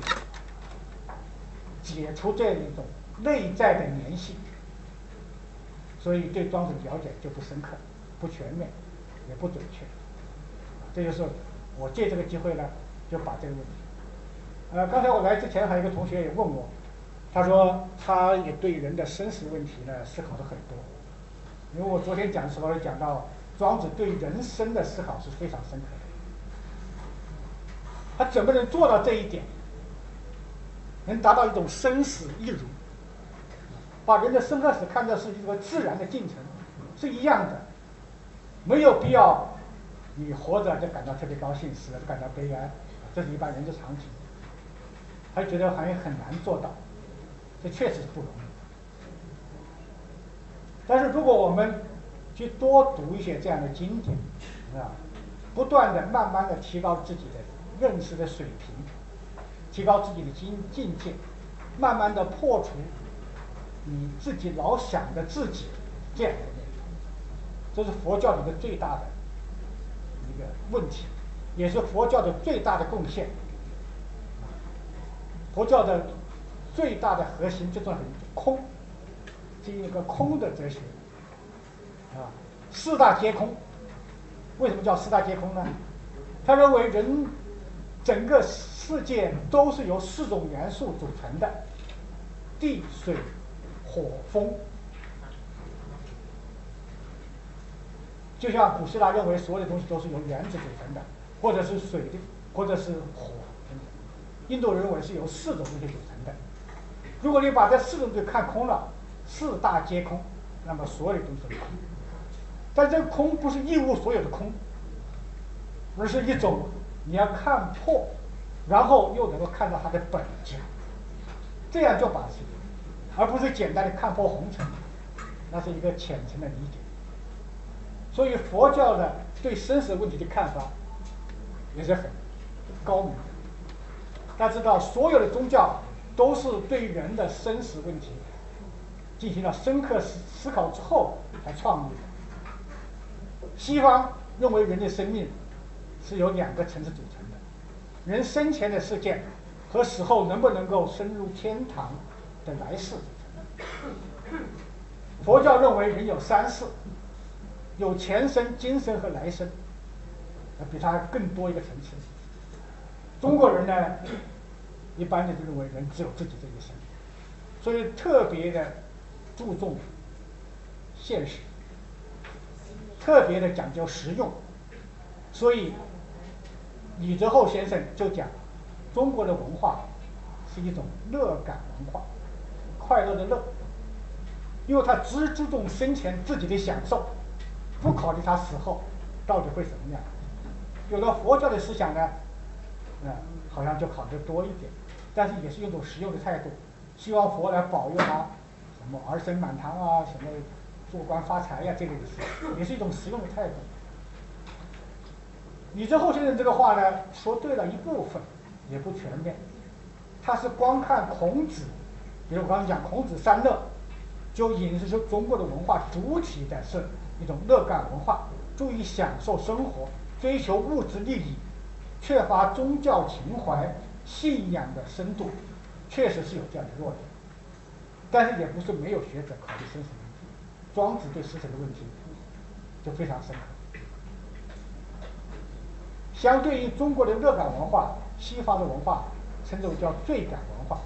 解除这样一种内在的联系，所以对庄子了解就不深刻、不全面，也不准确。这就是我借这个机会呢，就把这个问题。刚才我来之前还有一个同学也问我，他说他也对人的生死问题呢思考的很多，因为我昨天讲的时候讲到庄子对人生的思考是非常深刻的，他怎么能做到这一点，能达到一种生死一如，把人的生和死看作是一个自然的进程，是一样的，没有必要你活着就感到特别高兴，死了就感到悲哀，这是一般人之常情。他觉得好像很难做到，这确实是不容易。但是如果我们去多读一些这样的经典，不断的、慢慢的提高自己的认识的水平，提高自己的境界，慢慢的破除你自己老想的自己这样的念头，这是佛教的一个最大的一个问题，也是佛教的最大的贡献。佛教的最大的核心就是空，是一个空的哲学，四大皆空。为什么叫四大皆空呢？他认为人整个世界都是由4种元素组成的：地、水、火、风。就像古希腊认为所有的东西都是由原子组成的，或者是水的，或者是火。印度人认为是由4种东西组成的。如果你把这4种东西看空了，四大皆空，那么所有的东西都是空。但这个空不是一无所有的空，而是一种你要看破，然后又能够看到它的本质，这样就把持，而不是简单的看破红尘，那是一个浅层的理解。所以佛教的对生死问题的看法也是很高明的。大家知道，所有的宗教都是对人的生死问题进行了深刻思考之后才创立的。西方认为人的生命是由2个层次组成的，人生前的事件和死后能不能够升入天堂的来世组成的。佛教认为人有3世，有前生、今生和来生，比它更多一个层次。中国人呢，一般的就认为人只有自己这一生，所以特别的注重现实，特别的讲究实用。所以李泽厚先生就讲，中国的文化是一种乐感文化，快乐的乐，因为他只注重生前自己的享受，不考虑他死后到底会怎么样。有了佛教的思想呢，好像就考虑多一点，但是也是一种实用的态度，希望佛来保佑他什么儿孙满堂啊，什么做官发财呀，这个意思，也是一种实用的态度。李泽厚先生这个话呢，说对了一部分，也不全面。他是光看孔子，比如我刚才讲孔子3乐，就引示出中国的文化主体的是一种乐感文化，注意享受生活，追求物质利益，缺乏宗教情怀、信仰的深度，确实是有这样的弱点。但是也不是没有学者考虑生死问题，庄子对死神的问题就非常深刻。相对于中国的乐感文化，西方的文化称之为叫罪感文化。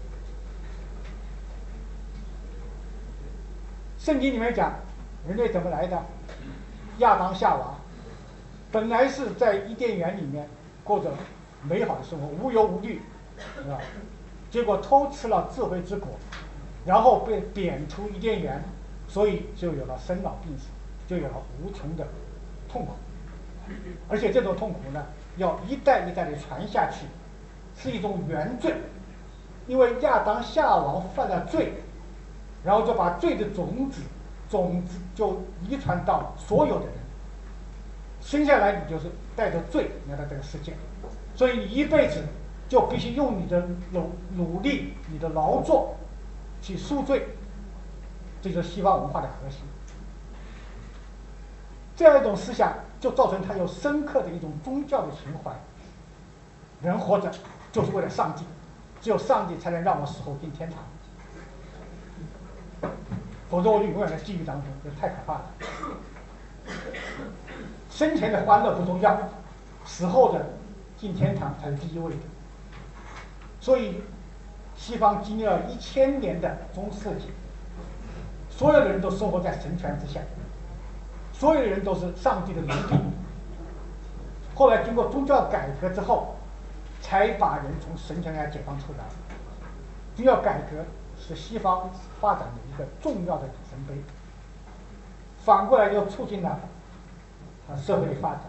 圣经里面讲人类怎么来的，亚当夏娃本来是在伊甸园里面过着美好的生活，无忧无虑，结果偷吃了智慧之果，然后被贬出伊甸园，所以就有了生老病死，就有了无穷的痛苦。而且这种痛苦呢，要一代一代的传下去，是一种原罪。因为亚当夏娃犯了罪，然后就把罪的种子就遗传到所有的人，生下来你就是带着罪来到这个世界， 所以你一辈子就必须用你的努力、你的劳作去赎罪，这就是西方文化的核心。这样一种思想就造成他有深刻的一种宗教的情怀。人活着就是为了上帝，只有上帝才能让我死后进天堂，否则我就永远在地狱当中，这太可怕了。生前的欢乐不重要，死后的进天堂才是第一位的。所以，西方经历了1000年的中世纪，所有的人都生活在神权之下，所有的人都是上帝的奴隶。后来经过宗教改革之后，才把人从神权下解放出来。宗教改革是西方发展的一个重要的里程碑，反过来又促进了社会的发展。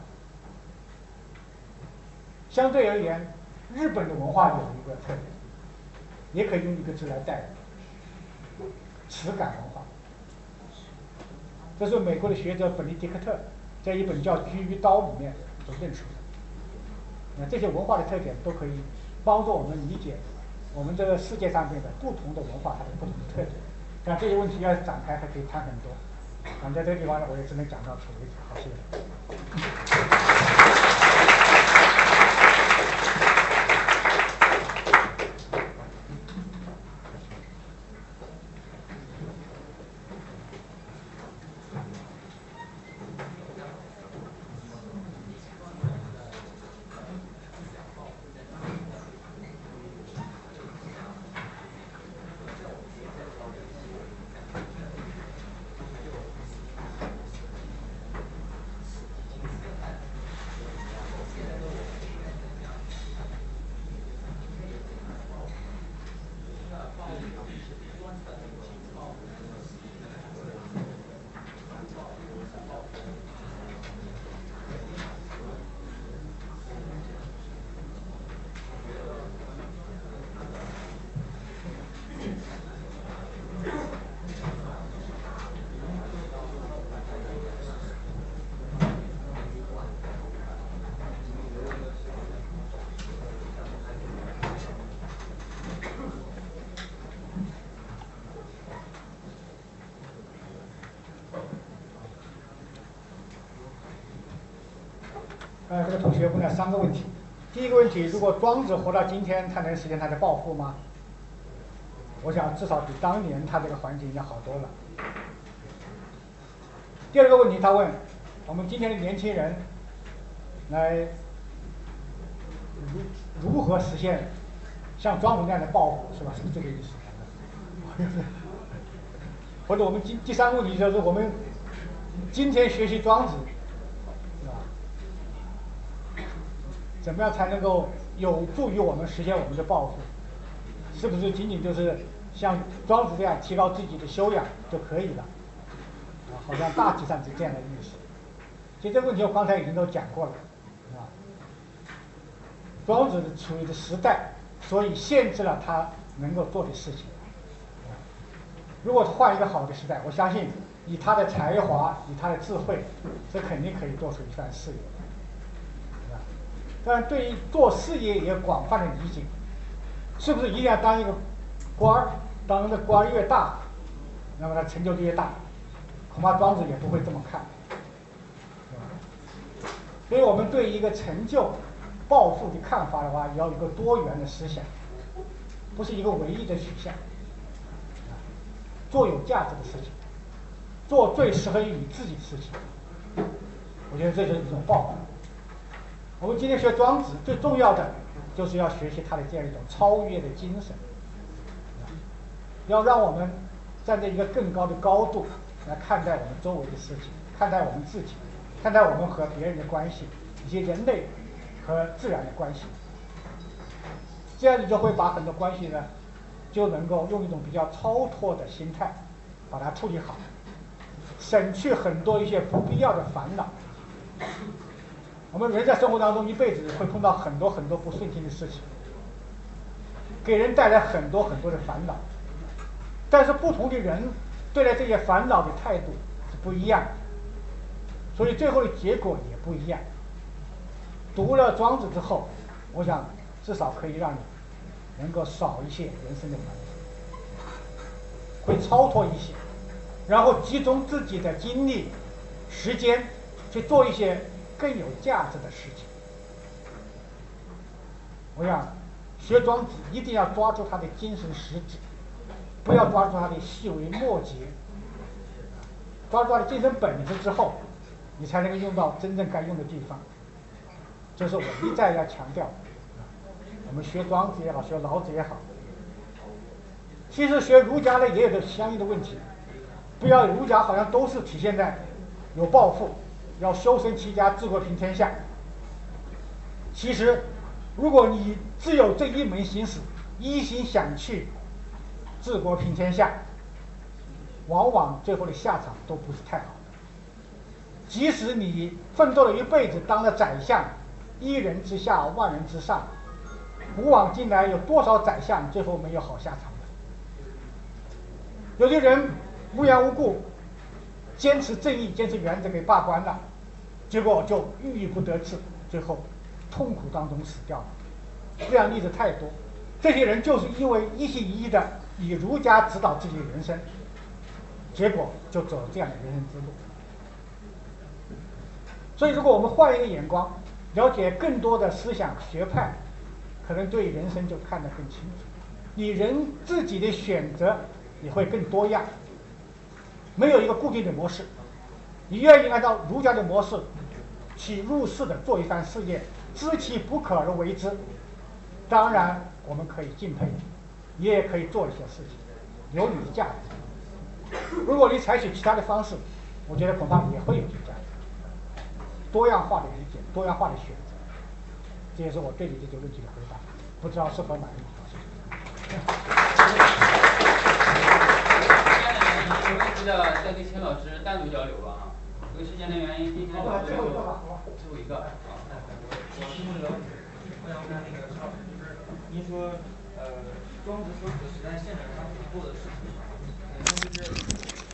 相对而言，日本的文化有一个特点，也可以用一个字来代表：耻感文化。这是美国的学者本尼迪克特在一本叫《菊与刀》里面所认出的。这些文化的特点都可以帮助我们理解我们这个世界上面的不同的文化它的不同的特点。但这些问题要展开还可以谈很多。在这个地方呢，我也只能讲到此为止。好，谢谢。这个同学问了3个问题。第一个问题，如果庄子活到今天，他能实现他的抱负吗？我想至少比当年他这个环境要好多了。第二个问题，他问我们今天的年轻人来如何实现像庄子那样的抱负，是吧？是这个意思。或者我们第3个问题就是我们今天学习庄子，是吧？怎么样才能够有助于我们实现我们的抱负？是不是仅仅就是像庄子这样提高自己的修养就可以了？好像大体上是这样的意思。其实这个问题我刚才已经都讲过了，庄子处于的时代，所以限制了他能够做的事情。如果换一个好的时代，我相信以他的才华，以他的智慧，这肯定可以做出一番事业。但对于做事业也广泛的理解，是不是一定要当一个官儿？当的官儿越大，那么他成就就越大。恐怕庄子也不会这么看。所以我们对一个成就、抱负的看法的话，也要有一个多元的思想，不是一个唯一的取向。做有价值的事情，做最适合于你自己的事情，我觉得这就是一种抱负。我们今天学庄子，最重要的就是要学习他的这样一种超越的精神，要让我们站在一个更高的高度来看待我们周围的事情，看待我们自己，看待我们和别人的关系，以及人类和自然的关系。这样你就会把很多关系呢，就能够用一种比较超脱的心态把它处理好，省去很多一些不必要的烦恼。我们人在生活当中一辈子会碰到很多很多不顺心的事情，给人带来很多很多的烦恼，但是不同的人对待这些烦恼的态度是不一样的，所以最后的结果也不一样。读了庄子之后， 我想至少可以让你能够少一些人生的烦恼，会超脱一些，然后集中自己的精力、时间去做一些更有价值的事情。我想学庄子一定要抓住它的精神实质，不要抓住它的细微末节，抓住它的精神本质之后，你才能够用到真正该用的地方。这是我一再要强调的。我们学庄子也好，学老子也好，其实学儒家呢也有着相应的问题。不要儒家好像都是体现在有抱负，要修身齐家治国平天下。其实如果你只有这一门心思，一心想去治国平天下，往往最后的下场都不是太好的。即使你奋斗了一辈子，当了宰相，一人之下万人之上，古往今来有多少宰相最后没有好下场的？有些人无缘无故坚持正义、坚持原则给罢官了，结果就郁郁不得志，最后痛苦当中死掉了。这样例子太多。这些人就是因为一心一意的以儒家指导自己的人生，结果就走了这样的人生之路。所以如果我们换一个眼光，了解更多的思想学派，可能对人生就看得更清楚，你人自己的选择也会更多样，没有一个固定的模式。你愿意按照儒家的模式去入世的做一番事业，知其不可而为之，当然我们可以敬佩你，也可以做一些事情，有你的价值。如果你采取其他的方式，我觉得恐怕也会有些价值。多样化的理解，多样化的选择，这也是我对你这些问题的回答，不知道是否满意。 有问题的再跟秦老师单独交流吧啊。由于时间的原因，今天最后一个吧， 最后一个。 我是那个，我想问那个陈老师，就是您说，庄子说这个时代限制了他以后的事情，就是